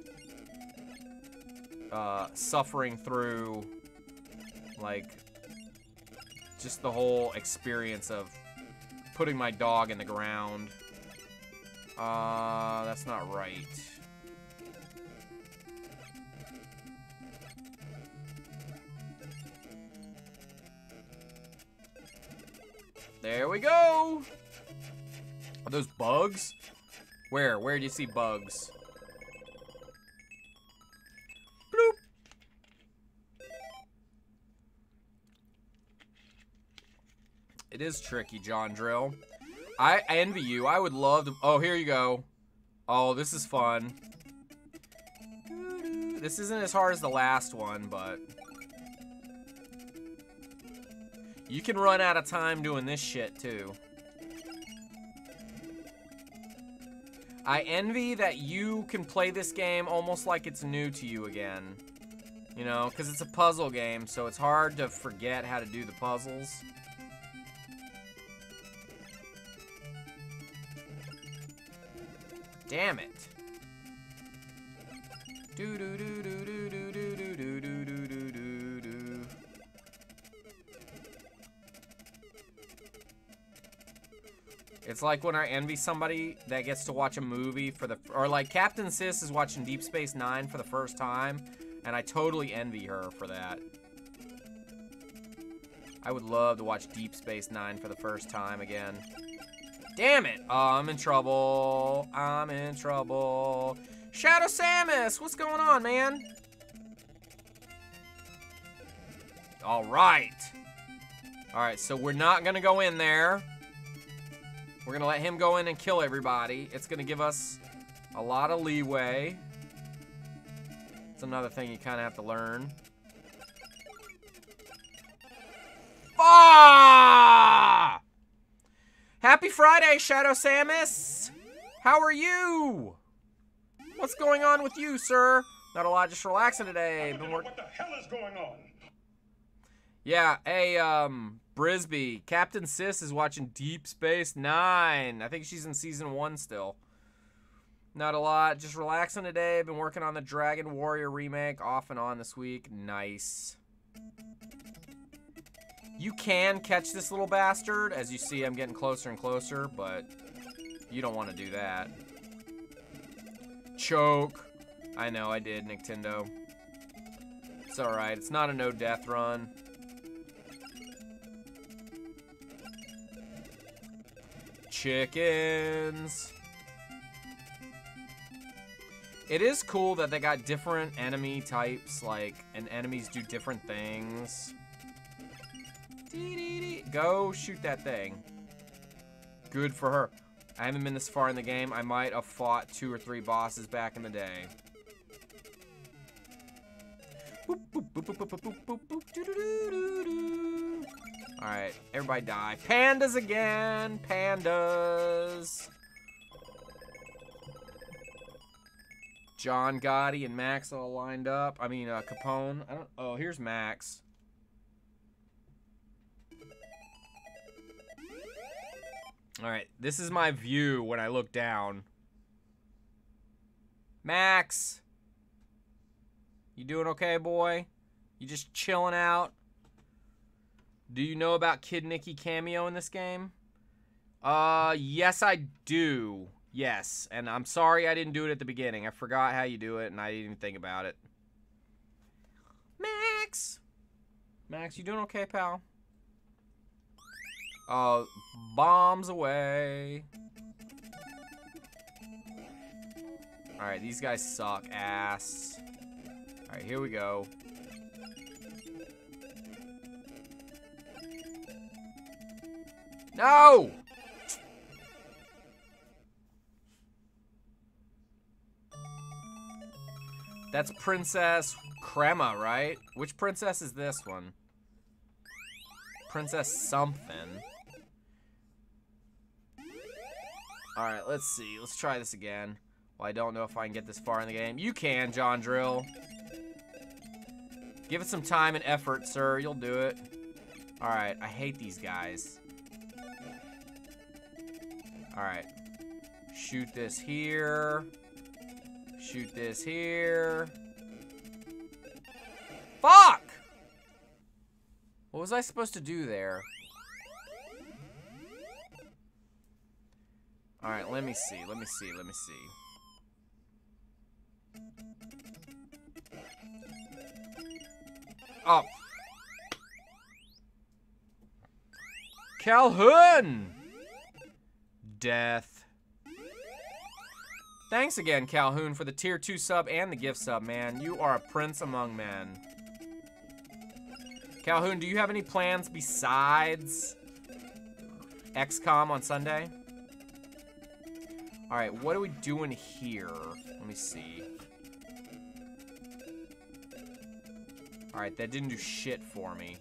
suffering through, like, just the whole experience of putting my dog in the ground. That's not right. There we go. Are those bugs? Where do you see bugs? Bloop. It is tricky, John Drill. I envy you. I would love to. Oh, here you go. Oh, this is fun. This isn't as hard as the last one, but you can run out of time doing this shit, too. I envy that you can play this game almost like it's new to you again. You know, because it's a puzzle game, so it's hard to forget how to do the puzzles. Damn it. Do do do do do do do do do do do do do. It's like when I envy somebody that gets to watch a movie for the, or like Captain Sis is watching Deep Space Nine for the first time, and I totally envy her for that. I would love to watch Deep Space Nine for the first time again. Damn it! Oh, I'm in trouble. I'm in trouble. Shadow Samus, what's going on, man? All right. All right, so we're not gonna go in there. We're gonna let him go in and kill everybody. It's gonna give us a lot of leeway. It's another thing you kind of have to learn. Ah! Happy Friday, Shadow Samus! How are you? What's going on with you, sir? Not a lot, just relaxing today. What the hell is going on? Yeah, hey, Brisby, Captain Sis is watching Deep Space Nine. I think she's in season 1 still. Not a lot. Just relaxing today. Been working on the Dragon Warrior remake off and on this week. Nice. You can catch this little bastard. As you see, I'm getting closer and closer, but you don't want to do that. Choke. I know, I did, Nintendo. It's alright. It's not a no-death run. Chickens. It is cool that they got different enemy types, like, and enemies do different things. Go shoot that thing. Good for her. I haven't been this far in the game. I might have fought 2 or 3 bosses back in the day. Alright, everybody die. Pandas again! Pandas! John Gotti and Max all lined up. I mean, Capone. Oh, here's Max. Alright, this is my view when I look down. Max! You doing okay, boy? You just chilling out? Do you know about Kid Nicky cameo in this game? Yes I do. Yes, and I'm sorry I didn't do it at the beginning. I forgot how you do it, and I didn't even think about it. Max! Max, you doing okay, pal? Oh, bombs away. Alright, these guys suck ass. Alright, here we go. No! That's Princess Crema, right? Which princess is this one? Princess something. Alright, let's see. Let's try this again. Well, I don't know if I can get this far in the game. You can, John Drill. Give it some time and effort, sir. You'll do it. Alright, I hate these guys. Alright. Shoot this here. Shoot this here. Fuck! What was I supposed to do there? Alright, let me see. Let me see. Let me see. Oh. Calhoun! Death. Thanks again, Calhoun, for the tier 2 sub and the gift sub, man. You are a prince among men. Calhoun, do you have any plans besides XCOM on Sunday? Alright, what are we doing here? Let me see. Alright, that didn't do shit for me.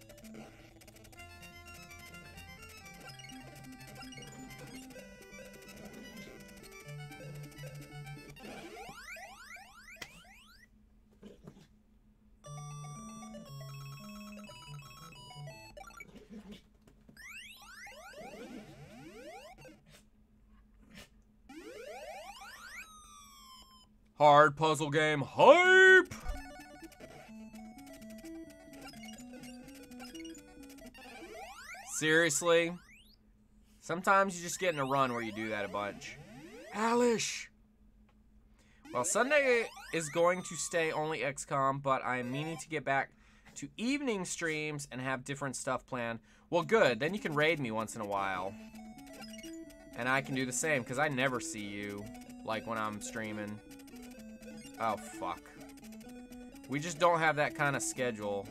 Hard puzzle game hype! Seriously? Sometimes you just get in a run where you do that a bunch. Alish! Well, Sunday is going to stay only XCOM, but I'm meaning to get back to evening streams and have different stuff planned. Well, good. Then you can raid me once in a while. And I can do the same, because I never see you, like, when I'm streaming. Oh, fuck. We just don't have that kind of schedule.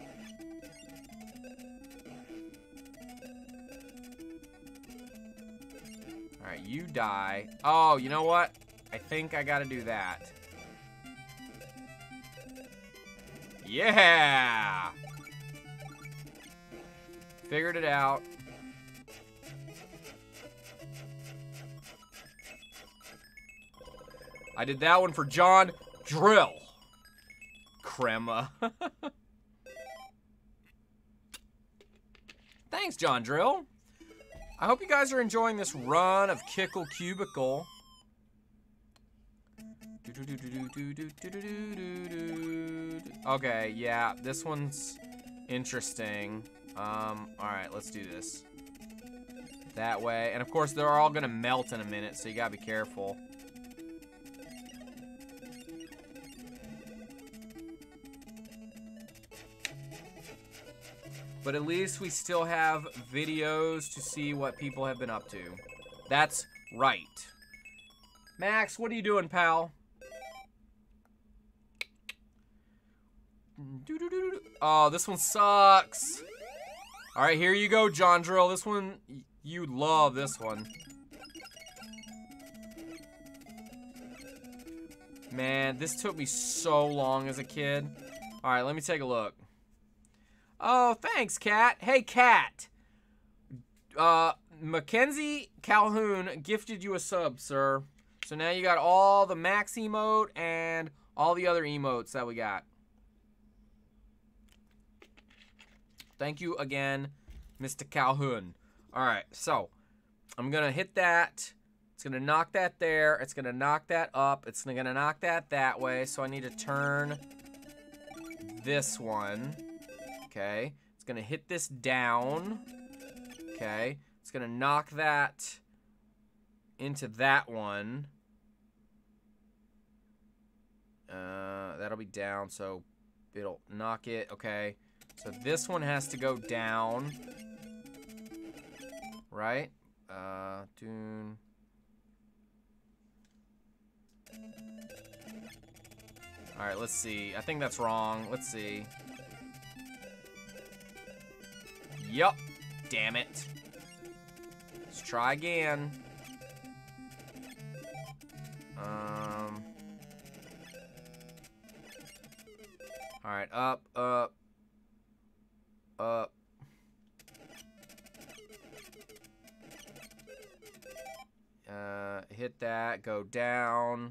Alright, you die. Oh, you know what? I think I gotta do that. Yeah! Figured it out. I did that one for John Drill. Crema. Thanks, John Drill. I hope you guys are enjoying this run of Kickle Cubicle. Okay, yeah, this one's interesting. Alright, let's do this. That way. And of course, they're all gonna melt in a minute, so you gotta be careful. But at least we still have videos to see what people have been up to. That's right. Max, what are you doing, pal? Oh, this one sucks. All right, here you go, John Drill. This one, you love this one. Man, this took me so long as a kid. All right, let me take a look. Oh, thanks, Cat. Hey, Cat. Mackenzie Calhoun gifted you a sub, sir. So now you got all the Max emote and all the other emotes that we got. Thank you again, Mr. Calhoun. All right, so I'm going to hit that. It's going to knock that there. It's going to knock that up. It's going to knock that way. So I need to turn this one. Okay. It's going to hit this down. Okay. It's going to knock that into that one. That'll be down, so it'll knock it. Okay. So this one has to go down. Right? Dune. Alright, let's see. I think that's wrong. Let's see. Yup. Damn it. Let's try again. Alright, up, up. Up. Hit that, go down.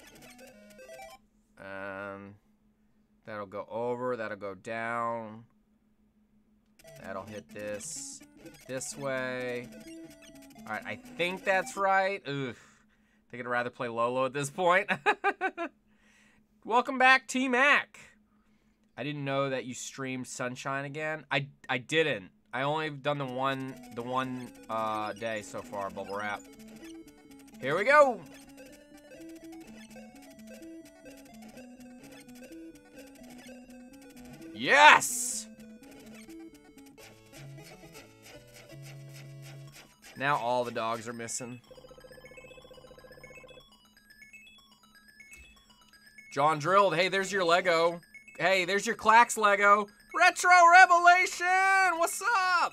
That'll go over, that'll go down. That'll hit this way. Alright, I think that's right. Ugh. I think I'd rather play Lolo at this point. Welcome back, T-Mac. I didn't know that you streamed Sunshine again. I didn't. I only done the one day so far, Bubble Wrap. Here we go. Yes! Now all the dogs are missing. John Drilled, hey, there's your Lego. Hey, there's your Clax Lego. Retro Revelation! What's up?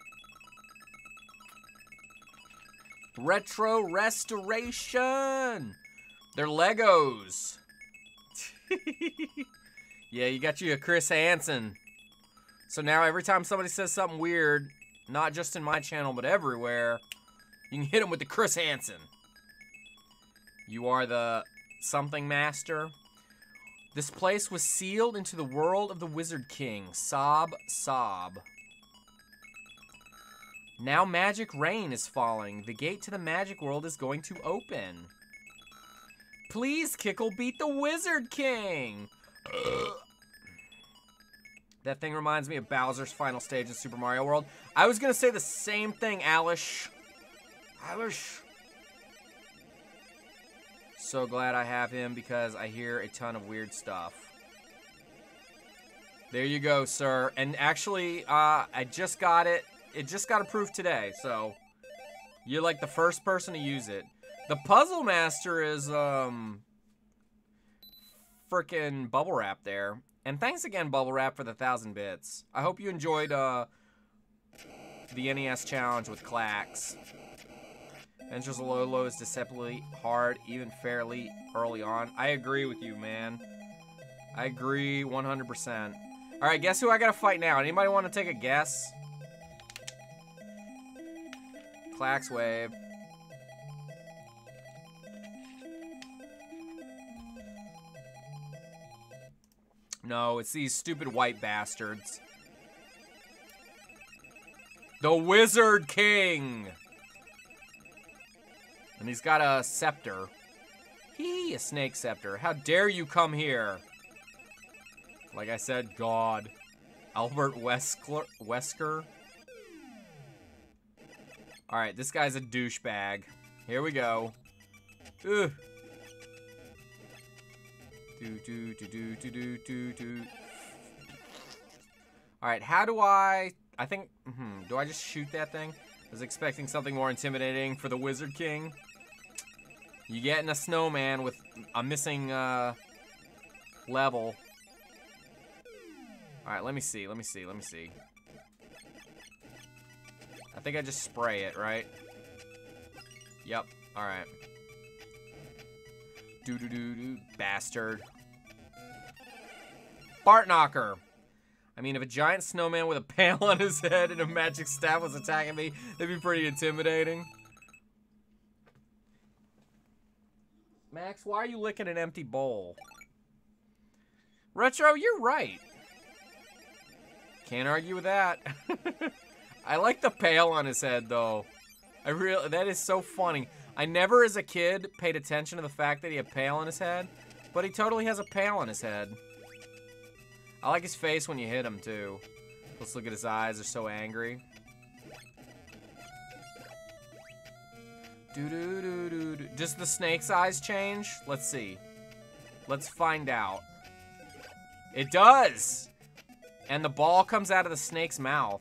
Retro Restoration. They're Legos. Yeah, you got you a Chris Hansen. So now every time somebody says something weird, not just in my channel, but everywhere, you can hit them with the Chris Hansen. You are the something master. This place was sealed into the world of the Wizard King. Sob, sob. Now magic rain is falling. The gate to the magic world is going to open. Please, Kickle, beat the Wizard King. That thing reminds me of Bowser's final stage in Super Mario World. I was gonna say the same thing, Alish. Alish. So glad I have him because I hear a ton of weird stuff. There you go, sir. And actually, I just got it. It just got approved today, so you're like the first person to use it. The Puzzle Master is frickin' Bubble Wrap there. And thanks again, Bubble Wrap, for the 1,000 bits. I hope you enjoyed the NES challenge with Clax. Adventures of Lolo is deceptively hard, even fairly early on. I agree with you, man. I agree 100%. All right, guess who I gotta fight now? Anybody want to take a guess? Clax Wave. No, it's these stupid white bastards. The Wizard King! And he's got a scepter. Hee, a snake scepter. How dare you come here? Like I said, God. Albert Wesker. Alright, this guy's a douchebag. Here we go. Ugh. Alright, how do I think, do I just shoot that thing? I was expecting something more intimidating for the Wizard King. You get in a snowman with a missing, level. Alright, let me see. I think I just spray it, right? Yep, alright. Doo-doo-doo-doo, bastard. Bart Knocker. I mean, if a giant snowman with a pail on his head and a magic staff was attacking me, that'd be pretty intimidating. Max, why are you licking an empty bowl? Retro, you're right. Can't argue with that. I like the pail on his head, though. That is so funny. I never, as a kid, paid attention to the fact that he had pail on his head, but he totally has a pail on his head. I like his face when you hit him, too. Let's look at his eyes. They're so angry. Doo-doo-doo-doo-doo. Does the snake's eyes change? Let's see. Let's find out. It does! And the ball comes out of the snake's mouth.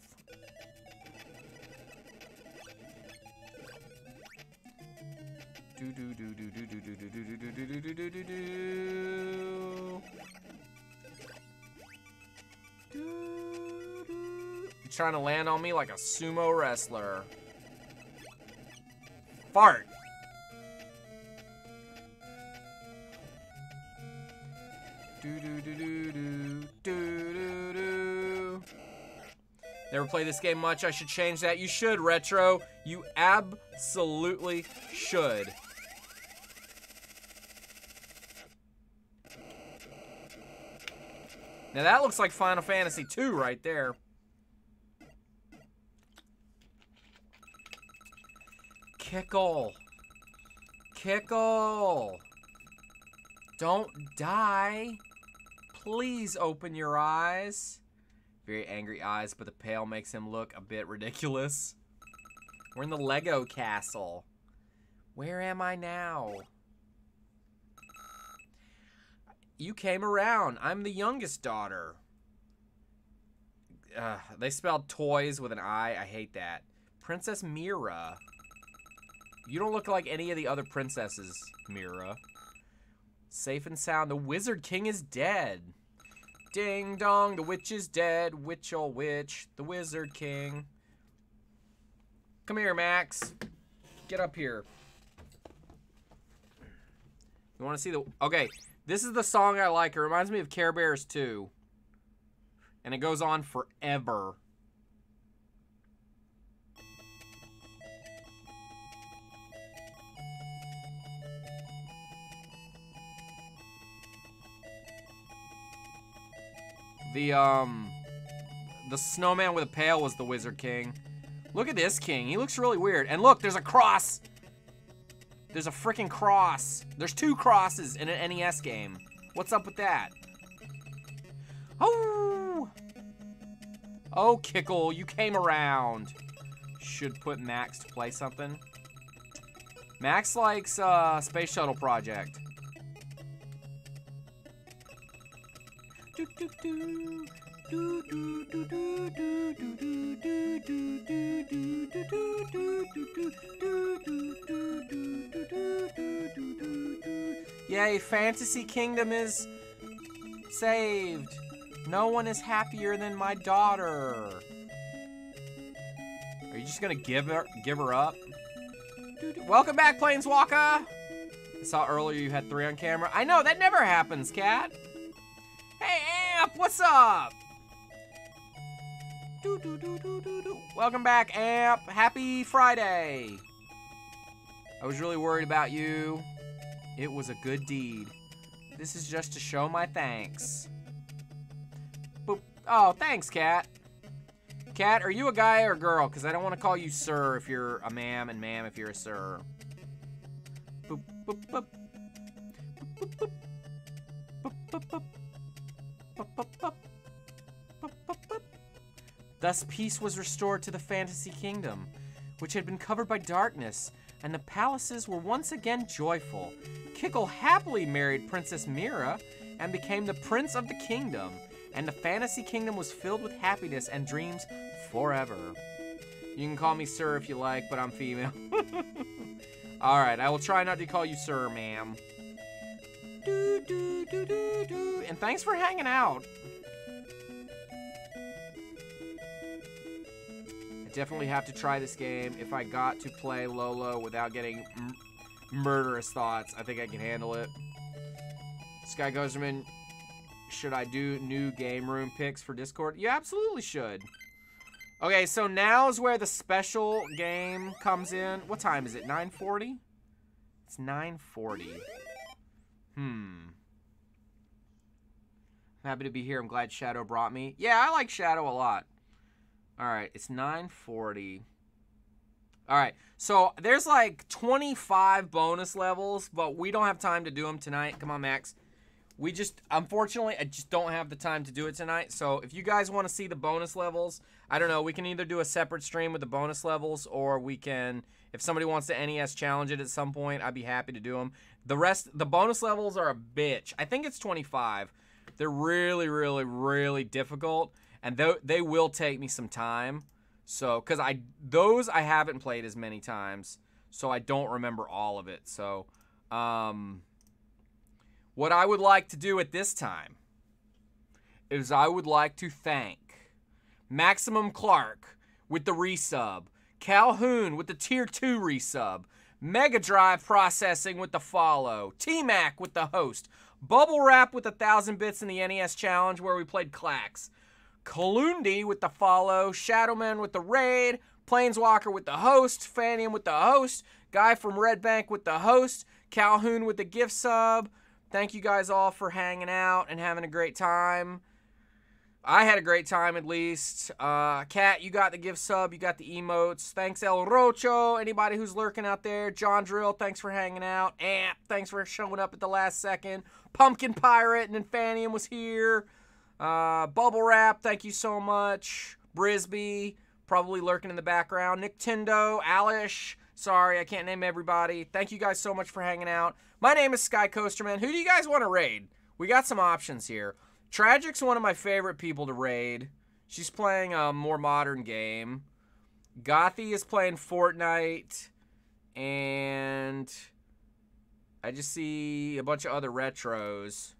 You're trying to land on me like a sumo wrestler. Fart. Never played this game much. I should change that. You should, Retro. You absolutely should. Now that looks like Final Fantasy II right there. Kickle. Kickle. Don't die. Please open your eyes. Very angry eyes, but the pail makes him look a bit ridiculous. We're in the Lego castle. Where am I now? You came around. I'm the youngest daughter. They spelled toys with an I. I hate that. Princess Mira. You don't look like any of the other princesses, Mira. Safe and sound. The Wizard King is dead. Ding dong, the witch is dead. Witch oh witch, the Wizard King. Come here, Max. Get up here. You want to see the... Okay, this is the song I like. It reminds me of Care Bears 2. And it goes on forever. The snowman with a pail was the Wizard King. Look at this king. He looks really weird. And look, there's a cross. There's a freaking cross. There's 2 crosses in an NES game. What's up with that? Oh! Oh, Kickle, you came around. Should put Max to play something. Max likes Space Shuttle Project. Yay, Fantasy Kingdom is saved. No one is happier than my daughter. Are you just gonna give her up? Welcome back, Planeswalker. I saw earlier you had 3 on camera. I know, that never happens, cat. Hey, Amp, what's up? Welcome back, Amp. Happy Friday. I was really worried about you. It was a good deed. This is just to show my thanks. Boop. Oh, thanks, Cat. Cat, are you a guy or a girl? Because I don't want to call you sir if you're a ma'am and ma'am if you're a sir. Boop, boop, boop. Thus peace was restored to the fantasy kingdom, which had been covered by darkness, and the palaces were once again joyful. Kickle happily married Princess Mira and became the prince of the kingdom, and the fantasy kingdom was filled with happiness and dreams forever. You can call me sir if you like, but I'm female. Alright, I will try not to call you sir, ma'am. And thanks for hanging out. I definitely have to try this game. If I got to play Lolo without getting murderous thoughts, I think I can handle it. Sky Ghosterman, should I do new game room picks for Discord? You absolutely should. Okay, so now is where the special game comes in. What time is it? 9:40? It's 9:40. I'm happy to be here. I'm glad Shadow brought me. Yeah, I like Shadow a lot. Alright, it's 9:40. Alright, so there's like 25 bonus levels, but we don't have time to do them tonight. Come on, Max. We just, unfortunately, I just don't have the time to do it tonight. So if you guys want to see the bonus levels, I don't know, we can either do a separate stream with the bonus levels, or we can, if somebody wants to NES challenge it at some point, I'd be happy to do them. The bonus levels are a bitch. I think it's 25. They're really, really, really difficult, and they will take me some time. So, because those I haven't played as many times, so I don't remember all of it. So, what I would like to do at this time is I would like to thank Maximum Clark with the resub, Calhoun with the Tier 2 resub, Mega Drive Processing with the follow, T-Mac with the host, Bubble Wrap with 1,000 bits in the NES Challenge where we played Clax, Kalundi with the follow, Shadowman with the raid, Planeswalker with the host, Fanium with the host, Guy from Red Bank with the host, Calhoun with the gift sub. Thank you guys all for hanging out and having a great time. I had a great time, at least. Kat, you got the gift sub. You got the emotes. Thanks, El Rocho. Anybody who's lurking out there. John Drill, thanks for hanging out. Amp, thanks for showing up at the last second. Pumpkin Pirate and Infanium was here. Bubble Wrap, thank you so much. Brisby, probably lurking in the background. Nintendo, Alish. Sorry, I can't name everybody. Thank you guys so much for hanging out. My name is Sky Coasterman. Who do you guys want to raid? We got some options here. Tragic's one of my favorite people to raid. She's playing a more modern game. Gothy is playing Fortnite. And I just see a bunch of other retros.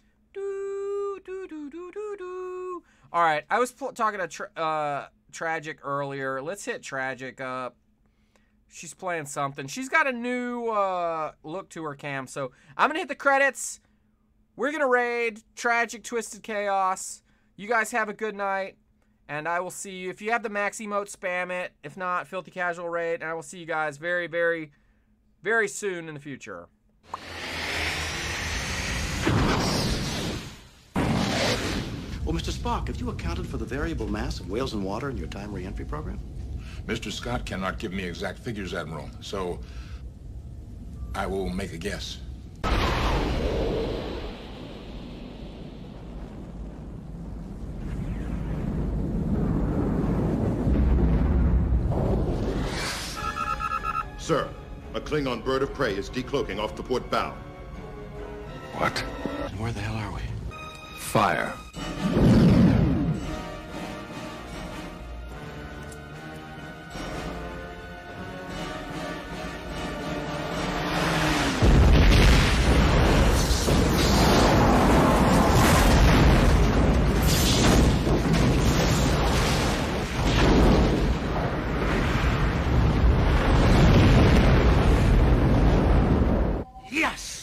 Alright, I was talking to Tragic earlier. Let's hit Tragic up. She's playing something. She's got a new look to her cam. So I'm going to hit the credits. We're going to raid Tragic Twisted Chaos. You guys have a good night. And I will see you. If you have the max emote, spam it. If not, Filthy Casual raid. And I will see you guys very, very, very soon in the future. Well, Mr. Spock, have you accounted for the variable mass of whales in water in your time re-entry program? Mr. Scott cannot give me exact figures, Admiral, so I will make a guess. Sir, a Klingon bird of prey is decloaking off the port bow. What? Where the hell are we? Fire. Yes!